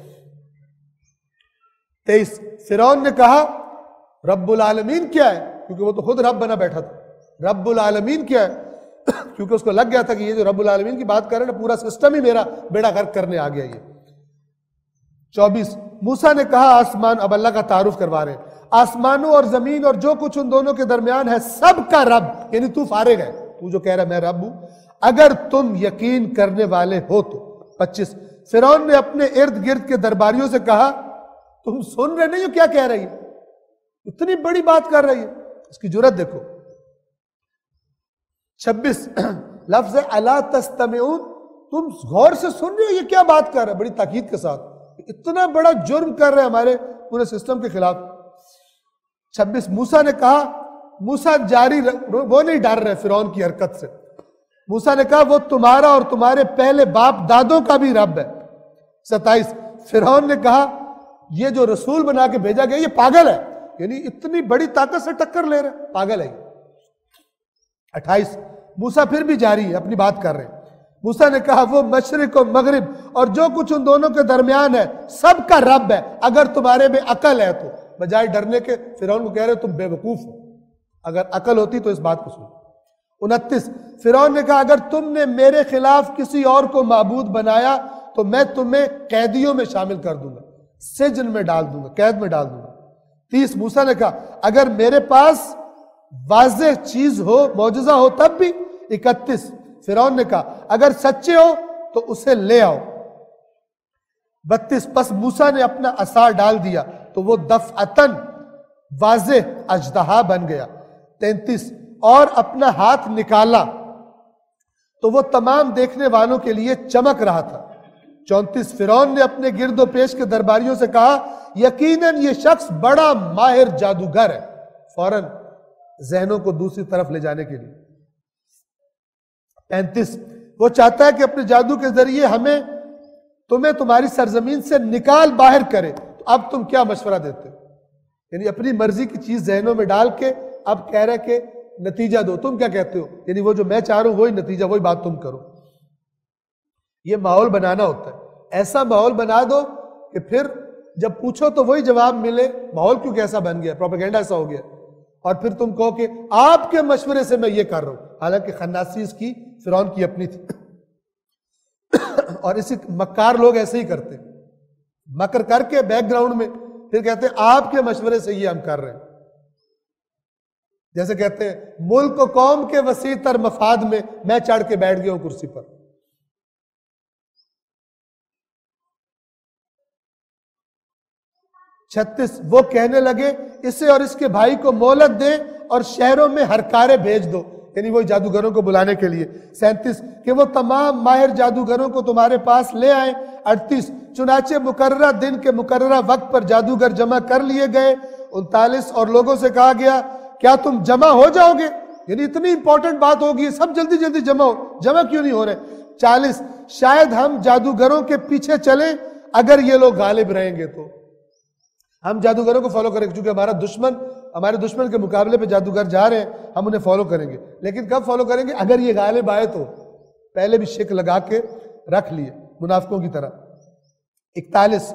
[SPEAKER 2] تیئیس فرعون نے کہا رب العالمین کیا ہے, کیونکہ وہ تو خود رب بنا بیٹھا تھا. رب العالمین کیا ہے کیونکہ اس کو لگ گیا تھا کہ یہ جو رب العالمین کی بات کر رہے ہیں پورا سسٹم ہی میرا بیڑا غرق کرنے آ گیا. یہ چوبیس موسیٰ نے کہا آسمان, اب اللہ کا تعارف کروا رہے ہیں, آسمانوں اور زمین اور جو کچھ ان دونوں کے درمیان ہے سب کا رب, یعنی تو فارغ ہے, تو جو کہہ رہا ہے میں رب ہوں, اگر تم یقین کرنے والے ہو تو. پچیس فرعون نے اپنے ارد گرد کے درباریوں سے کہا تم سن رہے نہیں ہو کیا کہہ رہی ہے؟ اتنی بڑی بات کر رہی ہے، اس کی جرات دیکھو۔ چھبیس لفظ الا تستمعون، تم غور سے سن رہے ہو یہ کیا بات کر رہا ہے، بڑی تاکید کے ساتھ، اتنا بڑا جرم کر رہے ہیں ہمارے پورے سسٹم کے خلاف۔ چھبیس موسیٰ نے کہا، موسیٰ جاری وہ نہیں ڈر رہے فرعون کی حرکت سے، موسیٰ نے کہا وہ تمہارا اور تمہارے پہلے باپ دادوں کا بھی رب ہے۔ ستائیس فرعون نے کہا یہ جو رسول بنا کے بھیجا گیا یہ پاگل ہے، یعنی اتنی بڑی طاقت سے ٹکر لے رہے، پاگل ہے۔ اٹھائیس موسیٰ پھر بھی جاری ہے، اپنی بات کر رہے ہیں۔ موسیٰ نے کہا وہ مشرق و مغرب اور جو کچھ ان دونوں کے درمیان ہے سب کا رب ہے، اگر تمہارے میں عقل ہے تو۔ بجائے ڈرنے کے فرعون کو کہہ رہے تم بے وقوف ہو، اگر عقل ہوتی تو اس بات کو سنو۔ انتیس فرعون نے کہا اگر تم نے میرے خلاف کسی اور کو معبود بنایا تو میں تمہیں قیدیوں میں شامل کر دوں گا، سجن میں ڈال دوں گا، قید میں ڈال دوں گا۔ تیس موسیٰ نے کہا اگر میرے پاس واضح چیز ہو، معجزہ ہو تب بھی۔ اکتیس فرعون نے کہا اگر سچے ہو تو اسے لے آؤ۔ بتیس پس موسیٰ نے اپنا عصا ڈال دیا تو وہ دفعتاً واضح اژدہا بن گیا۔ تینتیس اور اپنا ہاتھ نکالا تو وہ تمام دیکھنے والوں کے لیے چمک رہا تھا۔ چونتیس فرعون نے اپنے گرد و پیش کے درباریوں سے کہا یقیناً یہ شخص بڑا ماہر جادوگر ہے، فوراً ذہنوں کو دوسری طرف لے جانے کے لیے۔ پینتیس وہ چاہتا ہے کہ اپنے جادو کے ذریعے ہمیں تمہیں تمہاری سرزمین سے نکال باہر کرے، تو اب تم کیا مشورہ دیتے ہو؟ یعنی اپنی مرضی کی چیز ذہنوں میں ڈال کے اب کہہ رہے کہ نتیجہ دو، تم کیا کہتے ہو؟ یعنی وہ جو میں چاہ رہا ہوں وہی نتیجہ، وہی بات تم کرو۔ یہ ماحول بنانا ہوتا ہے، ایسا ماحول بنا دو کہ پھر جب پوچھو تو وہی جواب ملے۔ ماحول کیوں کیسا بن گیا، پروپیگنڈا ایسا ہو گیا، اور پھر تم کہو کہ آپ کے مشورے سے میں یہ کر رہا ہوں، حالانکہ خناسی اس کی فرعون کی اپنی تھی۔ اور اسی مکار لوگ ایسے ہی کرتے ہیں، مکر کر کے بیک گراؤنڈ میں پھر کہتے ہیں آپ کے مشورے سے یہ ہم کر رہے ہیں۔ جیسے کہتے ہیں ملک و قوم کے وسیع تر مفاد میں میں چڑھ کے بیٹھ گیا ہوں کرسی پر۔ چھتیس وہ کہنے لگے اسے اور اس کے بھائی کو مہلت دے اور شہروں میں ہرکارے بھیج دو، یعنی وہ جادوگروں کو بلانے کے لیے۔ سینتیس کہ وہ تمام ماہر جادوگروں کو تمہارے پاس لے آئیں۔ اڑتیس چنانچہ مقررہ دن کے مقررہ وقت پر جادوگر جمع کر لیے گئے۔ انتالیس اور لوگوں سے کہا گیا کیا تم جمع ہو جاؤ گے، یعنی اتنی امپورٹنٹ بات ہوگی سب جلدی جلدی جمع ہو، جمع کیوں نہیں ہو رہے؟ چالیس شاید ہم جادوگروں کے پیچھے چلیں اگر یہ لوگ غالب رہیں گے تو ہم جادوگروں کو فالو کریں گے، چونکہ ہمارا دشمن ہمارے دشمن کے مقابلے پہ جادوگر جا رہے ہیں، ہم انہیں فالو کریں گے، لیکن کب فالو کریں گے؟ اگر یہ غالب آئے تو۔ پہلے بھی شک لگا کے رکھ لیے منافقوں کی طرح۔ اکتالیس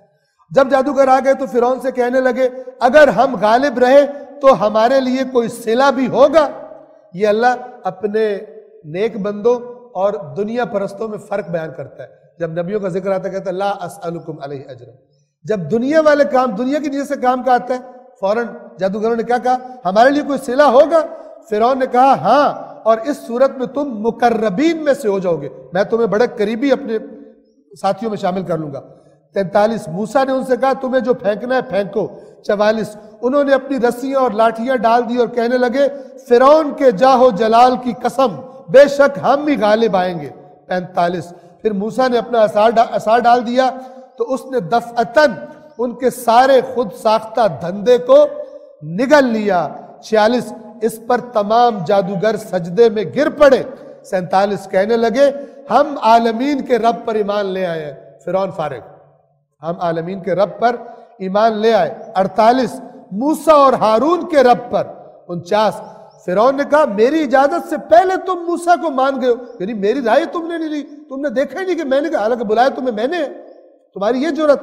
[SPEAKER 2] جب جادوگر آ گئے تو فرعون سے کہنے لگے اگر ہم غالب رہے تو ہمارے لیے کوئی صلہ بھی ہوگا۔ یہ اللہ اپنے نیک بندوں اور دنیا پرستوں میں فرق بیان کرتا ہے۔ جب نبیوں کا ذکر آتا ہے کہتا ہے لا اسألکم علیہ اجرا، جب دنیا والے کام دنیا کی نیت سے کام کا آتا ہے فوراً جادوگروں نے کیا کہا ہمارے لیے کوئی صلہ ہوگا؟ فرعون نے کہا ہاں، اور اس صورت میں تم مقربین میں سے ہو جاؤ گے، میں تمہیں بڑے قریبی اپنے ساتھیوں میں شامل کر لوں گا۔ تینتالیس موسیٰ نے ان سے کہا تمہیں جو پھینکنا ہے پھینکو۔ چوالیس انہوں نے اپنی رسیاں اور لاٹھیاں ڈال دی اور کہنے لگے فرعون کے جاہ و جلال کی قسم بے شک ہم ہی غالب آئیں گے۔ پینتالیس پھر موسیٰ نے اپنا عصا ڈال دیا تو اس نے دفعتاً ان کے سارے خود ساختہ دھندے کو نگل لیا۔ چھیالیس اس پر تمام جادوگر سجدے میں گر پڑے۔ سینتالیس کہنے لگے ہم عالمین کے رب پر ایمان لے آئے ہیں۔ فرعون فارغ، ہم عالمین کے رب پر ایمان لے آئے۔ اڑتالیس موسیٰ اور ہارون کے رب پر۔ انچاس فرعون نے کہا میری اجازت سے پہلے تم موسیٰ کو مان گئے ہو، یعنی میری رائے تم نے نہیں لی، تم نے دیکھا ہی نہیں کہ میں نے کہا، حالانکہ بلایا تمہیں میں نے، تمہاری یہ جرت۔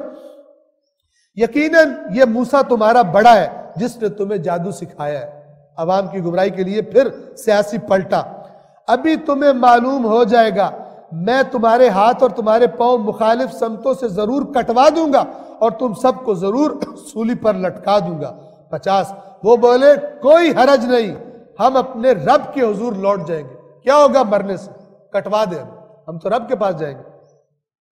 [SPEAKER 2] یقیناً یہ موسیٰ تمہارا بڑا ہے جس نے تمہیں جادو سکھایا ہے۔ عوام کی گمراہی کے لیے پھر سیاسی پلٹا۔ ابھی تمہیں معلوم ہو جائے گا، میں تمہارے ہاتھ اور تمہارے پاؤں مخالف سمتوں سے ضرور کٹوا دوں گا اور تم سب کو ضرور سولی پر لٹکا دوں گا۔ پچاس وہ بولے کوئی حرج نہیں، ہم اپنے رب کے حضور لوٹ جائیں گے۔ کیا ہوگا مرنے سے؟ کٹوا دیں، ہم تو رب کے پاس جائیں گے۔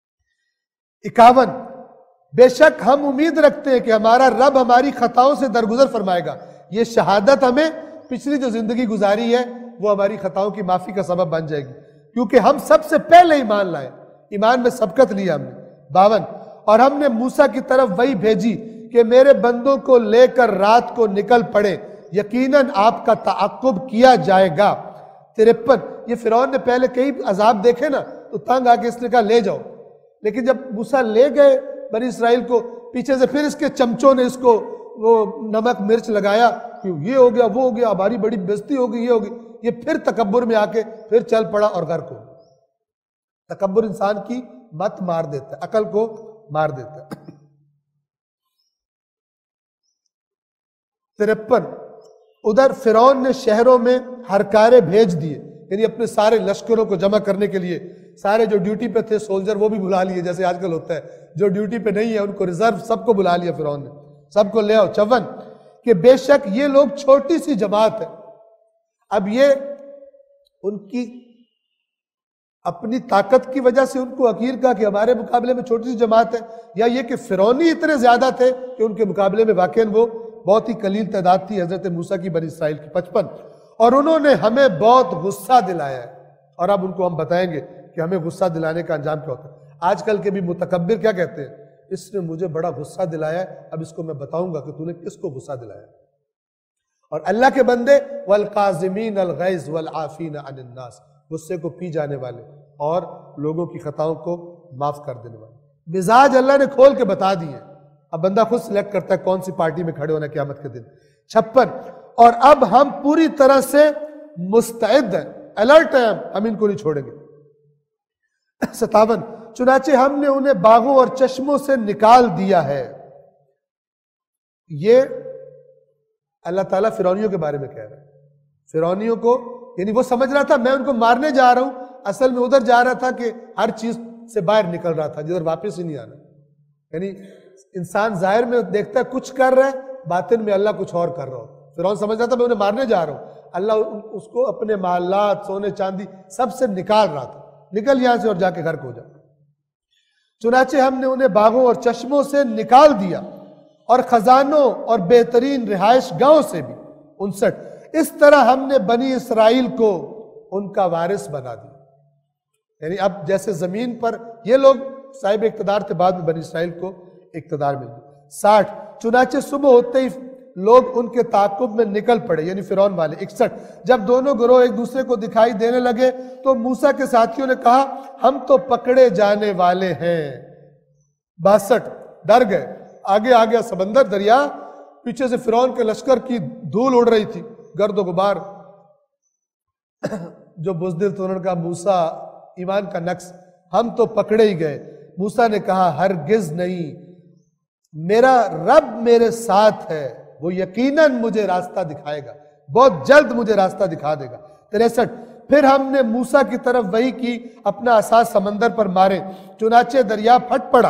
[SPEAKER 2] इक्यावन, बेशक हम उम्मीद रखते हैं कि हमारा रब हमारी खताओं से दरगुजर फरमाएगा। ये शहादत हमें पिछली जो जिंदगी गुजारी है वो हमारी खताओं की माफी का सबब बन जाएगी, क्योंकि हम सबसे पहले ईमान लाए, ईमान में सबकत लिया हमने। बावन, और हमने मूसा की तरफ वही भेजी कि मेरे बंदों को लेकर रात को निकल पड़े, यकीनन आपका ताक़ुब किया जाएगा। तिरपन, ये फिरौन ने पहले कई अजाब देखे ना, तो तंग आके इसने कहा ले जाओ, लेकिन जब मूसा ले गए बनी इसराइल को, पीछे से फिर इसके चमचों ने इसको वो नमक मिर्च लगाया कि ये हो गया वो हो गया, हमारी बड़ी बेइज्जती हो गई, ये हो गई, ये फिर तकब्बुर में आके फिर चल पड़ा और गर्क हो। तकब्बुर इंसान की मत मार देता है, अकल को मार देता है। तिरपन, उधर फिरौन ने शहरों में हरकारे भेज दिए, यानी अपने सारे लश्करों को जमा करने के लिए सारे जो ड्यूटी पे थे सोल्जर वो भी बुला लिए, जैसे आजकल होता है, जो ड्यूटी पे नहीं है उनको रिजर्व सबको बुला लिया फिरौन ने, सबको ले आओ। चौवन, कि बेशक ये लोग छोटी सी जमात है। अब ये उनकी अपनी ताकत की वजह से उनको हकीर कहा कि हमारे मुकाबले में छोटी सी जमात है, या ये कि फिरौनी इतने ज्यादा थे कि उनके मुकाबले में वाकई वो बहुत ही कलील तादाद थी हजरत मूसा की बनी इसराइल की। पचपन, और उन्होंने हमें बहुत गुस्सा दिलाया है, और अब उनको हम बताएंगे कि हमें गुस्सा दिलाने का अंजाम क्या होता है। आजकल के भी मुतकब्बिर क्या कहते हैं, इसने मुझे बड़ा गुस्सा दिलाया है, अब इसको मैं बताऊंगा कि तूने किसको गुस्सा दिलाया। और अल्लाह के बंदे वल काज़िमीन अल गैज़ वल आफीन अनिन नास, गुस्से को पी जाने वाले और लोगों की खताओं को माफ कर देने वाले। मिजाज अल्लाह ने खोल के बता दिए, अब बंदा खुद सिलेक्ट करता है कौन सी पार्टी में खड़े होना क़यामत के दिन। छप्पन, और अब हम पूरी तरह से मुस्तैद हैं, अलर्ट हैं, हम इनको नहीं छोड़ेंगे। सतावन, चुनाचे हमने उन्हें बागों और चश्मों से निकाल दिया है। ये अल्लाह ताला फिरौनियों के बारे में कह रहा है। फिरौनियों को, यानी वो समझ रहा था मैं उनको मारने जा रहा हूं, असल में उधर जा रहा था कि हर चीज से बाहर निकल रहा था जिधर वापस ही नहीं आना। यानी इंसान जाहिर में देखता है कुछ कर रहा है, बातिन में अल्लाह कुछ और कर रहा हो। फिरौन समझ रहा था मैं उन्हें मारने जा रहा हूं, अल्लाह उसको अपने मालात सोने चांदी सबसे निकाल रहा था, निकल यहां से और जाके घर को जा। चुनाचे हमने उन्हें बागों और चश्मों से निकाल दिया और खजानों और बेहतरीन रिहाइश गांव से भी। उनसठ, इस तरह हमने बनी इसराइल को उनका वारिस बना दिया। यानी अब जैसे जमीन पर ये लोग साहिब इक़्तिदार थे, बाद में बनी इसराइल को इक़्तिदार मिल गया। साठ, चुनाचे सुबह होते ही लोग उनके ताक़ुब में निकल पड़े, यानी फिरौन वाले। इकसठ, जब दोनों गिरोह एक दूसरे को दिखाई देने लगे तो मूसा के साथियों ने कहा हम तो पकड़े जाने वाले हैं। बासठ, डर गए, आगे आ गया समंदर दरिया, पीछे से फिरौन के लश्कर की धूल उड़ रही थी, गर्द गुबार। जो बुज़दिल तो उन्होंने कहा मूसा ईमान का नक्स, हम तो पकड़े ही गए। मूसा ने कहा हरगिज नहीं, मेरा रब मेरे साथ है, वो यकीनन मुझे रास्ता दिखाएगा, बहुत जल्द मुझे रास्ता दिखा देगा। तिरसठ, फिर हमने मूसा की तरफ वही की, अपना असा समंदर पर मारे, चुनाचे दरिया फट पड़ा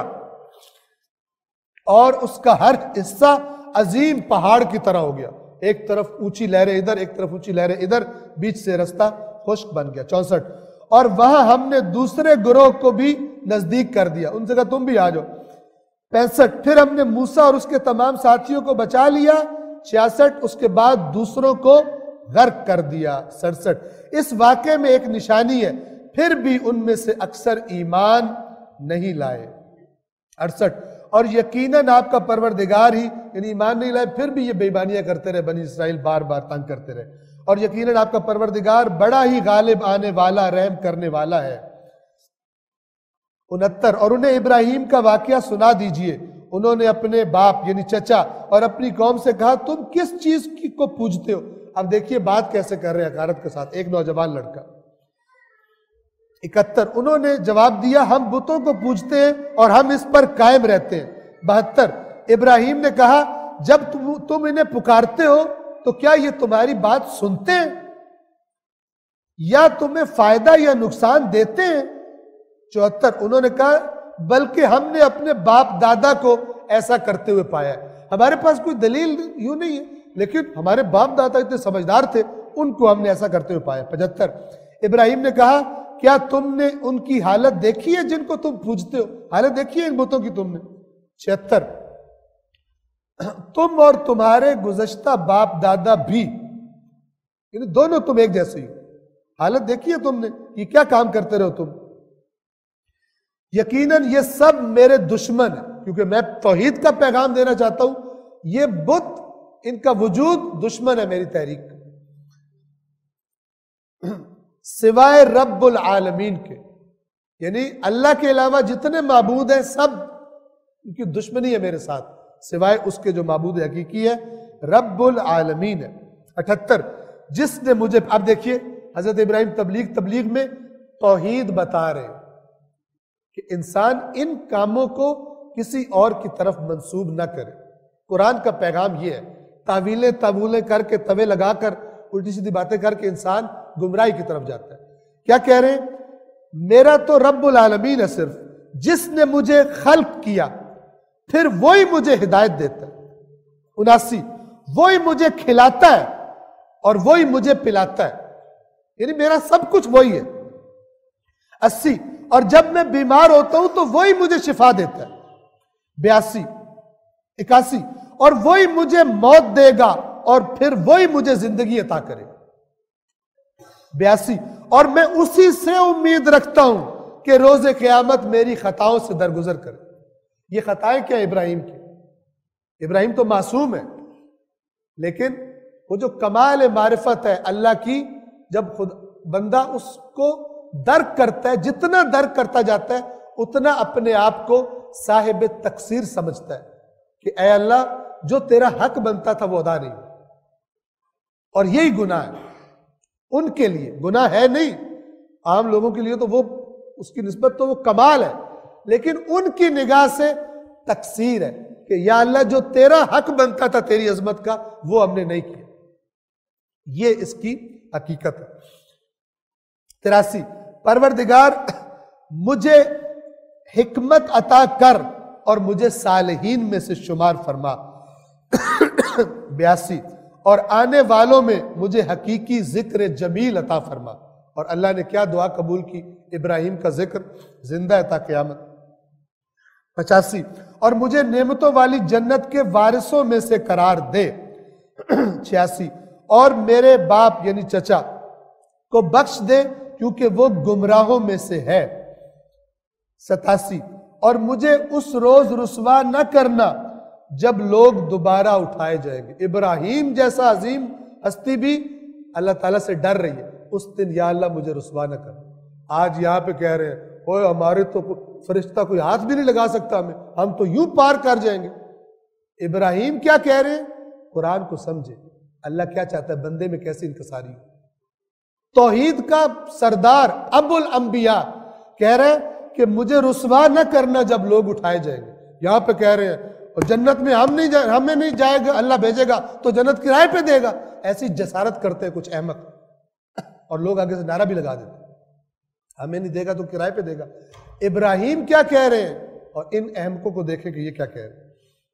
[SPEAKER 2] और उसका हर हिस्सा अजीम पहाड़ की तरह हो गया। एक तरफ ऊंची लहरें इधर, एक तरफ ऊंची लहरें इधर, बीच से रास्ता खुश्क बन गया। चौसठ, और वहां हमने दूसरे गिरोह को भी नजदीक कर दिया, उनसे कहा तुम भी आ जाओ। पैंसठ, फिर हमने मूसा और उसके तमाम साथियों को बचा लिया। छियासठ, उसके बाद दूसरों को गर्क कर दिया। सड़सठ, इस वाक़े में एक निशानी है, फिर भी उनमें से अक्सर ईमान नहीं लाए। अड़सठ, और यकीनन आपका परवरदिगार ही, यानी ईमान नहीं लाए फिर भी ये बेईमानियां करते रहे, बनी इसराइल बार बार तंग करते रहे, और यकीनन आपका परवरदिगार बड़ा ही गालिब आने वाला, रहम करने वाला है। उनहत्तर, और उन्हें इब्राहिम का वाकया सुना दीजिए, उन्होंने अपने बाप यानी चचा और अपनी कौम से कहा तुम किस चीज की को पूजते हो। अब देखिए बात कैसे कर रहे हैं हकारत के साथ, एक नौजवान लड़का। इकहत्तर, उन्होंने जवाब दिया हम बुतों को पूजते हैं और हम इस पर कायम रहते हैं। बहत्तर, इब्राहिम ने कहा जब तुम तुम इन्हें पुकारते हो तो क्या ये तुम्हारी बात सुनते हैं या तुम्हें फायदा या नुकसान देते हैं। चौहत्तर, उन्होंने कहा बल्कि हमने अपने बाप दादा को ऐसा करते हुए पाया है, हमारे पास कोई दलील यूं नहीं है लेकिन हमारे बाप दादा इतने समझदार थे, उनको हमने ऐसा करते हुए पाया। पचहत्तर, इब्राहिम ने कहा کیا تم نے ان کی حالت دیکھی ہے جن کو تم پوجتے ہو؟ حالت دیکھی ہے ان بتوں کی تم نے؟ چھہتر، تم اور تمہارے گزشتہ باپ دادا بھی، یعنی دونوں تم ایک جیسے ہی، حالت دیکھی ہے تم نے، یہ کیا کام کرتے رہو تم؟ یقیناً یہ سب میرے دشمن ہیں، کیونکہ میں توحید کا پیغام دینا چاہتا ہوں، یہ بت ان کا وجود دشمن ہے میری تحریک کا، سوائے رب العالمین کے، یعنی اللہ کے علاوہ جتنے معبود ہیں سب ان کی دشمنی ہے میرے ساتھ، سوائے اس کے جو معبود حقیقی ہے رب العالمین ہے۔ اٹھتر، جس نے مجھے، اب دیکھیے حضرت ابراہیم تبلیغ تبلیغ میں توحید بتا رہے ہیں کہ انسان ان کاموں کو کسی اور کی طرف منسوب نہ کرے۔ قرآن کا پیغام یہ ہے، تعویلیں تعویلیں کر کے توے لگا کر الٹی سیدھی باتیں کر کے انسان گمراہی کی طرف جاتا ہے۔ کیا کہہ رہے ہیں؟ میرا تو رب العالمین ہے صرف، جس نے مجھے خلق کیا، پھر وہی مجھے ہدایت دیتا ہے۔ اناسی، وہی مجھے کھلاتا ہے اور وہی مجھے پلاتا ہے، یعنی میرا سب کچھ وہی ہے۔ اسی، اور جب میں بیمار ہوتا ہوں تو وہی مجھے شفا دیتا ہے۔ بیاسی، اکاسی، اور وہی مجھے موت دے گا اور پھر وہی مجھے زندگی عطا کرے گا۔ بیاسی، اور میں اسی سے امید رکھتا ہوں کہ روز قیامت میری خطاؤں سے درگزر کرے۔ یہ خطائیں کیا ابراہیم کی؟ ابراہیم تو معصوم ہے، لیکن وہ جو کمال معرفت ہے اللہ کی، جب خود بندہ اس کو درک کرتا ہے، جتنا درک کرتا جاتا ہے اتنا اپنے آپ کو صاحب تقصیر سمجھتا ہے کہ اے اللہ جو تیرا حق بنتا تھا وہ ادا نہیں، اور یہی گناہ ہے ان کے لیے، گناہ ہے نہیں، عام لوگوں کے لیے تو وہ اس کی نسبت تو وہ کمال ہے، لیکن ان کی نگاہ سے تقصیر ہے کہ یا اللہ جو تیرا حق بنتا تھا تیری عظمت کا وہ ہم نے نہیں کیا۔ یہ اس کی حقیقت ہے۔ تراسی، پروردگار مجھے حکمت عطا کر اور مجھے صالحین میں سے شمار فرما۔ بیاسی، اور آنے والوں میں مجھے حقیقی ذکر جمیل عطا فرما، اور اللہ نے کیا دعا قبول کی؟ ابراہیم کا ذکر زندہ ہے تا قیامت۔ پچاسی، اور مجھے نعمتوں والی جنت کے وارثوں میں سے قرار دے۔ چھیاسی، اور میرے باپ یعنی چچا کو بخش دے کیونکہ وہ گمراہوں میں سے ہے۔ ستاسی، اور مجھے اس روز رسوا نہ کرنا جب لوگ دوبارہ اٹھائے جائیں گے۔ ابراہیم جیسا عظیم ہستی بھی اللہ تعالیٰ سے ڈر رہی ہے، اس دن یا اللہ مجھے رسوا نہ کرنا۔ آج یہاں پہ کہہ رہے ہیں اوہ ہمارے تو فرشتہ کوئی ہاتھ بھی نہیں لگا سکتا ہمیں، ہم تو یوں پار کر جائیں گے۔ ابراہیم کیا کہہ رہے ہیں؟ قرآن کو سمجھے اللہ کیا چاہتا ہے، بندے میں کیسی انکساری ہو۔ توحید کا سردار ابو الانبیاء کہہ رہے ہیں کہ مجھے رسوا نہ کرنا جب لوگ اٹھائے جائیں گے۔ یہاں پہ کہہ رہے ہیں اور جنت میں ہم نہیں جائے ہمیں نہیں جائے گا، اللہ بھیجے گا تو جنت کرائے پہ دے گا۔ ایسی جسارت کرتے ہیں کچھ احمق، اور لوگ آگے سے نعرہ بھی لگا دیتے ہیں ہمیں نہیں دے گا تو کرائے پہ دے گا۔ ابراہیم کیا کہہ رہے ہیں، اور ان احمقوں کو دیکھیں کہ یہ کیا کہہ رہے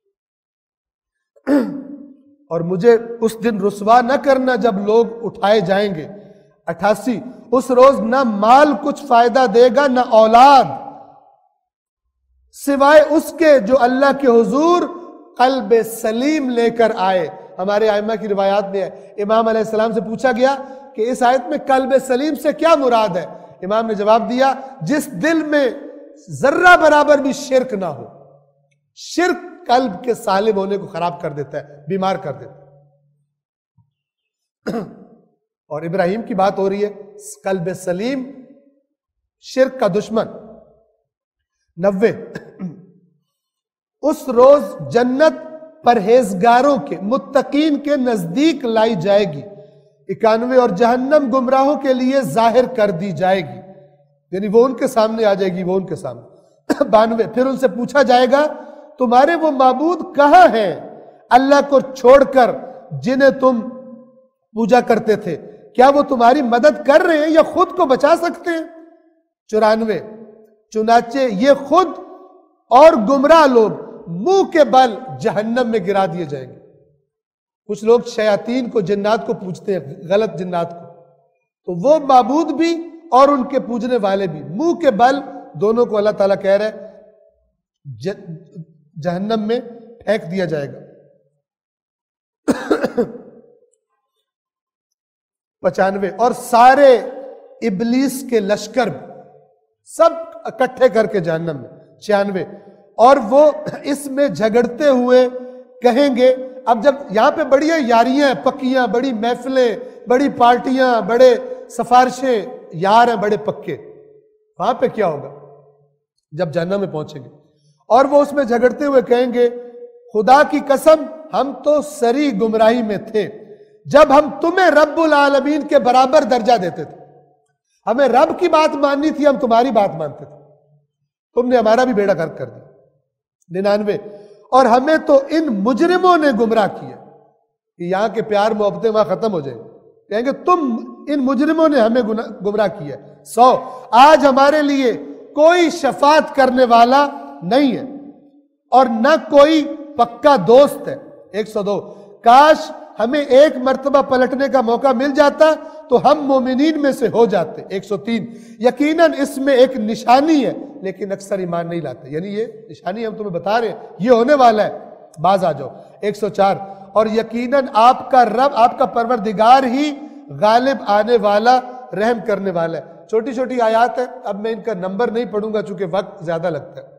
[SPEAKER 2] ہیں۔ اور مجھے اس دن رسوا نہ کرنا جب لوگ اٹھائے جائیں گے۔ اٹھاسی، اس روز نہ مال کچھ فائدہ دے گا نہ اولاد، سوائے اس کے جو اللہ کے حضور قلب سلیم لے کر آئے۔ ہمارے ائمہ کی روایات میں ہے، امام علیہ السلام سے پوچھا گیا کہ اس آیت میں قلب سلیم سے کیا مراد ہے؟ امام نے جواب دیا جس دل میں ذرہ برابر بھی شرک نہ ہو۔ شرک قلب کے سالم ہونے کو خراب کر دیتا ہے، بیمار کر دیتا ہے۔ اور ابراہیم کی بات ہو رہی ہے، قلب سلیم شرک کا دشمن۔ نوے، اس روز جنت پرہیزگاروں کے متقین کے نزدیک لائی جائے گی، اکانوے، اور جہنم گمراہوں کے لیے ظاہر کر دی جائے گی، یعنی وہ ان کے سامنے آ جائے گی، وہ ان کے سامنے۔ بانوے، پھر ان سے پوچھا جائے گا تمہارے وہ معبود کہاں ہیں اللہ کو چھوڑ کر جنہیں تم پوجا کرتے تھے، کیا وہ تمہاری مدد کر رہے ہیں یا خود کو بچا سکتے ہیں؟ چورانوے، چنانچہ یہ خود اور گمراہ لوگ منہ کے بل جہنم میں گرا دیے جائیں گے۔ کچھ لوگ شیاطین کو، جنات کو پوجتے ہیں، غلط جنات کو، تو وہ معبود بھی اور ان کے پوجنے والے بھی، منہ کے بل دونوں کو اللہ تعالیٰ کہہ رہے جہنم میں پھینک دیا جائے گا۔ پچانوے، اور سارے ابلیس کے لشکر سب اکٹھے کر کے جہنم میں۔ چھیانوے، اور وہ اس میں جھگڑتے ہوئے کہیں گے، اب جب یہاں پہ بڑی یاریاں پکیاں، بڑی محفلیں، بڑی پارٹیاں، بڑے سفارشیں، یار ہیں بڑے پکے، وہاں پہ کیا ہوگا جب جہنم میں پہنچیں گے؟ اور وہ اس میں جھگڑتے ہوئے کہیں گے، خدا کی قسم ہم تو سری گمراہی میں تھے جب ہم تمہیں رب العالمین کے برابر درجہ دیتے تھے، ہمیں رب کی بات ماننی تھی، ہم تمہاری بات مانتے تھے، تم نے ہمارا بھی بیڑا غرق کر دیا۔ ننانوے، اور ہمیں تو ان مجرموں نے گمراہ کیا، کہ یہاں کے پیار محبتیں وہاں ختم ہو جائیں گے، کہیں گے تم ان مجرموں نے ہمیں گمراہ کیا۔ سو، آج ہمارے لیے کوئی شفاعت کرنے والا نہیں ہے اور نہ کوئی پکا دوست ہے۔ ایک سو دو، کاش ہمیں ایک مرتبہ پلٹنے کا موقع مل جاتا تو ہم مومنین میں سے ہو جاتے۔ ایک سو تین، یقیناً اس میں ایک نشانی ہے لیکن اکثر ایمان نہیں لاتے، یعنی یہ نشانی ہم تمہیں بتا رہے ہیں، یہ ہونے والا ہے، باز آ جاؤ۔ ایک سو چار، اور یقیناً آپ کا رب، آپ کا پروردگار ہی غالب آنے والا، رحم کرنے والا ہے۔ چھوٹی چھوٹی آیات ہے، اب میں ان کا نمبر نہیں پڑھوں گا چونکہ وقت زیادہ لگتا ہے۔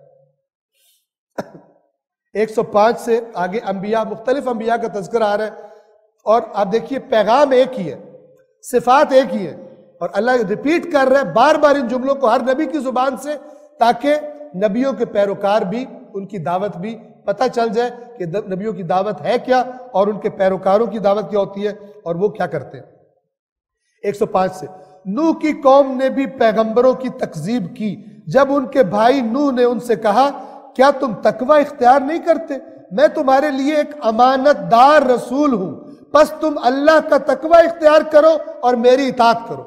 [SPEAKER 2] ایک سو پانچ سے آگے انبیاء، مختلف انبیاء کا تذکرہ آ رہا ہے، اور آپ دیکھیے پیغام ایک ہی ہے، صفات ایک ہی ہے، اور اللہ ریپیٹ کر رہا ہے بار بار ان جملوں کو ہر نبی کی زبان سے، تاکہ نبیوں کے پیروکار بھی، ان کی دعوت بھی پتہ چل جائے کہ نبیوں کی دعوت ہے کیا اور ان کے پیروکاروں کی دعوت کیا ہوتی ہے اور وہ کیا کرتے ہیں۔ ایک سو پانچ سے، نوح کی قوم نے بھی پیغمبروں کی تکذیب کی جب ان کے بھائی نوح نے ان سے کہا، کیا تم تقوی اختیار نہیں کرتے؟ میں تمہارے لیے ایک امانت دار رسول ہوں، بس تم اللہ کا تقوی اختیار کرو اور میری اطاعت کرو۔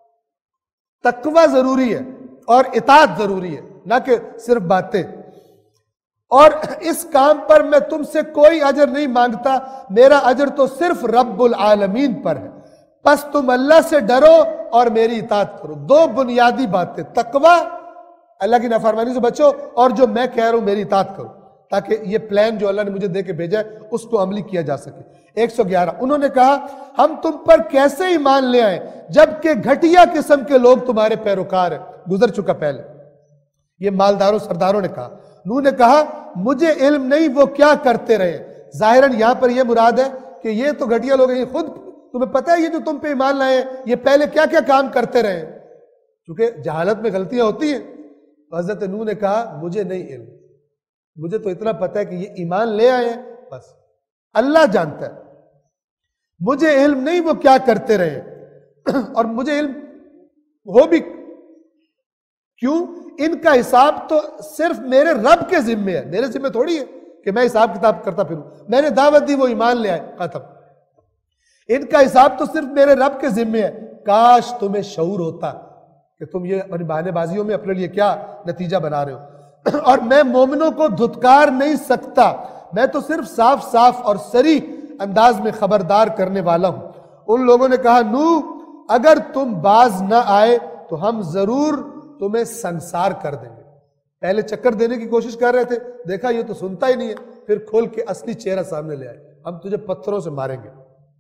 [SPEAKER 2] تقوی ضروری ہے اور اطاعت ضروری ہے، نہ کہ صرف باتیں۔ اور اس کام پر میں تم سے کوئی اجر نہیں مانگتا، میرا اجر تو صرف رب العالمین پر ہے، بس تم اللہ سے ڈرو اور میری اطاعت کرو۔ دو بنیادی باتیں، تقوی، اللہ کی نافرمانی سے بچو، اور جو میں کہہ رہا ہوں میری اطاعت کرو، تاکہ یہ پلان جو اللہ نے مجھے دے کے بھیجا ہے اس کو عملی کیا جا سکے۔ ایک سو گیارہ، انہوں نے کہا، ہم تم پر کیسے ایمان لے آئیں جبکہ گھٹیا قسم کے لوگ تمہارے پیروکار ہیں۔ گزر چکا پہلے، یہ مالداروں سرداروں نے کہا۔ نوح نے کہا، مجھے علم نہیں وہ کیا کرتے رہے۔ ظاہراً یہاں پر یہ مراد ہے کہ یہ تو گھٹیا لوگ ہیں، یہ خود تمہیں پتہ ہے یہ جو تم پہ ایمان لائے ہیں یہ پہلے کیا کیا کام کرتے رہے ہیں، کیونکہ جہالت میں غلطیاں ہوتی ہیں۔ حضرت نوح نے کہا، مجھے نہیں علم، مجھے تو اتنا پتہ ہے کہ یہ ایمان لے آئے ہیں، بس اللہ جانتا ہے، مجھے علم نہیں وہ کیا کرتے رہے، اور مجھے علم ہو بھی کیوں، ان کا حساب تو صرف میرے رب کے ذمے ہے، میرے ذمے تھوڑی ہے کہ میں حساب کتاب کرتا پھروں، میں نے دعوت دی وہ ایمان لے آئے، ختم۔ ان کا حساب تو صرف میرے رب کے ذمے ہے۔ کاش تمہیں شعور ہوتا کہ تم یہ اپنی بہانے بازیوں میں اپنے لیے کیا نتیجہ بنا رہے ہو، اور میں مومنوں کو دھتکار نہیں سکتا، میں تو صرف صاف صاف اور صریح انداز میں خبردار کرنے والا ہوں۔ ان لوگوں نے کہا، نوح اگر تم باز نہ آئے تو ہم ضرور تمہیں سنسار کر دیں گے۔ پہلے چکر دینے کی کوشش کر رہے تھے، دیکھا یہ تو سنتا ہی نہیں ہے، پھر کھول کے اصلی چہرہ سامنے لے آئے، ہم تجھے پتھروں سے ماریں گے۔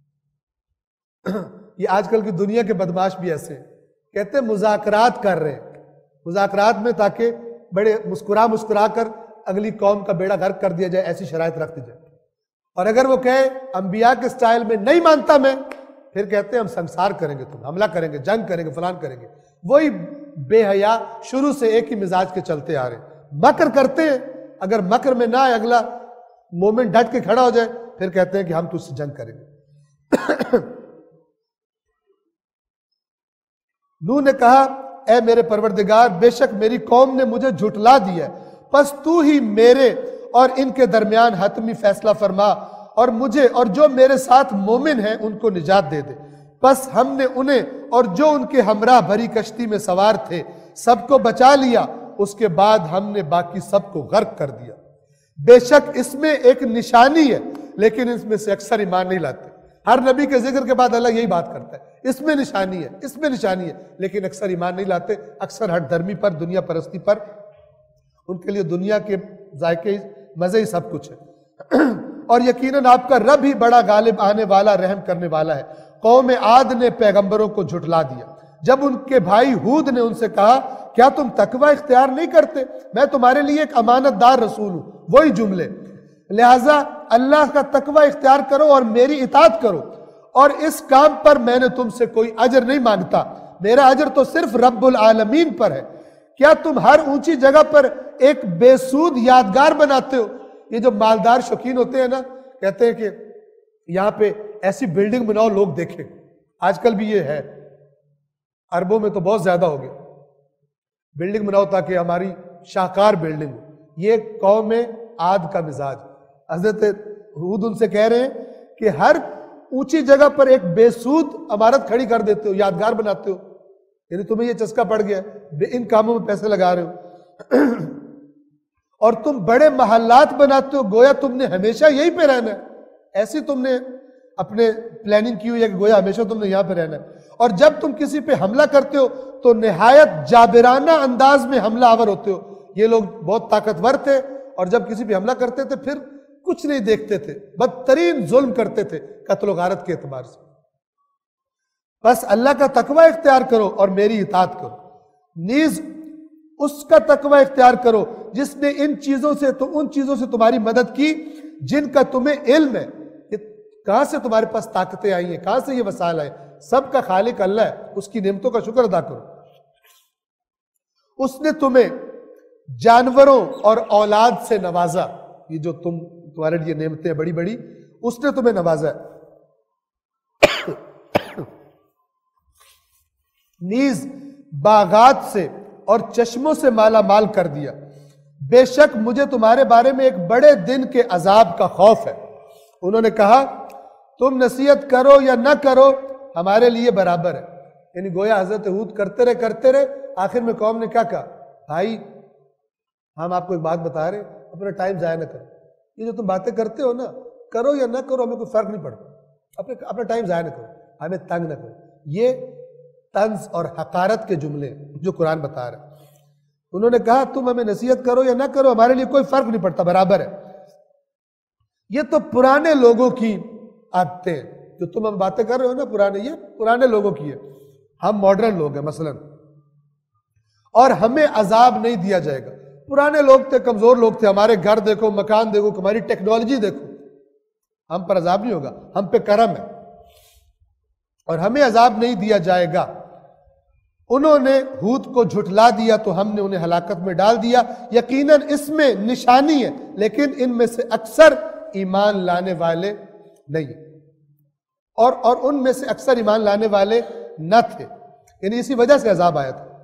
[SPEAKER 2] یہ آج کل کی دنیا کے بدماش بھی ایسے ہیں، کہتے ہیں مذاکرات کر رہے ہیں، مذاکرات میں تاکہ بڑے مسکرا مسکرا کر اگلی قوم کا بیڑا غرق کر دیا جائے، ایسی شرائط رکھ دی جائے، اور اگر وہ کہے انبیاء کے سٹائل میں نہیں مانتا میں، پھر کہتے ہیں ہم سنسار کریں گے، تم حملہ کریں گے، جنگ کریں گے، فلان کریں گے۔ وہی بے حیا شروع سے ایک ہی مزاج کے چلتے آ رہے ہیں، مکر کرتے ہیں، اگر مکر میں نہ آئے اگلا مومن ڈٹ کے کھڑا ہو جائے، پھر کہتے ہیں کہ ہم تجھ سے جنگ کریں گے۔ نوح نے کہا، اے میرے پروردگار، بے شک میری قوم نے مجھے جھٹلا دیا ہے، پس تو ہی میرے اور ان کے درمیان حتمی فیصلہ فرما، اور مجھے اور جو میرے ساتھ مومن ہیں ان کو نجات دے دے۔ پس ہم نے انہیں اور جو ان کے ہمراہ بھری کشتی میں سوار تھے سب کو بچا لیا، اس کے بعد ہم نے باقی سب کو غرق کر دیا۔ بے شک اس میں ایک نشانی ہے لیکن اس میں سے اکثر ایمان نہیں لاتے۔ ہر نبی کے ذکر کے بعد اللہ یہی بات کرتا ہے، اس میں نشانی ہے، اس میں نشانی ہے، لیکن اکثر ایمان نہیں لاتے، اکثر ہٹ دھرمی پر، دنیا پرستی پر، ان کے لیے دنیا کے ذائقے مزے ہی سب کچھ ہے۔ اور یقیناً آپ کا رب ہی بڑا غالب آنے والا، رحم کرنے والا ہے۔ قوم عاد نے پیغمبروں کو جھٹلا دیا جب ان کے بھائی ہود نے ان سے کہا کیا تم تقوی اختیار نہیں کرتے؟ میں تمہارے لیے ایک امانت دار رسول ہوں، وہی جملے، لہٰذا اللہ کا تقوی اختیار کرو اور میری اطاعت کرو، اور اس کام پر میں نے تم سے کوئی اجر نہیں مانگتا، میرا اجر تو صرف رب العالمین پر ہے۔ کیا تم ہر اونچی جگہ پر ایک بے سود یادگار بناتے ہو؟ یہ جو مالدار شوقین ہوتے ہیں نا، کہتے ہیں کہ یہاں پہ ایسی بلڈنگ بناؤ لوگ دیکھیں، آج کل بھی یہ ہے، عربوں میں تو بہت زیادہ ہو گیا، بلڈنگ بناؤ تاکہ ہماری شاہکار بلڈنگ ہو۔ یہ قوم عاد کا مزاج۔ حضرت ہود ان سے کہہ رہے ہیں کہ ہر اونچی جگہ پر ایک بے سود عمارت کھڑی کر دیتے ہو، یادگار بناتے ہو، یعنی تمہیں یہ چسکا پڑ گیا، ان کاموں میں پیسے لگا رہے ہو، اور تم بڑے محلات بناتے ہو، گویا تم نے ہمیشہ یہیں پہ رہنا ہے، ایسی تم نے اپنے پلاننگ کی ہوئی ہے کہ گویا ہمیشہ تم نے یہاں پہ رہنا ہے، اور جب تم کسی پہ حملہ کرتے ہو تو نہایت جابرانہ انداز میں حملہ آور ہوتے ہو۔ یہ لوگ بہت طاقتور تھے، اور جب کسی پہ حملہ کرتے تھے پھر کچھ نہیں دیکھتے تھے، بدترین ظلم کرتے تھے قتل و غارت کے اعتبار سے۔ بس اللہ کا تقوی اختیار کرو اور میری اطاعت کرو، نیز اس کا تقوی اختیار کرو جس نے ان چیزوں سے تو ان چیزوں سے تمہاری مدد کی جن کا تمہیں علم ہے۔ کہ کہاں سے تمہارے پاس طاقتیں آئی ہیں، کہاں سے یہ وسائل آئے، سب کا خالق اللہ ہے، اس کی نعمتوں کا شکر ادا کرو۔ اس نے تمہیں جانوروں اور اولاد سے نوازا، یہ جو تم تمہارے لیے نعمتیں بڑی بڑی، اس نے تمہیں نوازا ہے۔ نیز باغات سے اور چشموں سے مالا مال کر دیا، بے شک مجھے تمہارے بارے میں ایک بڑے دن کے عذاب کا خوف ہے۔ انہوں نے کہا تم نصیحت کرو یا نہ کرو ہمارے لیے برابر ہے، یعنی گویا حضرت ہود کرتے رہے کرتے رہے آخر میں قوم نے کیا کہا، بھائی ہم آپ کو ایک بات بتا رہے ہیں، اپنا ٹائم ضائع نہ کرو، یہ جو تم باتیں کرتے ہو نا، کرو یا نہ کرو ہمیں کوئی فرق نہیں پڑتا، اپنے اپنا ٹائم ضائع نہ کرو، ہمیں تنگ نہ کرو۔ یہ طنز اور حقارت کے جملے جو قرآن بتا رہے ہیں۔ انہوں نے کہا تم ہمیں نصیحت کرو یا نہ کرو ہمارے لیے کوئی فرق نہیں پڑتا، برابر ہے۔ یہ تو پرانے لوگوں کی عادتیں ہیں، جو تم ہم باتیں کر رہے ہو نا، پرانے، یہ پرانے لوگوں کی ہے، ہم ماڈرن لوگ ہیں مثلا، اور ہمیں عذاب نہیں دیا جائے گا۔ پرانے لوگ تھے، کمزور لوگ تھے، ہمارے گھر دیکھو، مکان دیکھو، ہماری ٹیکنالوجی دیکھو، ہم پر عذاب نہیں ہوگا، ہم پہ کرم ہے اور ہمیں عذاب نہیں دیا جائے گا۔ انہوں نے ہود کو جھٹلا دیا تو ہم نے انہیں ہلاکت میں ڈال دیا، یقیناً اس میں نشانی ہے لیکن ان میں سے اکثر ایمان لانے والے نہیں، اور اور ان میں سے اکثر ایمان لانے والے نہ تھے، یعنی اسی وجہ سے عذاب آیا تھا۔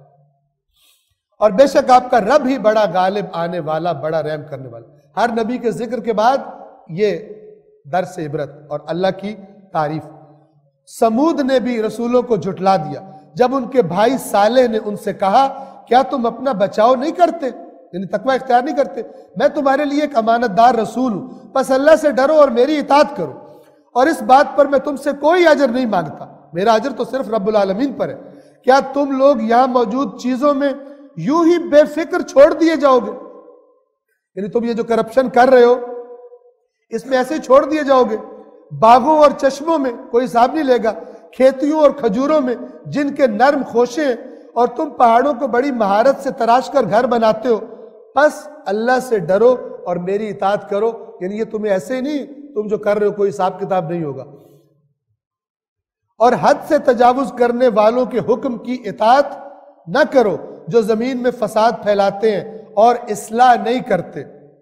[SPEAKER 2] اور بے شک آپ کا رب ہی بڑا غالب آنے والا، بڑا رحم کرنے والا۔ ہر نبی کے ذکر کے بعد یہ درس عبرت اور اللہ کی تعریف۔ سمود نے بھی رسولوں کو جھٹلا دیا جب ان کے بھائی صالح نے ان سے کہا کیا تم اپنا بچاؤ نہیں کرتے، یعنی تقوی اختیار نہیں کرتے، میں تمہارے لیے ایک امانت دار رسول ہوں، بس اللہ سے ڈرو اور میری اطاعت کرو، اور اس بات پر میں تم سے کوئی اجر نہیں مانگتا، میرا اجر تو صرف رب العالمین پر ہے۔ کیا تم لوگ یہاں موجود چیزوں میں یوں ہی بے فکر چھوڑ دیے جاؤ گے، یعنی تم یہ جو کرپشن کر رہے ہو اس میں ایسے چھوڑ دیے جاؤ گے؟ باغوں اور چشموں میں کوئی حساب نہیں لے گا، کھیتیوں اور کھجوروں میں جن کے نرم خوشے ہیں، اور تم پہاڑوں کو بڑی مہارت سے تراش کر گھر بناتے ہو، بس اللہ سے ڈرو اور میری اطاعت کرو، یعنی یہ تمہیں ایسے ہی نہیں، تم جو کر رہے ہو کوئی حساب کتاب نہیں ہوگا۔ اور حد سے تجاوز کرنے والوں کے حکم کی اطاعت نہ کرو جو زمین میں فساد پھیلاتے ہیں اور اصلاح نہیں کرتے۔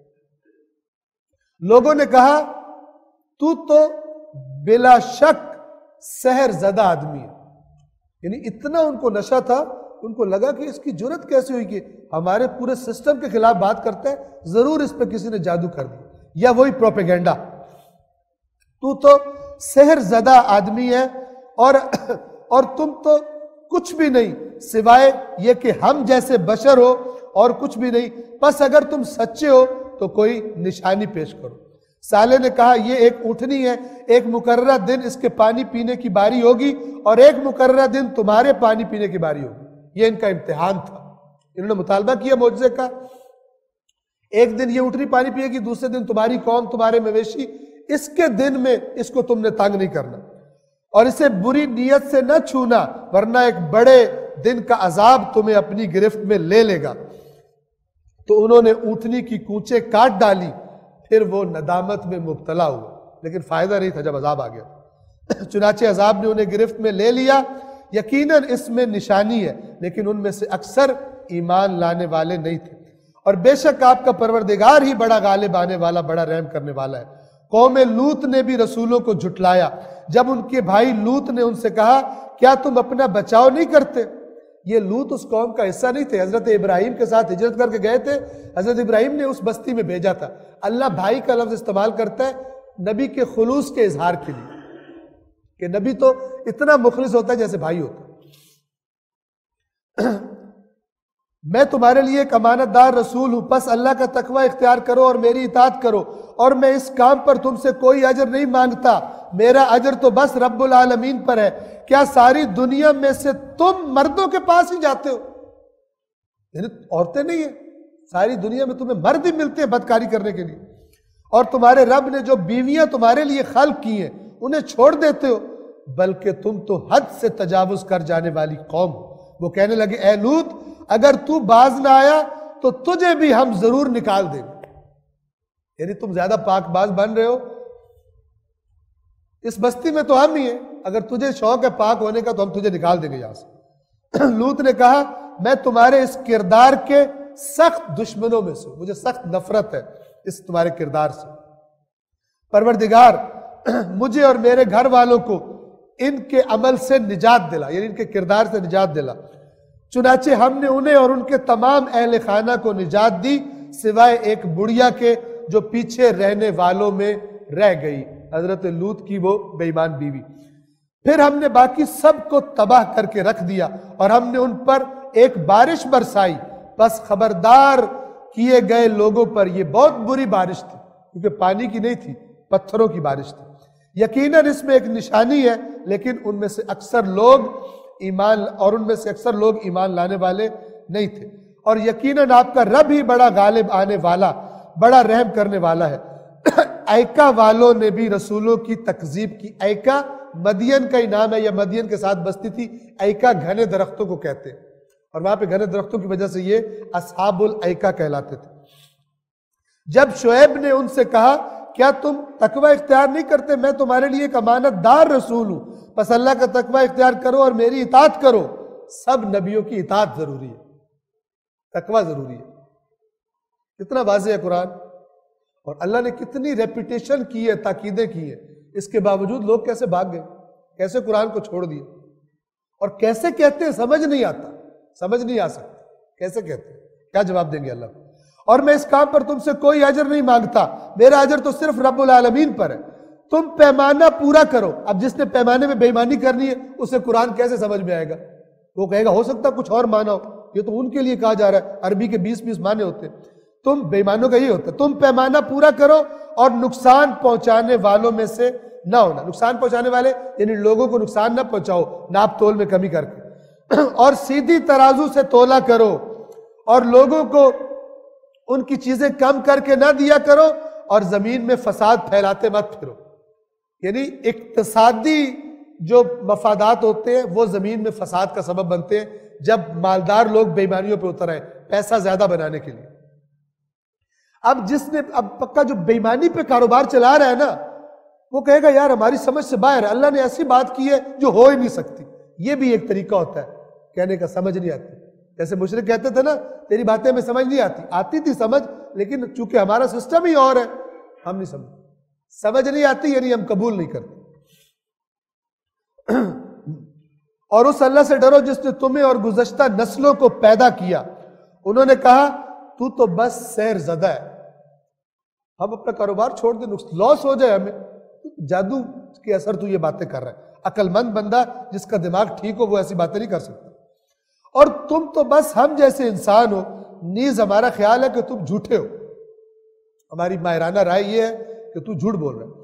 [SPEAKER 2] لوگوں نے کہا تو تو بلا شک سحر زدہ آدمی ہے، یعنی اتنا ان کو نشہ تھا، ان کو لگا کہ اس کی جرت کیسے ہوئی کہ ہمارے پورے سسٹم کے خلاف بات کرتا ہے، ضرور اس پہ کسی نے جادو کر دیا، یا وہی پروپیگنڈا، تو تو سحر زدہ آدمی ہے، اور اور تم تو کچھ بھی نہیں سوائے یہ کہ ہم جیسے بشر ہو اور کچھ بھی نہیں، بس اگر تم سچے ہو تو کوئی نشانی پیش کرو۔ صالح نے کہا یہ ایک اونٹنی ہے، ایک مقررہ دن اس کے پانی پینے کی باری ہوگی اور ایک مقررہ دن تمہارے پانی پینے کی باری ہوگی۔ یہ ان کا امتحان تھا، انہوں نے مطالبہ کیا معجزے کا، ایک دن یہ اونٹنی پانی پیے گی، دوسرے دن تمہاری قوم، تمہارے مویشی، اس کے دن میں اس کو تم نے تنگ نہیں کرنا اور اسے بری نیت سے نہ چھونا ورنہ ایک بڑے دن کا عذاب تمہیں اپنی گرفت میں لے لے گا۔ تو انہوں نے اونٹنی کی کونچیں کاٹ ڈالی، پھر وہ ندامت میں مبتلا ہوا، لیکن فائدہ نہیں تھا جب عذاب آ گیا۔ چنانچہ عذاب نے انہیں گرفت میں لے لیا، یقیناً اس میں نشانی ہے، لیکن ان میں سے اکثر ایمان لانے والے نہیں تھے۔ اور بے شک آپ کا پروردگار ہی بڑا غالب آنے والا، بڑا رحم کرنے والا ہے۔ قوم لوط نے بھی رسولوں کو جھٹلایا، جب ان کے بھائی لوط نے ان سے کہا کیا تم اپنا بچاؤ نہیں کرتے؟ یہ لوط اس قوم کا حصہ نہیں تھے، حضرت ابراہیم کے ساتھ ہجرت کر کے گئے تھے، حضرت ابراہیم نے اس بستی میں بھیجا تھا۔ اللہ بھائی کا لفظ استعمال کرتا ہے نبی کے خلوص کے اظہار کے لیے، کہ نبی تو اتنا مخلص ہوتا ہے جیسے بھائی ہوتا ہے۔ میں تمہارے لیے ایک امانت دار رسول ہوں، پس اللہ کا تقوی اختیار کرو اور میری اطاعت کرو، اور میں اس کام پر تم سے کوئی اجر نہیں مانگتا، میرا اجر تو بس رب العالمین پر ہے۔ کیا ساری دنیا میں سے تم مردوں کے پاس ہی جاتے ہو؟ یعنی عورتیں نہیں ہیں، ساری دنیا میں تمہیں مرد ہی ملتے ہیں بدکاری کرنے کے لیے، اور تمہارے رب نے جو بیویاں تمہارے لیے خلق کی ہیں انہیں چھوڑ دیتے ہو، بلکہ تم تو حد سے تجاوز کر جانے والی قوم ہو۔ وہ کہنے لگے اے لوط اگر تو باز نہ آیا تو تجھے بھی ہم ضرور نکال دیں گے۔ یعنی تم زیادہ پاک باز بن رہے ہو، اس بستی میں تو ہم ہی ہیں، اگر تجھے شوق ہے پاک ہونے کا تو ہم تجھے نکال دیں گے یہاں سے۔ لوط نے کہا میں تمہارے اس کردار کے سخت دشمنوں میں سے، مجھے سخت نفرت ہے اس تمہارے کردار سے۔ پروردگار مجھے اور میرے گھر والوں کو ان کے عمل سے نجات دلا، یعنی ان کے کردار سے نجات دلا۔ چنانچہ ہم نے انہیں اور ان کے تمام اہل خانہ کو نجات دی سوائے ایک بڑھیا کے جو پیچھے رہنے والوں میں رہ گئی، حضرت لوط کی وہ بے ایمان بیوی۔ پھر ہم نے باقی سب کو تباہ کر کے رکھ دیا اور ہم نے ان پر ایک بارش برسائی، بس خبردار کیے گئے لوگوں پر یہ بہت بری بارش تھی، کیونکہ پانی کی نہیں تھی، پتھروں کی بارش تھی۔ یقیناً اس میں ایک نشانی ہے، لیکن ان میں سے اکثر لوگ ایمان اور ان میں سے اکثر لوگ ایمان لانے والے نہیں تھے۔ اور یقیناً آپ کا رب ہی بڑا غالب آنے والا، بڑا رحم کرنے والا ہے۔ ایکا والوں نے بھی رسولوں کی تکذیب کی۔ ایکا مدین کا ہی نام ہے، یا مدین کے ساتھ بستی تھی۔ ایکا گھنے درختوں کو کہتے ہیں، اور وہاں پہ گھنے درختوں کی وجہ سے یہ اصحاب الایکا کہلاتے تھے۔ جب شعیب نے ان سے کہا کیا تم تقوی اختیار نہیں کرتے؟ میں تمہارے لیے ایک امانت دار رسول ہوں، بس اللہ کا تقوی اختیار کرو اور میری اطاعت کرو۔ سب نبیوں کی اطاعت ضروری ہے، تقوی ضروری ہے، اتنا واضح ہے قرآن۔ اور اللہ نے کتنی ریپیٹیشن کی ہے، تاکیدیں کی ہیں، اس کے باوجود لوگ کیسے بھاگ گئے، کیسے قرآن کو چھوڑ دیا، اور کیسے کہتے ہیں سمجھ نہیں آتا، سمجھ نہیں آ سکتا کیسے کہتے ہیں، کیا جواب دیں گے اللہ کو؟ اور میں اس کام پر تم سے کوئی اجر نہیں مانگتا، میرا اجر تو صرف رب العالمین پر ہے۔ تم پیمانہ پورا کرو۔ اب جس نے پیمانے میں بے ایمانی کرنی ہے اسے قرآن کیسے سمجھ میں آئے گا؟ وہ کہے گا ہو سکتا کچھ اور معنی ہو، یہ تو ان کے لیے کہا جا رہا ہے، عربی کے بیس بیس معنی ہوتے ہیں، تم بے ایمانوں کا یہ ہوتا ہے۔ تم پیمانہ پورا کرو اور نقصان پہنچانے والوں میں سے نہ ہونا۔ نقصان پہنچانے والے یعنی لوگوں کو نقصان نہ پہنچاؤ ناپ تول میں کمی کر کے، اور سیدھی ترازو سے تولا کرو، اور لوگوں کو ان کی چیزیں کم کر کے نہ دیا کرو، اور زمین میں فساد پھیلاتے مت پھرو۔ یعنی اقتصادی جو مفادات ہوتے ہیں وہ زمین میں فساد کا سبب بنتے ہیں، جب مالدار لوگ بے ایمانیوں پہ اتر آئے پیسہ زیادہ بنانے کے لیے۔ اب جس نے اب پکا جو بے ایمانی پہ کاروبار چلا رہا ہے نا، وہ کہے گا یار ہماری سمجھ سے باہر ہے، اللہ نے ایسی بات کی ہے جو ہو ہی نہیں سکتی۔ یہ بھی ایک طریقہ ہوتا ہے کہنے کا، سمجھ نہیں آتی۔ جیسے مشرک کہتے تھے نا تیری باتیں ہمیں سمجھ نہیں آتی، آتی تھی سمجھ، لیکن چونکہ ہمارا سسٹم ہی اور ہے ہم نہیں سمجھ سمجھ نہیں آتی، یعنی ہم قبول نہیں کرتے۔ اور اس اللہ سے ڈرو جس نے تمہیں اور گزشتہ نسلوں کو پیدا کیا۔ انہوں نے کہا تو تو بس سیر زدہ ہے، ہم اپنا کاروبار چھوڑ دیں، لاس ہو جائے ہمیں، جادو کے اثر تو یہ باتیں کر رہا ہے۔ عقل مند بندہ جس کا دماغ ٹھیک ہو وہ ایسی باتیں نہیں کر سکتا۔ اور تم تو بس ہم جیسے انسان ہو، نیز ہمارا خیال ہے کہ تم جھوٹے ہو۔ ہماری ماہرانہ رائے یہ ہے کہ تو جھوٹ بول رہا ہے،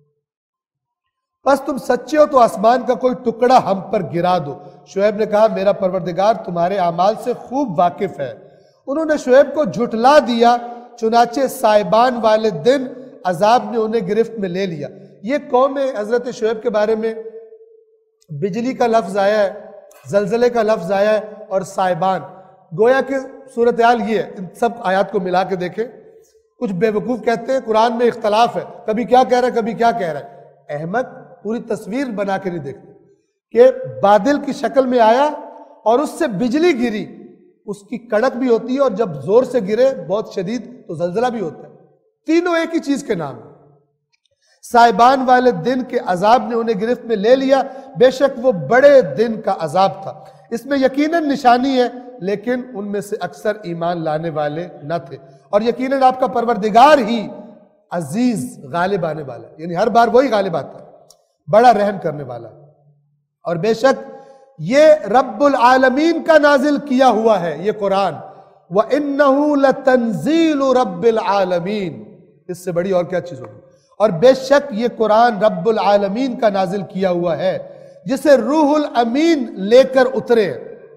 [SPEAKER 2] بس تم سچے ہو تو آسمان کا کوئی ٹکڑا ہم پر گرا دو۔ شعیب نے کہا میرا پروردگار تمہارے اعمال سے خوب واقف ہے۔ انہوں نے شعیب کو جھٹلا دیا، چنانچہ سائبان والے دن عذاب نے انہیں گرفت میں لے لیا۔ یہ قوم حضرت شعیب کے بارے میں بجلی کا لفظ آیا ہے، زلزلے کا لفظ آیا ہے اور سائبان، گویا کہ صورتحال یہ ہے۔ ان سب آیات کو ملا کے دیکھیں، کچھ بے وقوف کہتے ہیں قرآن میں اختلاف ہے، کبھی کیا کہہ رہا ہے کبھی کیا کہہ رہا ہے۔ احمد پوری تصویر بنا کے نہیں دیکھتے کہ بادل کی شکل میں آیا اور اس سے بجلی گری، اس کی کڑک بھی ہوتی ہے اور جب زور سے گرے بہت شدید تو زلزلہ بھی ہوتا ہے، تینوں ایک ہی چیز کے نام ہیں۔ سائبان والے دن کے عذاب نے انہیں گرفت میں لے لیا، بے شک وہ بڑے دن کا عذاب تھا۔ اس میں یقیناً نشانی ہے لیکن ان میں سے اکثر ایمان لانے والے نہ تھے، اور یقیناً آپ کا پروردگار ہی عزیز غالب آنے والا ہے، یعنی ہر بار وہی غالب آتا ہے، بڑا رحم کرنے والا ہے۔ اور بے شک یہ رب العالمین کا نازل کیا ہوا ہے یہ قرآن، وَإِنَّهُ لَتَنزِيلُ رَبِّ الْعَالَمِينَ، اس سے بڑی اور کیا چیز ہوگی۔ اور بے شک یہ قرآن رب العالمین کا نازل کیا ہوا ہے جسے روح الامین لے کر اترے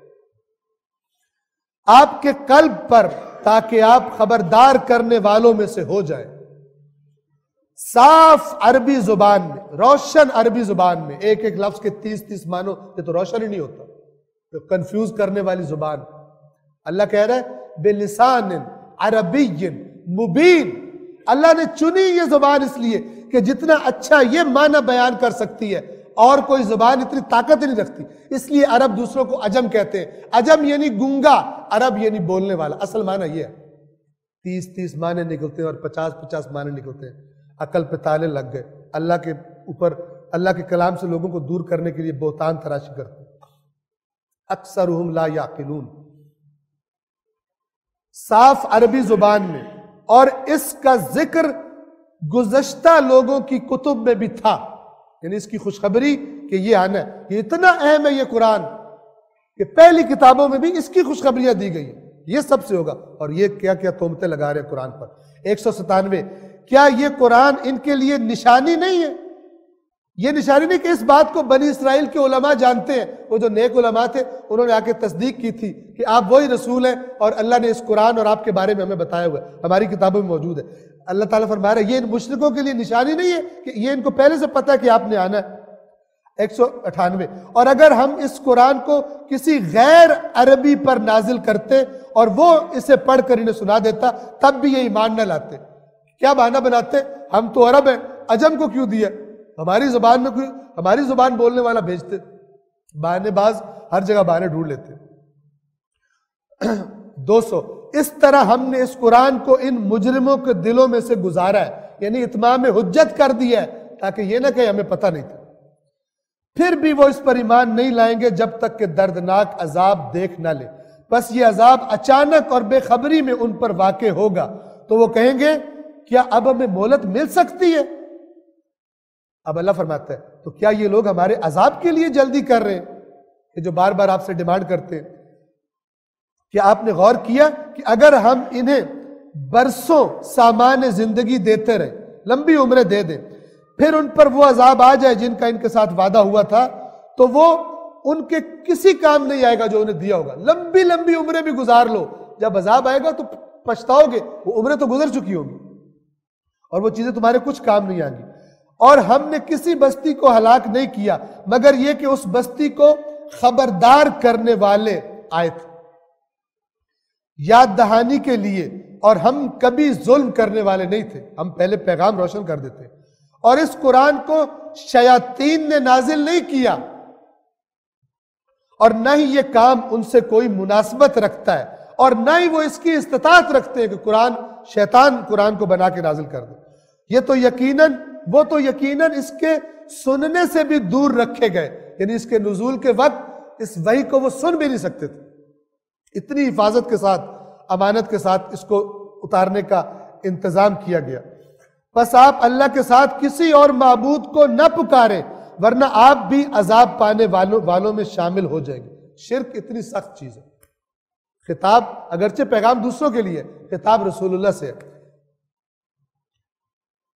[SPEAKER 2] آپ کے قلب پر تاکہ آپ خبردار کرنے والوں میں سے ہو جائیں، صاف عربی زبان میں، روشن عربی زبان میں۔ ایک ایک لفظ کے تیس تیس معنوں، یہ تو روشن ہی نہیں ہوتا، تو کنفیوز کرنے والی زبان۔ اللہ کہہ رہا ہے بلسان عربی مبین، اللہ نے چنی یہ زبان اس لیے کہ جتنا اچھا یہ معنی بیان کر سکتی ہے اور کوئی زبان اتنی طاقت نہیں رکھتی، اس لیے عرب دوسروں کو عجم کہتے ہیں۔ عجم یعنی گونگا، عرب یعنی بولنے والا، اصل معنی یہ ہے۔ تیس تیس معنی نکلتے ہیں اور پچاس پچاس معنی نکلتے ہیں، عقل پہ تالے لگ گئے، اللہ کے اوپر اللہ کے کلام سے لوگوں کو دور کرنے کے لیے بہتان تراشی کرتے ہیں۔ اکثرہم لا یعقلون، صاف عربی زبان میں، اور اس کا ذکر گزشتہ لوگوں کی کتب میں بھی تھا، یعنی اس کی خوشخبری کہ یہ آنا ہے۔ یہ اتنا اہم ہے یہ قرآن کہ پہلی کتابوں میں بھی اس کی خوشخبریاں دی گئی ہیں، یہ سب سے ہوگا۔ اور یہ کیا کیا تہمتیں لگا رہے ہیں قرآن پر۔ ایک سو ستانوے، کیا یہ قرآن ان کے لیے نشانی نہیں ہے؟ یہ نشانی نہیں کہ اس بات کو بنی اسرائیل کے علماء جانتے ہیں، وہ جو نیک علماء تھے انہوں نے آ کے تصدیق کی تھی کہ آپ وہی رسول ہیں اور اللہ نے اس قرآن اور آپ کے بارے میں ہمیں بتایا ہوا ہے، ہماری کتابوں میں موجود ہے۔ اللہ تعالیٰ فرما رہا ہے یہ ان مشرکوں کے لیے نشانی نہیں ہے کہ یہ ان کو پہلے سے پتہ ہے کہ آپ نے آنا ہے۔ ایک سو اٹھانوے، اور اگر ہم اس قرآن کو کسی غیر عربی پر نازل کرتے اور وہ اسے پڑھ کر انہیں سنا دیتا تب بھی یہ ایمان نہ لاتے۔ کیا بہانہ بناتے؟ ہم تو عرب ہیں، عجم کو کیوں دیا؟ ہماری زبان میں کوئی ہماری زبان بولنے والا بھیجتے۔ بہانے باز ہر جگہ بہانے ڈھونڈ لیتے۔ دو سو، اس طرح ہم نے اس قرآن کو ان مجرموں کے دلوں میں سے گزارا ہے، یعنی اتمام حجت کر دیا ہے تاکہ یہ نہ کہ ہمیں پتہ نہیں تھا۔ پھر بھی وہ اس پر ایمان نہیں لائیں گے جب تک کہ دردناک عذاب دیکھ نہ لے، بس یہ عذاب اچانک اور بے خبری میں ان پر واقع ہوگا تو وہ کہیں گے کیا اب ہمیں مہلت مل سکتی ہے؟ اب اللہ فرماتا ہے تو کیا یہ لوگ ہمارے عذاب کے لیے جلدی کر رہے ہیں کہ جو بار بار آپ سے ڈیمانڈ کرتے ہیں؟ کیا آپ نے غور کیا کہ اگر ہم انہیں برسوں سامان زندگی دیتے رہے، لمبی عمریں دے دیں، پھر ان پر وہ عذاب آ جائے جن کا ان کے ساتھ وعدہ ہوا تھا تو وہ ان کے کسی کام نہیں آئے گا جو انہیں دیا ہوگا۔ لمبی لمبی عمریں بھی گزار لو، جب عذاب آئے گا تو پچھتاؤ گے، وہ عمریں تو گزر چکی ہوگی اور وہ چیزیں تمہارے کچھ کام نہیں آئیں گی۔ اور ہم نے کسی بستی کو ہلاک نہیں کیا مگر یہ کہ اس بستی کو خبردار کرنے والے آئے تھے، یاد دہانی کے لیے، اور ہم کبھی ظلم کرنے والے نہیں تھے، ہم پہلے پیغام روشن کر دیتے۔ اور اس قرآن کو شیاطین نے نازل نہیں کیا اور نہ ہی یہ کام ان سے کوئی مناسبت رکھتا ہے، اور نہ ہی وہ اس کی استطاعت رکھتے ہیں کہ قرآن شیطان قرآن کو بنا کے نازل کر دے۔ یہ تو یقیناً وہ تو یقیناً اس کے سننے سے بھی دور رکھے گئے، یعنی اس کے نزول کے وقت اس وحی کو وہ سن بھی نہیں سکتے تھے، اتنی حفاظت کے ساتھ امانت کے ساتھ اس کو اتارنے کا انتظام کیا گیا۔ بس آپ اللہ کے ساتھ کسی اور معبود کو نہ پکاریں ورنہ آپ بھی عذاب پانے والوں والوں میں شامل ہو جائیں گے۔ شرک اتنی سخت چیز ہے، خطاب اگرچہ پیغام دوسروں کے لیے، خطاب رسول اللہ سے ہے۔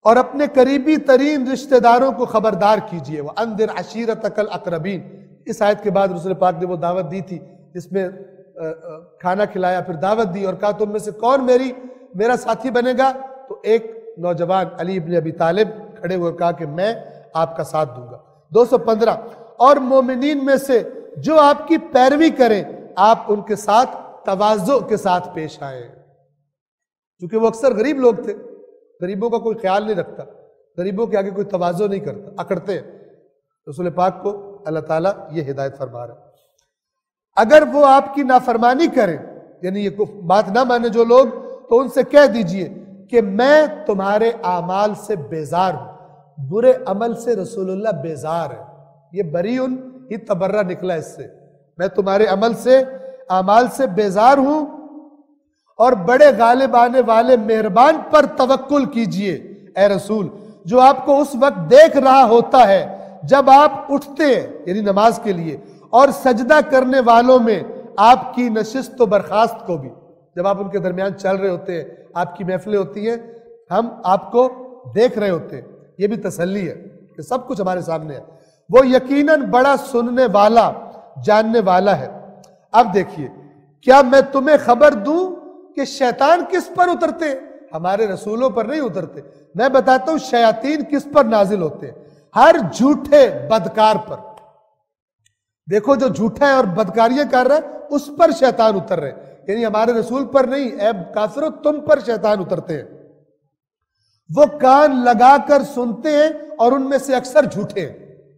[SPEAKER 2] اور اپنے قریبی ترین رشتہ داروں کو خبردار کیجئے. وَأَنذِرْ عَشِيرَتَكَ الْأَقْرَبِينَ. اس آیت کے بعد رسول پاک نے وہ دعوت دی تھی جس میں کھانا کھلایا، پھر دعوت دی اور کہا تم میں سے کون میری میرا ساتھی بنے گا؟ تو ایک نوجوان علی ابن ابی طالب کھڑے ہوئے کہا کہ میں آپ کا ساتھ دوں گا. دو سو پندرہ اور مومنین میں سے جو آپ کی پیروی کریں آپ ان کے ساتھ تواضع کے ساتھ پیش آئیں. کیونکہ وہ اکثر غریب لوگ تھے، غریبوں کا کوئی خیال نہیں رکھتا، غریبوں کے آگے کوئی تواضع نہیں کرتا، اکڑتے ہیں. رسول پاک کو اللہ تعالیٰ یہ ہدایت فرما رہا ہے. اگر وہ آپ کی نافرمانی کریں، یعنی یہ بات نہ مانے جو لوگ، تو ان سے کہہ دیجئے کہ میں تمہارے اعمال سے بیزار ہوں. برے عمل سے رسول اللہ بیزار ہے. یہ بریئن ہی تبرہ نکلا اس سے. میں تمہارے عمل سے اعمال سے بیزار ہوں اور بڑے غالب آنے والے مہربان پر توکل کیجئے اے رسول، جو آپ کو اس وقت دیکھ رہا ہوتا ہے جب آپ اٹھتے ہیں، یعنی نماز کے لیے، اور سجدہ کرنے والوں میں آپ کی نشست و برخاست کو بھی. جب آپ ان کے درمیان چل رہے ہوتے ہیں، آپ کی محفلیں ہوتی ہیں، ہم آپ کو دیکھ رہے ہوتے ہیں. یہ بھی تسلی ہے کہ سب کچھ ہمارے سامنے ہے. وہ یقیناً بڑا سننے والا جاننے والا ہے. اب دیکھیے، کیا میں تمہیں خبر دوں کہ شیطان کس پر اترتے ہیں؟ ہمارے رسولوں پر نہیں اترتے. میں بتاتا ہوں شیاطین کس پر نازل ہوتے ہیں. ہر جھوٹے بدکار پر. دیکھو جو جھوٹا ہے اور بدکاریاں کر رہا ہے اس پر شیطان اتر رہے ہیں. یعنی ہمارے رسول پر نہیں، اے کافرو تم پر شیطان اترتے ہیں. وہ کان لگا کر سنتے ہیں اور ان میں سے اکثر جھوٹے ہیں.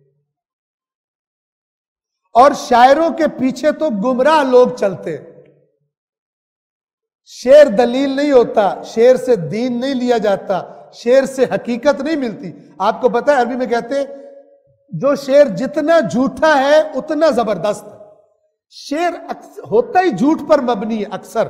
[SPEAKER 2] اور شاعروں کے پیچھے تو گمراہ لوگ چلتے ہیں. شعر دلیل نہیں ہوتا، شعر سے دین نہیں لیا جاتا، شعر سے حقیقت نہیں ملتی. آپ کو پتہ ہے عربی میں کہتے ہیں جو شعر جتنا جھوٹا ہے اتنا زبردست ہے. شعر ہوتا ہی جھوٹ پر مبنی ہے اکثر.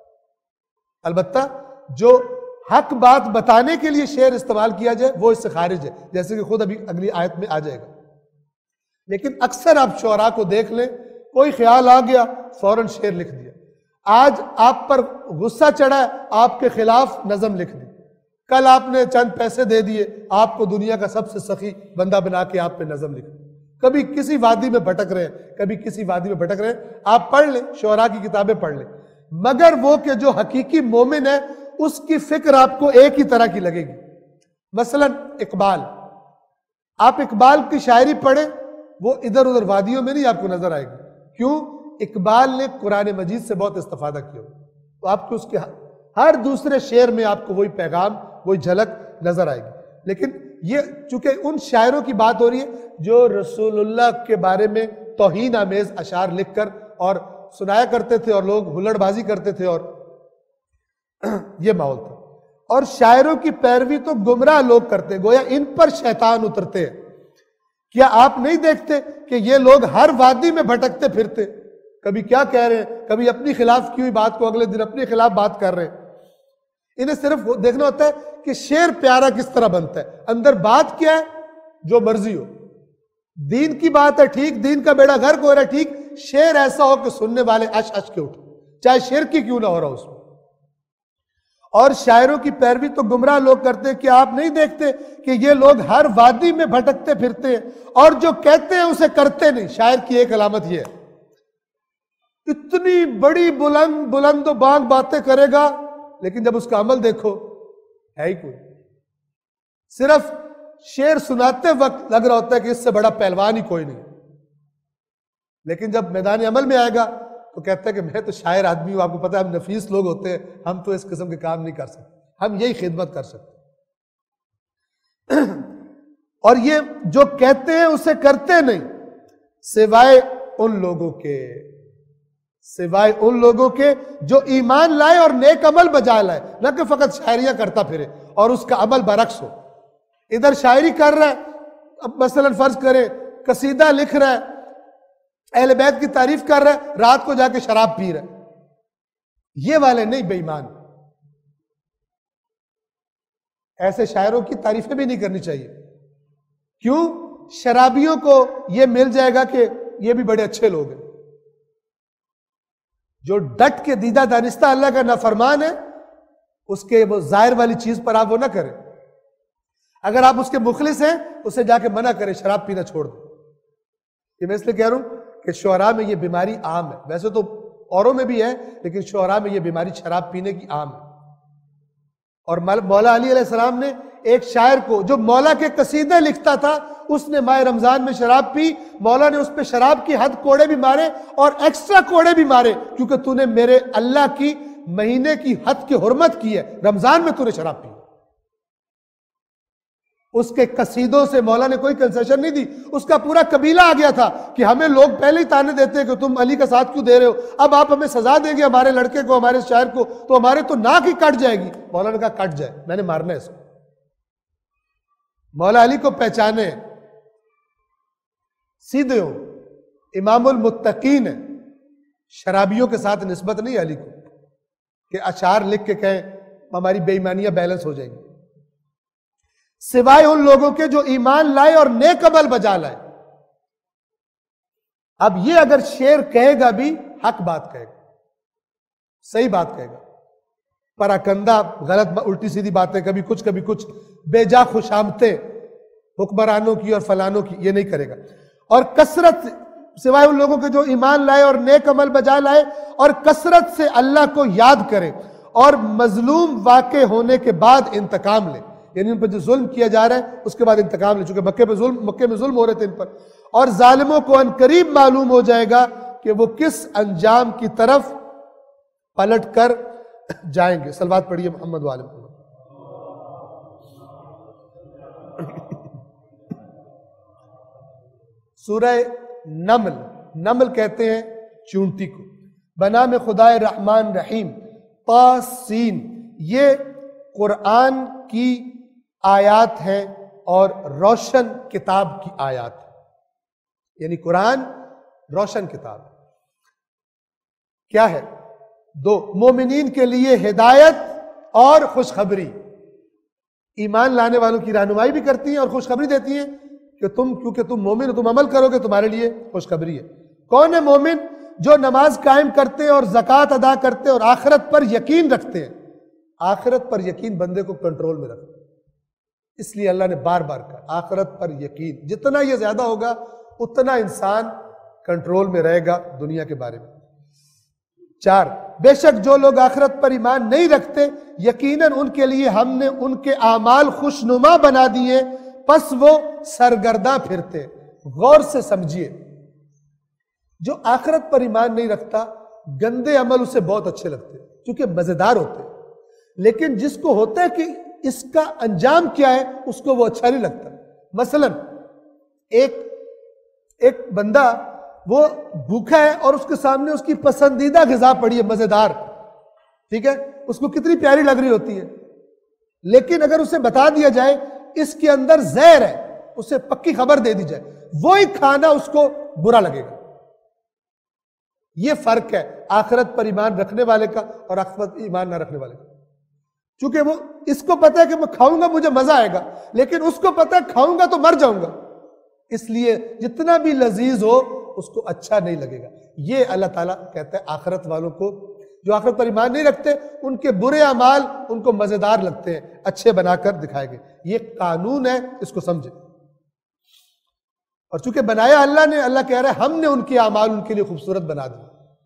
[SPEAKER 2] البتہ جو حق بات بتانے کے لیے شعر استعمال کیا جائے وہ اس سے خارج ہے، جیسے کہ خود ابھی اگلی آیت میں آ جائے گا. لیکن اکثر آپ شعراء کو دیکھ لیں، کوئی خیال آ گیا فوراً شعر لکھ دیا. آج آپ پر غصہ چڑھا، آپ کے خلاف نظم لکھ دی. کل آپ نے چند پیسے دے دیے، آپ کو دنیا کا سب سے سخی بندہ بنا کے آپ پہ نظم لکھ دی. کبھی کسی وادی میں بھٹک رہے ہیں، کبھی کسی وادی میں بھٹک رہے ہیں. آپ پڑھ لیں، شعراء کی کتابیں پڑھ لیں. مگر وہ کہ جو حقیقی مومن ہے اس کی فکر آپ کو ایک ہی طرح کی لگے گی. مثلا اقبال، آپ اقبال کی شاعری پڑھیں، وہ ادھر ادھر وادیوں میں نہیں آپ کو نظر آئے گی. کیوں؟ اقبال نے قرآن مجید سے بہت استفادہ کیا. تو آپ کو اس کے ہر دوسرے شعر میں آپ کو وہی پیغام، وہی جھلک نظر آئے گی. لیکن یہ چونکہ ان شاعروں کی بات ہو رہی ہے جو رسول اللہ کے بارے میں توہین آمیز اشعار لکھ کر اور سنایا کرتے تھے اور لوگ ہلڑ بازی کرتے تھے، اور یہ ماحول تھا. اور شاعروں کی پیروی تو گمراہ لوگ کرتے، گویا ان پر شیطان اترتے ہیں. کیا آپ نہیں دیکھتے کہ یہ لوگ ہر وادی میں بھٹکتے پھرتے، کبھی کیا کہہ رہے ہیں، کبھی اپنی خلاف کی ہوئی بات کو اگلے دن اپنے خلاف بات کر رہے ہیں. انہیں صرف دیکھنا ہوتا ہے کہ شعر پیارا کس طرح بنتا ہے، اندر بات کیا ہے، جو مرضی ہو. دین کی بات ہے ٹھیک، دین کا بیڑا غرق ہو رہا ہے ٹھیک، شعر ایسا ہو کہ سننے والے اش اش کے اٹھے، چاہے شعر کی کیوں نہ ہو رہا اس میں. اور شاعروں کی پیروی تو گمراہ لوگ کرتے ہیں. کہ آپ نہیں دیکھتے کہ یہ لوگ ہر وادی میں بھٹکتے پھرتے ہیں اور جو کہتے ہیں اسے کرتے نہیں. شاعر کی ایک علامت یہ ہے، اتنی بڑی بلند بلند و بانگ باتیں کرے گا لیکن جب اس کا عمل دیکھو ہے ہی کوئی. صرف شعر سناتے وقت لگ رہا ہوتا ہے کہ اس سے بڑا پہلوان ہی کوئی نہیں، لیکن جب میدان عمل میں آئے گا تو کہتا ہے کہ میں تو شاعر آدمی ہوں. آپ کو پتہ ہے ہم نفیس لوگ ہوتے ہیں، ہم تو اس قسم کے کام نہیں کر سکتے، ہم یہی خدمت کر سکتے. اور یہ جو کہتے ہیں اسے کرتے نہیں، سوائے ان لوگوں کے سوائے ان لوگوں کے جو ایمان لائے اور نیک عمل بجا لائے، نہ کہ فقط شاعریاں کرتا پھرے اور اس کا عمل برعکس ہو. ادھر شاعری کر رہا ہے، اب مثلا فرض کریں قصیدہ لکھ رہا ہے، اہل بیت کی تعریف کر رہا ہے، رات کو جا کے شراب پی رہا ہے. یہ والے نہیں بے ایمان. ایسے شاعروں کی تعریفیں بھی نہیں کرنی چاہیے. کیوں؟ شرابیوں کو یہ مل جائے گا کہ یہ بھی بڑے اچھے لوگ ہیں. جو ڈٹ کے دیدہ دانستہ اللہ کا نافرمان ہے، اس کے وہ ظاہر والی چیز پر آپ وہ نہ کریں. اگر آپ اس کے مخلص ہیں اسے جا کے منع کریں شراب پینا چھوڑ دیں. یہ میں اس لیے کہہ رہا ہوں کہ شعراء میں یہ بیماری عام ہے. ویسے تو اوروں میں بھی ہے لیکن شعراء میں یہ بیماری شراب پینے کی عام ہے. اور مولا علی علیہ السلام نے ایک شاعر کو جو مولا کے قصیدے لکھتا تھا اس نے ماہ رمضان میں شراب پی, مولا نے اس پہ شراب کی حد کوڑے بھی مارے اور ایکسٹرا کوڑے بھی مارے کیونکہ تو نے میرے اللہ کی مہینے کی حد کی حرمت کی ہے, رمضان میں تو نے شراب پی. اس کے قصیدوں سے مولا نے کوئی کنسیشن نہیں دی. اس کا پورا قبیلہ آ گیا تھا کہ ہمیں لوگ پہلے ہی تانے دیتے ہیں کہ تم علی کا ساتھ کیوں دے رہے ہو, اب آپ ہمیں سزا دیں گے ہمارے لڑکے کو, ہمارے شاعر کو, تو ہمارے تو ناک ہی کٹ جائے گی. مولا نے کہا کٹ جائے, میں نے مارنا ہے اس کو. مولا علی کو پہچانے, سیدھے ہو, امام المتقین ہے, شرابیوں کے ساتھ نسبت نہیں علی کو کہ اشعار لکھ کے کہیں ہماری بے ایمانیاں بیلنس ہو جائیں گی, سوائے ان لوگوں کے جو ایمان لائے اور نیک عمل بجا لائے. اب یہ اگر شعر کہے گا بھی حق بات کہے گا, صحیح بات کہے گا, پراکندہ غلط الٹی سیدھی باتیں کبھی کچھ کبھی کچھ, بے جا خوشامتیں حکمرانوں کی اور فلانوں کی, یہ نہیں کرے گا. اور کثرت, سوائے ان لوگوں کے جو ایمان لائے اور نیک عمل بجا لائے اور کثرت سے اللہ کو یاد کرے اور مظلوم واقع ہونے کے بعد انتقام لے, یعنی ان پر جو ظلم کیا جا رہا ہے اس کے بعد انتقام لے, چونکہ مکے پہ ظلم مکے میں ظلم ہو رہے تھے ان پر, اور ظالموں کو ان قریب معلوم ہو جائے گا کہ وہ کس انجام کی طرف پلٹ کر جائیں گے. صلوات پڑھیے محمد وآل محمد. سورہ نمل, نمل کہتے ہیں چونٹی کو. بنام خدائے رحمان رحیم, طاسین, یہ قرآن کی آیات ہیں اور روشن کتاب کی آیات ہیں. یعنی قرآن روشن کتاب کیا ہے؟ دو, مومنین کے لیے ہدایت اور خوشخبری. ایمان لانے والوں کی رہنمائی بھی کرتی ہیں اور خوشخبری دیتی ہیں کہ تم کیونکہ تم مومن ہو, تم عمل کرو گے, تمہارے لیے خوشخبری ہے. کون ہے مومن؟ جو نماز قائم کرتے ہیں اور زکوٰۃ ادا کرتے ہیں اور آخرت پر یقین رکھتے ہیں. آخرت پر یقین بندے کو کنٹرول میں رکھتے ہیں, اس لیے اللہ نے بار بار کہا آخرت پر یقین. جتنا یہ زیادہ ہوگا اتنا انسان کنٹرول میں رہے گا دنیا کے بارے میں. چار, بے شک جو لوگ آخرت پر ایمان نہیں رکھتے یقیناً ان کے لیے ہم نے ان کے اعمال خوشنما بنا دیے, پس وہ سرگرداں پھرتے. غور سے سمجھیے, جو آخرت پر ایمان نہیں رکھتا گندے عمل اسے بہت اچھے لگتے کیونکہ مزیدار ہوتے, لیکن جس کو ہوتا ہے کہ اس کا انجام کیا ہے اس کو وہ اچھا نہیں لگتا. مثلا ایک ایک بندہ وہ بھوکا ہے اور اس کے سامنے اس کی پسندیدہ غذا پڑی ہے مزیدار, ٹھیک ہے, اس کو کتنی پیاری لگ رہی ہوتی ہے, لیکن اگر اسے بتا دیا جائے اس کے اندر زہر ہے, اسے پکی خبر دے دی جائے, وہی کھانا اس کو برا لگے گا. یہ فرق ہے آخرت پر ایمان رکھنے والے کا اور آخرت پر ایمان نہ رکھنے والے کا. چونکہ وہ اس کو پتا ہے کہ میں کھاؤں گا مجھے مزہ آئے گا, لیکن اس کو پتا ہے کھاؤں گا تو مر جاؤں گا, اس لیے جتنا بھی لذیذ ہو اس کو اچھا نہیں لگے گا. یہ اللہ تعالیٰ کہتا ہے آخرت والوں کو, جو آخرت پر ایمان نہیں رکھتے ان کے برے اعمال ان کو مزیدار لگتے ہیں, اچھے بنا کر دکھائے گئے. یہ قانون ہے, اس کو سمجھے. اور چونکہ بنایا اللہ نے, اللہ کہہ رہا ہے ہم نے ان کے اعمال ان کے لیے خوبصورت بنا دی.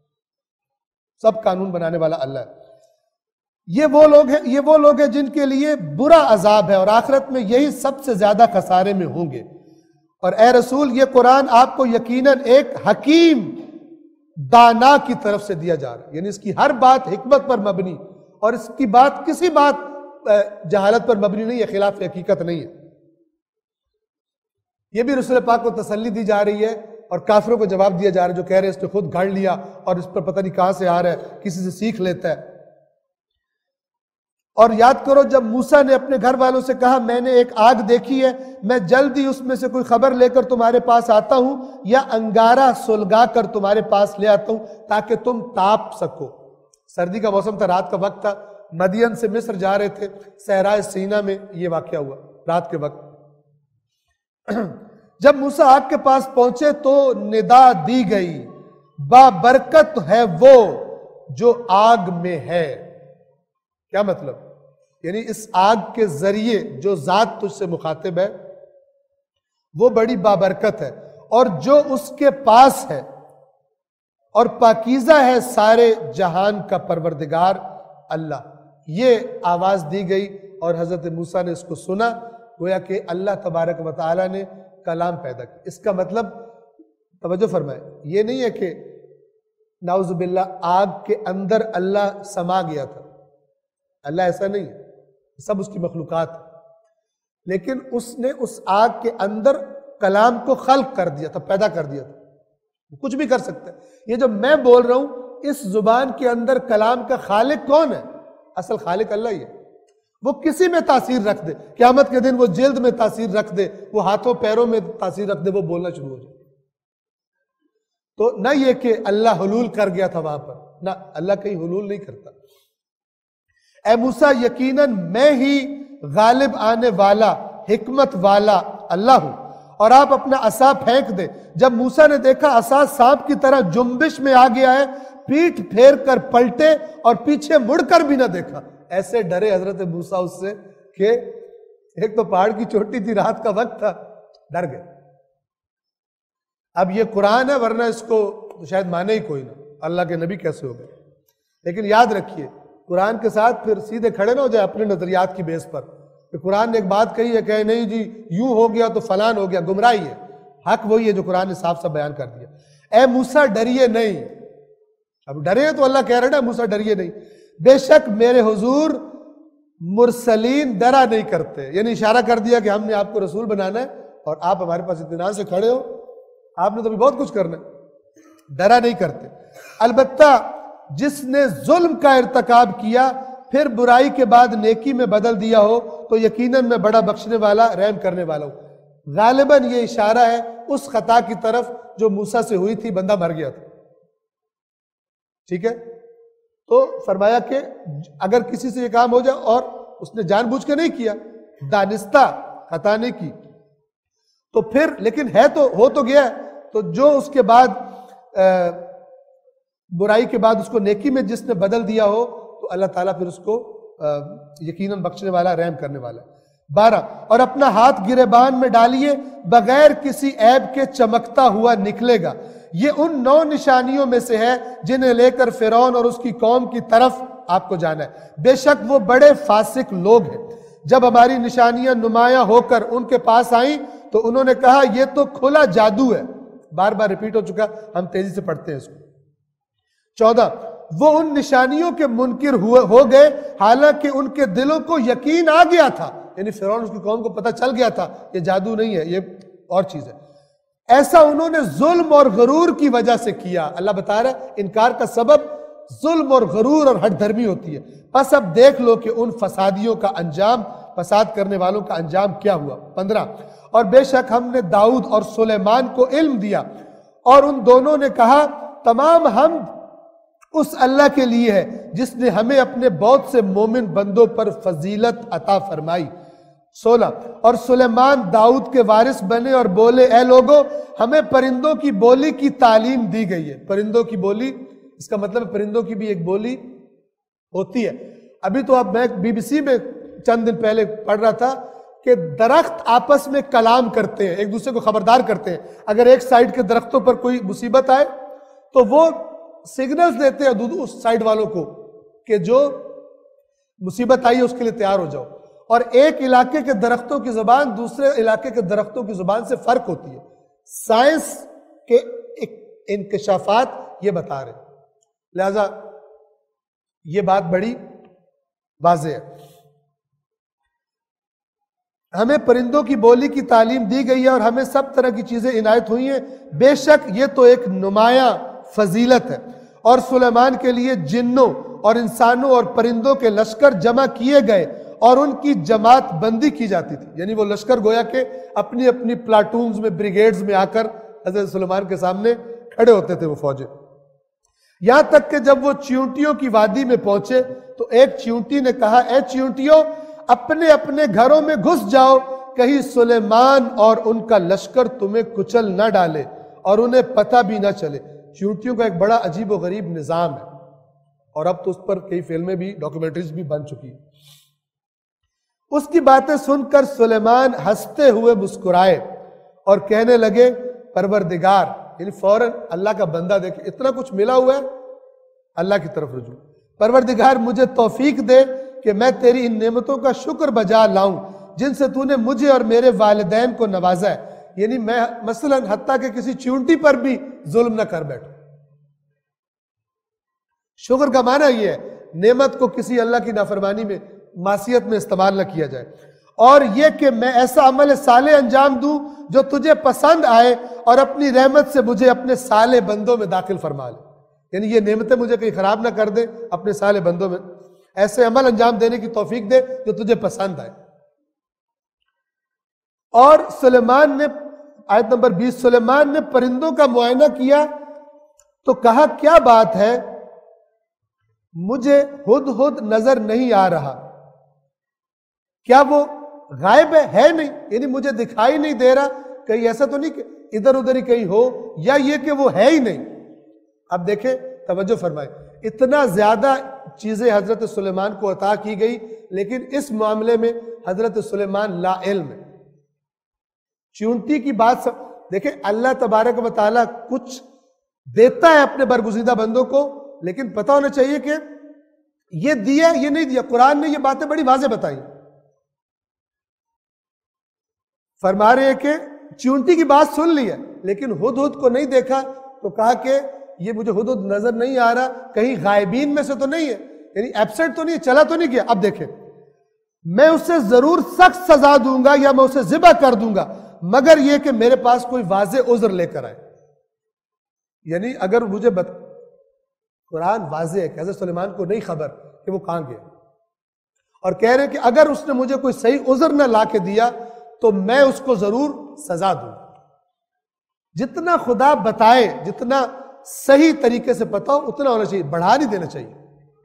[SPEAKER 2] سب قانون بنانے والا اللہ ہے. یہ وہ لوگ ہیں یہ وہ لوگ ہیں جن کے لیے برا عذاب ہے اور آخرت میں یہی سب سے زیادہ خسارے میں ہوں گے. اور اے رسول یہ قرآن آپ کو یقیناً ایک حکیم دانا کی طرف سے دیا جا رہا ہے, یعنی اس کی ہر بات حکمت پر مبنی, اور اس کی بات کسی بات جہالت پر مبنی نہیں ہے, خلاف حقیقت نہیں ہے. یہ بھی رسول پاک کو تسلی دی جا رہی ہے اور کافروں کو جواب دیا جا رہا ہے جو کہہ رہے ہیں اس نے خود گھڑ لیا اور اس پر پتہ نہیں کہاں سے آ رہا ہے, کسی سے سیکھ لیتا ہے. اور یاد کرو جب موسیٰ نے اپنے گھر والوں سے کہا میں نے ایک آگ دیکھی ہے, میں جلد ہی اس میں سے کوئی خبر لے کر تمہارے پاس آتا ہوں یا انگارہ سلگا کر تمہارے پاس لے آتا ہوں تاکہ تم تاپ سکو. سردی کا موسم تھا, رات کا وقت تھا, مدین سے مصر جا رہے تھے, صحرائے سینا میں یہ واقعہ ہوا رات کے وقت. جب موسیٰ آگ کے پاس پہنچے تو ندا دی گئی, بابرکت ہے وہ جو آگ میں ہے. کیا مطلب؟ یعنی اس آگ کے ذریعے جو ذات تجھ سے مخاطب ہے وہ بڑی بابرکت ہے، اور جو اس کے پاس ہے اور پاکیزہ ہے سارے جہان کا پروردگار اللہ. یہ آواز دی گئی اور حضرت موسیٰ نے اس کو سنا، گویا کہ اللہ تبارک و تعالیٰ نے کلام پیدا کیا. اس کا مطلب توجہ فرمائے، یہ نہیں ہے کہ نعوذ باللہ آگ کے اندر اللہ سما گیا تھا. اللہ ایسا نہیں ہے، سب اس کی مخلوقات ہے، لیکن اس نے اس آگ کے اندر کلام کو خلق کر دیا تھا، پیدا کر دیا تھا. کچھ بھی کر سکتا ہے. یہ جو میں بول رہا ہوں اس زبان کے اندر کلام کا خالق کون ہے؟ اصل خالق اللہ ہی ہے. وہ کسی میں تاثیر رکھ دے، قیامت کے دن وہ جلد میں تاثیر رکھ دے، وہ ہاتھوں پیروں میں تاثیر رکھ دے، وہ بولنا شروع ہو جائے. تو نہ یہ کہ اللہ حلول کر گیا تھا وہاں پر، نہ، اللہ کہیں حلول نہیں کرتا. اے موسیٰ یقیناً میں ہی غالب آنے والا حکمت والا اللہ ہوں. اور آپ اپنا عصا پھینک دیں. جب موسیٰ نے دیکھا عصا سانپ کی طرح جنبش میں آ گیا ہے، پیٹھ پھیر کر پلٹے اور پیچھے مڑ کر بھی نہ دیکھا. ایسے ڈرے حضرت موسیٰ اس سے کہ ایک تو پہاڑ کی چوٹی تھی، رات کا وقت تھا، ڈر گئے. اب یہ قرآن ہے، ورنہ اس کو شاید مانے ہی کوئی نہ، اللہ کے نبی کیسے ہو گئے. لیکن یاد رکھیے قرآن کے ساتھ پھر سیدھے کھڑے نہ ہو جائے اپنے نظریات کی بیس پر کہ قرآن نے ایک بات کہی ہے کہ نہیں جی یوں ہو گیا تو فلان ہو گیا. گمراہی ہے. حق وہی ہے جو قرآن نے صاف صاف بیان کر دیا. اے موسیٰ ڈریے نہیں. اب ڈرے تو اللہ کہہ رہا ہے موسیٰ ڈریے نہیں. بے شک میرے حضور مرسلین ڈرا نہیں کرتے، یعنی اشارہ کر دیا کہ ہم نے آپ کو رسول بنانا ہے اور آپ ہمارے پاس اطمینان سے کھڑے ہو، آپ نے تو بھی بہت کچھ کرنا ہے. ڈرا نہیں کرتے. البتہ جس نے ظلم کا ارتکاب کیا پھر برائی کے بعد نیکی میں بدل دیا ہو تو یقیناً میں بڑا بخشنے والا رحم کرنے والا ہوں. غالباً یہ اشارہ ہے اس خطا کی طرف جو موسیٰ سے ہوئی تھی، بندہ مر گیا تھا. ٹھیک ہے، تو فرمایا کہ اگر کسی سے یہ کام ہو جائے اور اس نے جان بوجھ کے نہیں کیا، دانستہ خطا نہیں کی، تو پھر لیکن ہے تو ہو تو گیا ہے، تو جو اس کے بعد برائی کے بعد اس کو نیکی میں جس نے بدل دیا ہو تو اللہ تعالیٰ پھر اس کو یقیناً بخشنے والا رحم کرنے والا. بارہ، اور اپنا ہاتھ گریبان میں ڈالیے، بغیر کسی عیب کے چمکتا ہوا نکلے گا. یہ ان نو نشانیوں میں سے ہے جنہیں لے کر فرعون اور اس کی قوم کی طرف آپ کو جانا ہے. بے شک وہ بڑے فاسق لوگ ہیں. جب ہماری نشانیاں نمایاں ہو کر ان کے پاس آئیں تو انہوں نے کہا یہ تو کھلا جادو ہے. بار بار ریپیٹ ہو چکا، ہم تیزی سے پڑھتے ہیں اس کو. چودہ، وہ ان نشانیوں کے منکر ہو گئے حالانکہ ان کے دلوں کو یقین آ گیا تھا. یعنی فرعون اس کی قوم کو پتہ چل گیا تھا یہ جادو نہیں ہے، یہ اور چیز ہے. ایسا انہوں نے ظلم اور غرور کی وجہ سے کیا. اللہ بتا رہا ہے انکار کا سبب ظلم اور غرور اور ہٹ دھرمی ہوتی ہے. پس اب دیکھ لو کہ ان فسادیوں کا انجام، فساد کرنے والوں کا انجام کیا ہوا. پندرہ، اور بے شک ہم نے داؤد اور سلیمان کو علم دیا اور ان دونوں نے کہا تمام حمد اس اللہ کے لیے ہے جس نے ہمیں اپنے بہت سے مومن بندوں پر فضیلت عطا فرمائی. سولہ، اور سلیمان داؤد کے وارث بنے اور بولے اے لوگو ہمیں پرندوں کی بولی کی تعلیم دی گئی ہے. پرندوں کی بولی، اس کا مطلب پرندوں کی بھی ایک بولی ہوتی ہے. ابھی تو اب میں بی بی سی میں چند دن پہلے پڑھ رہا تھا کہ درخت آپس میں کلام کرتے ہیں، ایک دوسرے کو خبردار کرتے ہیں. اگر ایک سائیڈ کے درختوں پر کوئی مصیبت آئے تو وہ سگنلز دیتے ہیں اس سائیڈ والوں کو کہ جو مصیبت آئی ہے اس کے لیے تیار ہو جاؤ. اور ایک علاقے کے درختوں کی زبان دوسرے علاقے کے درختوں کی زبان سے فرق ہوتی ہے. سائنس کے انکشافات یہ بتا رہے ہیں. لہذا یہ بات بڑی واضح ہے. ہمیں پرندوں کی بولی کی تعلیم دی گئی ہے اور ہمیں سب طرح کی چیزیں عنایت ہوئی ہیں. بے شک یہ تو ایک نمایاں فضیلت ہے. اور سلیمان کے لیے جنوں اور انسانوں اور پرندوں کے لشکر جمع کیے گئے اور ان کی جماعت بندی کی جاتی تھی. یعنی وہ لشکر گویا کہ اپنی اپنی پلاٹونز میں، بریگیڈز میں آ کر حضرت سلیمان کے سامنے کھڑے ہوتے تھے وہ فوجیں. یہاں تک کہ جب وہ چیونٹیوں کی وادی میں پہنچے تو ایک چیونٹی نے کہا اے چیونٹیوں اپنے اپنے گھروں میں گھس جاؤ، کہیں سلیمان اور ان کا لشکر تمہیں کچل نہ ڈالے اور انہیں پتہ بھی نہ چلے. چیونٹیوں کا ایک بڑا عجیب و غریب نظام ہے اور اب تو اس پر کئی فلمیں بھی، ڈاکومنٹریز بھی بن چکی ہیں. اس کی باتیں سن کر سلیمان ہنستے ہوئے مسکرائے اور کہنے لگے پروردگار، یعنی فوراً اللہ کا بندہ دیکھے اتنا کچھ ملا ہوا ہے، اللہ کی طرف رجوع، پروردگار مجھے توفیق دے کہ میں تیری ان نعمتوں کا شکر بجا لاؤں جن سے تو نے مجھے اور میرے والدین کو نوازا ہے، یعنی میں مثلا حتیٰ کہ کسی چیونٹی پر بھی ظلم نہ کر بیٹھوں۔ شکر کا معنی یہ ہے نعمت کو کسی اللہ کی نافرمانی میں، معصیت میں استعمال نہ کیا جائے، اور یہ کہ میں ایسا عمل صالح انجام دوں جو تجھے پسند آئے اور اپنی رحمت سے مجھے اپنے صالح بندوں میں داخل فرما لے، یعنی یہ نعمتیں مجھے کہیں خراب نہ کر دے، اپنے صالح بندوں میں ایسے عمل انجام دینے کی توفیق دے جو تجھے پسند آئے۔ اور سلیمان نے، آیت نمبر بیس، سلیمان نے پرندوں کا معائنہ کیا تو کہا کیا بات ہے، مجھے ہدہد نظر نہیں آ رہا، کیا وہ غائب ہے ہے نہیں، یعنی مجھے دکھائی نہیں دے رہا، کہیں ایسا تو نہیں کہ ادھر ادھر ہی کہیں ہو، یا یہ کہ وہ ہے ہی نہیں۔ اب دیکھیں، توجہ فرمائیں، اتنا زیادہ چیزیں حضرت سلیمان کو عطا کی گئی، لیکن اس معاملے میں حضرت سلیمان لا علم ہے۔ چیونٹی کی بات سب دیکھیں، اللہ تبارک و تعالیٰ کچھ دیتا ہے اپنے برگزیدہ بندوں کو، لیکن پتہ ہونا چاہیے کہ یہ دیا یہ نہیں دیا۔ قرآن نے یہ باتیں بڑی واضح بتائی، فرما رہے ہیں کہ چیونٹی کی بات سن لی ہے لیکن ہدہد کو نہیں دیکھا، تو کہا کہ یہ مجھے ہدہد نظر نہیں آ رہا، کہیں غائبین میں سے تو نہیں ہے، یعنی ایبسنٹ تو نہیں ہے، چلا تو نہیں گیا۔ اب دیکھیں، میں اسے ضرور سخت سزا دوں گا یا میں اسے ذبح کر دوں گا، مگر یہ کہ میرے پاس کوئی واضح عذر لے کر آئے۔ یعنی اگر مجھے بت... قرآن واضح ہے کہ حضرت سلیمان کو نہیں خبر کہ وہ کہاں گیا، اور کہہ رہے ہیں کہ اگر اس نے مجھے کوئی صحیح عذر نہ لا کے دیا تو میں اس کو ضرور سزا دوں۔ جتنا خدا بتائے، جتنا صحیح طریقے سے پتہ ہو اتنا ہونا چاہیے، بڑھا نہیں دینا چاہیے۔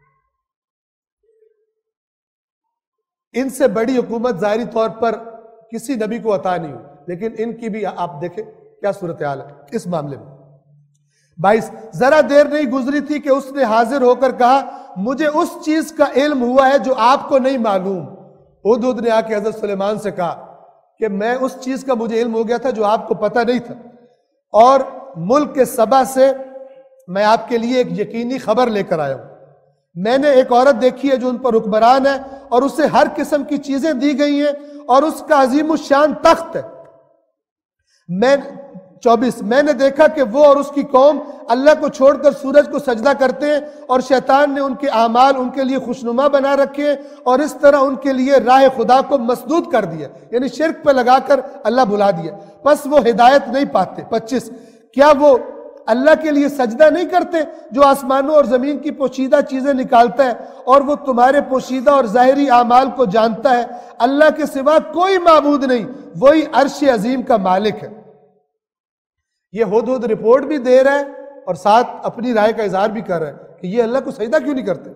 [SPEAKER 2] ان سے بڑی حکومت ظاہری طور پر کسی نبی کو عطا نہیں ہوئی، لیکن ان کی بھی آپ دیکھیں کیا صورتحال ہے اس معاملے میں۔ بائیس، ذرا دیر نہیں گزری تھی کہ اس نے حاضر ہو کر کہا مجھے اس چیز کا علم ہوا ہے جو آپ کو نہیں معلوم۔ ہدہد نے آ کے حضرت سلیمان سے کہا کہ میں اس چیز کا مجھے علم ہو گیا تھا جو آپ کو پتہ نہیں تھا، اور ملک کے سبا سے میں آپ کے لیے ایک یقینی خبر لے کر آیا ہوں۔ میں نے ایک عورت دیکھی ہے جو ان پر حکمران ہے، اور اسے ہر قسم کی چیزیں دی گئی ہیں، اور اس کا عظیم الشان تخت ہے۔ میں چوبیس، میں نے دیکھا کہ وہ اور اس کی قوم اللہ کو چھوڑ کر سورج کو سجدہ کرتے ہیں، اور شیطان نے ان کے اعمال ان کے لیے خوشنما بنا رکھے ہیں، اور اس طرح ان کے لیے راہ خدا کو مسدود کر دیا، یعنی شرک پہ لگا کر اللہ بھلا دیا، پس وہ ہدایت نہیں پاتے۔ پچیس، کیا وہ اللہ کے لیے سجدہ نہیں کرتے جو آسمانوں اور زمین کی پوشیدہ چیزیں نکالتا ہے، اور وہ تمہارے پوشیدہ اور ظاہری اعمال کو جانتا ہے، اللہ کے سوا کوئی معبود نہیں، وہی عرش عظیم کا مالک ہے۔ یہ ہدہد رپورٹ بھی دے رہا ہے اور ساتھ اپنی رائے کا اظہار بھی کر رہا ہے کہ یہ اللہ کو سجدہ کیوں نہیں کرتے۔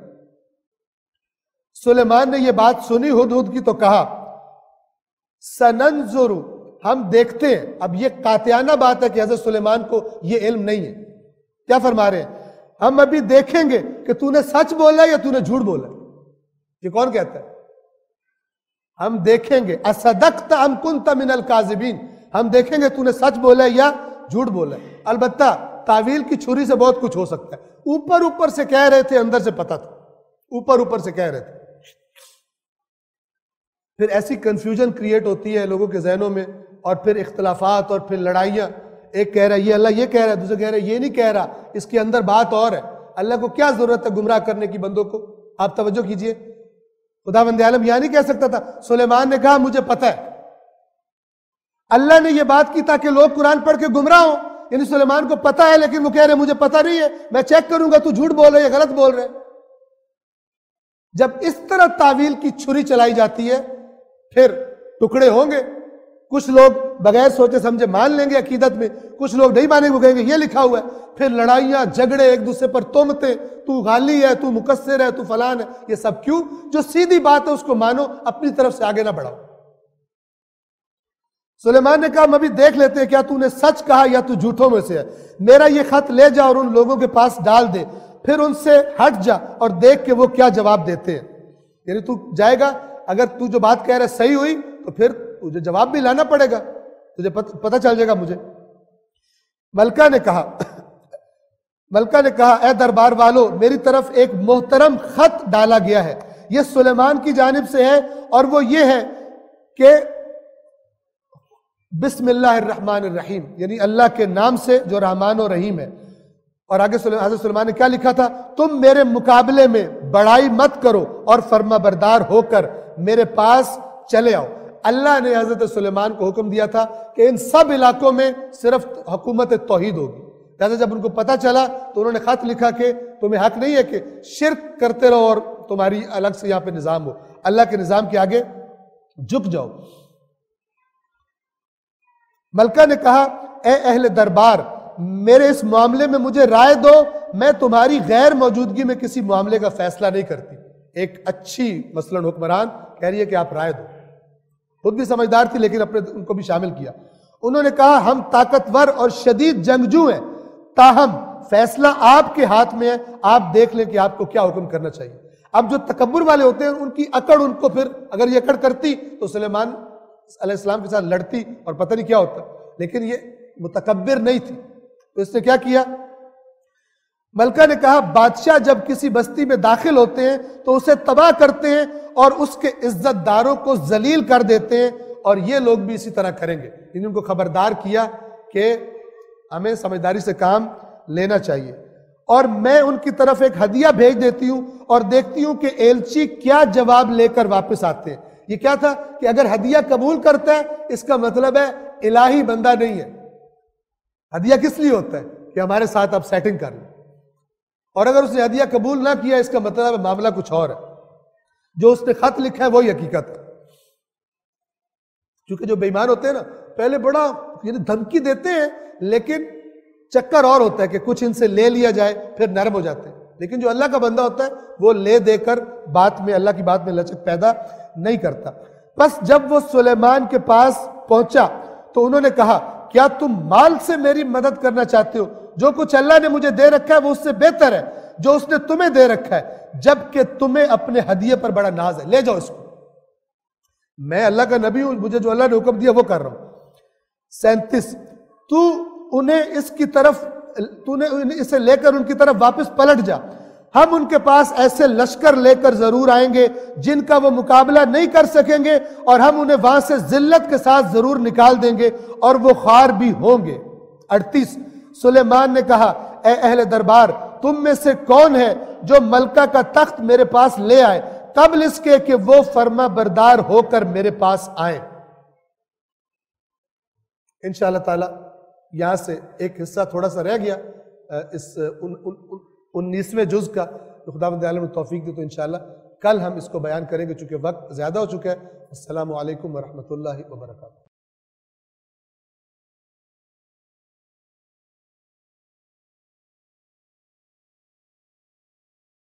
[SPEAKER 2] سلیمان نے یہ بات سنی ہدہد کی تو کہا سننظر، ہم دیکھتے ہیں۔ اب یہ قاطعانہ بات ہے کہ حضرت سلیمان کو یہ علم نہیں ہے۔ کیا فرما رہے ہیں؟ ہم ابھی دیکھیں گے کہ تو نے سچ بولا یا تو نے جھوٹ بولا۔ یہ کون کہتا ہے؟ ہم دیکھیں گے، اصدقت ام کنت من الکاذبین، ہم دیکھیں گے تو نے سچ بولا یا جھوٹ بولا۔ البتہ تعویل کی چھری سے بہت کچھ ہو سکتا ہے، اوپر اوپر سے کہہ رہے تھے، اندر سے پتہ تھا، اوپر اوپر سے کہہ رہے تھے۔ پھر ایسی کنفیوژن کریٹ ہوتی ہے لوگوں کے ذہنوں میں، اور پھر اختلافات اور پھر لڑائیاں، ایک کہہ رہا ہے یہ اللہ یہ کہہ رہا ہے، دوسرا کہہ رہا ہے یہ نہیں کہہ رہا، اس کے اندر بات اور ہے۔ اللہ کو کیا ضرورت ہے گمراہ کرنے کی بندوں کو؟ آپ توجہ کیجئے، خداوند عالم یہ نہیں کہہ سکتا تھا؟ سلیمان نے کہا مجھے پتہ ہے۔ اللہ نے یہ بات کی تاکہ لوگ قرآن پڑھ کے گمراہ ہوں، یعنی سلیمان کو پتہ ہے لیکن وہ کہہ رہے مجھے پتہ نہیں ہے، میں چیک کروں گا تو جھوٹ بول رہے یا غلط بول رہے۔ جب اس طرح تعویل کی چھری چلائی جاتی ہے پھر ٹکڑے ہوں گے، کچھ لوگ بغیر سوچے سمجھے مان لیں گے عقیدت میں، کچھ لوگ نہیں مانیں گے، وہ کہیں گے یہ لکھا ہوا ہے، پھر لڑائیاں جھگڑے، ایک دوسرے پر تہمتیں، تو غالی ہے، تو مقصر ہے، تو فلان ہے۔ یہ سب کیوں؟ جو سیدھی بات ہے اس کو مانو، اپنی طرف سے آگے نہ بڑھاؤ۔ سلیمان نے کہا ہم ابھی دیکھ لیتے ہیں کیا تو نے سچ کہا یا تو جھوٹوں میں سے ہے۔ میرا یہ خط لے جا اور ان لوگوں کے پاس ڈال دے، پھر ان سے ہٹ جا اور دیکھ کہ وہ کیا جواب دیتے ہیں۔ یعنی تو جائے گا، اگر تو جو بات کہہ رہا ہے صحیح ہوئی تو پھر تجھے جواب بھی لانا پڑے گا، تجھے پتہ چل جائے گا مجھے۔ ملکہ نے کہا ملکہ نے کہا اے دربار والو، میری طرف ایک محترم خط ڈالا گیا ہے، یہ سلیمان کی جانب سے ہے، اور وہ یہ ہے کہ بسم اللہ الرحمن الرحیم، یعنی اللہ کے نام سے جو رحمان و رحیم ہے۔ اور آگے حضرت سلیمان نے کیا لکھا تھا؟ تم میرے مقابلے میں بڑائی مت کرو اور فرما بردار ہو کر میرے پاس چلے آؤ۔ اللہ نے حضرت سلیمان کو حکم دیا تھا کہ ان سب علاقوں میں صرف حکومت توحید ہوگی۔ لہٰذا جب ان کو پتہ چلا تو انہوں نے خط لکھا کہ تمہیں حق نہیں ہے کہ شرک کرتے رہو اور تمہاری الگ سے یہاں پہ نظام ہو، اللہ کے نظام کے آگے جھک جاؤ۔ ملکہ نے کہا اے اہل دربار، میرے اس معاملے میں مجھے رائے دو، میں تمہاری غیر موجودگی میں کسی معاملے کا فیصلہ نہیں کرتی۔ ایک اچھی مثلاً حکمران کہہ رہی ہے کہ آپ رائے دو، خود بھی سمجھدار تھی لیکن اپنے ان کو بھی شامل کیا۔ انہوں نے کہا ہم طاقتور اور شدید جنگجو ہیں، تاہم فیصلہ آپ کے ہاتھ میں ہے، آپ دیکھ لیں کہ آپ کو کیا حکم کرنا چاہیے۔ اب جو تکبر والے ہوتے ہیں ان کی اکڑ ان کو پھر اگر یہ اکڑ کرتی تو سلیمان علیہ السلام کے ساتھ لڑتی اور پتہ نہیں کیا ہوتا، لیکن یہ متکبر نہیں تھی تو اس نے کیا کیا؟ ملکہ نے کہا بادشاہ جب کسی بستی میں داخل ہوتے ہیں تو اسے تباہ کرتے ہیں اور اس کے عزت داروں کو ذلیل کر دیتے ہیں، اور یہ لوگ بھی اسی طرح کریں گے۔ انہوں ان کو خبردار کیا کہ ہمیں سمجھداری سے کام لینا چاہیے۔ اور میں ان کی طرف ایک ہدیہ بھیج دیتی ہوں اور دیکھتی ہوں کہ ایلچی کیا جواب لے کر واپس آتے ہیں۔ یہ کیا تھا کہ اگر ہدیہ قبول کرتا ہے اس کا مطلب ہے الہی بندہ نہیں ہے۔ ہدیہ کس لیے ہوتا ہے؟ کہ ہمارے ساتھ آپ سیٹنگ کر لیں، اور اگر اس نے ہدیہ قبول نہ کیا اس کا مطلب ہے معاملہ کچھ اور ہے، جو اس نے خط لکھا ہے وہی حقیقت ہے۔ کیونکہ جو بے ایمان ہوتے ہیں نا پہلے بڑا یعنی دھمکی دیتے ہیں، لیکن چکر اور ہوتا ہے کہ کچھ ان سے لے لیا جائے پھر نرم ہو جاتے ہیں، لیکن جو اللہ کا بندہ ہوتا ہے وہ لے دے کر بات میں اللہ کی بات میں لچک پیدا نہیں کرتا۔ بس جب وہ سلیمان کے پاس پہنچا تو انہوں نے کہا کیا تم مال سے میری مدد کرنا چاہتے ہو؟ جو کچھ اللہ نے مجھے دے رکھا ہے وہ اس سے بہتر ہے جو اس نے تمہیں دے رکھا ہے، جبکہ تمہیں اپنے ہدیے پر بڑا ناز ہے، لے جاؤ اس کو۔ میں اللہ کا نبی ہوں، مجھے جو اللہ نے حکم دیا وہ کر رہا ہوں۔ سینتیس تو انہیں اس کی طرف تو نے اسے لے کر ان کی طرف واپس پلٹ جا، ہم ان کے پاس ایسے لشکر لے کر ضرور آئیں گے جن کا وہ مقابلہ نہیں کر سکیں گے، اور ہم انہیں وہاں سے ذلت کے ساتھ ضرور نکال دیں گے اور وہ خوار بھی ہوں گے۔ اڑتیس سلیمان نے کہا اے اہل دربار، تم میں سے کون ہے جو ملکہ کا تخت میرے پاس لے آئے قبل اس کے کہ وہ فرما بردار ہو کر میرے پاس آئیں؟ انشاءاللہ تعالی یہاں سے ایک حصہ تھوڑا سا رہ گیا اس انیسویں جز کا، تو خداوند عالم توفیق دے تو انشاءاللہ کل ہم اس کو بیان کریں گے، چونکہ وقت زیادہ ہو چکا ہے۔ السلام علیکم ورحمۃ اللہ وبرکاتہ۔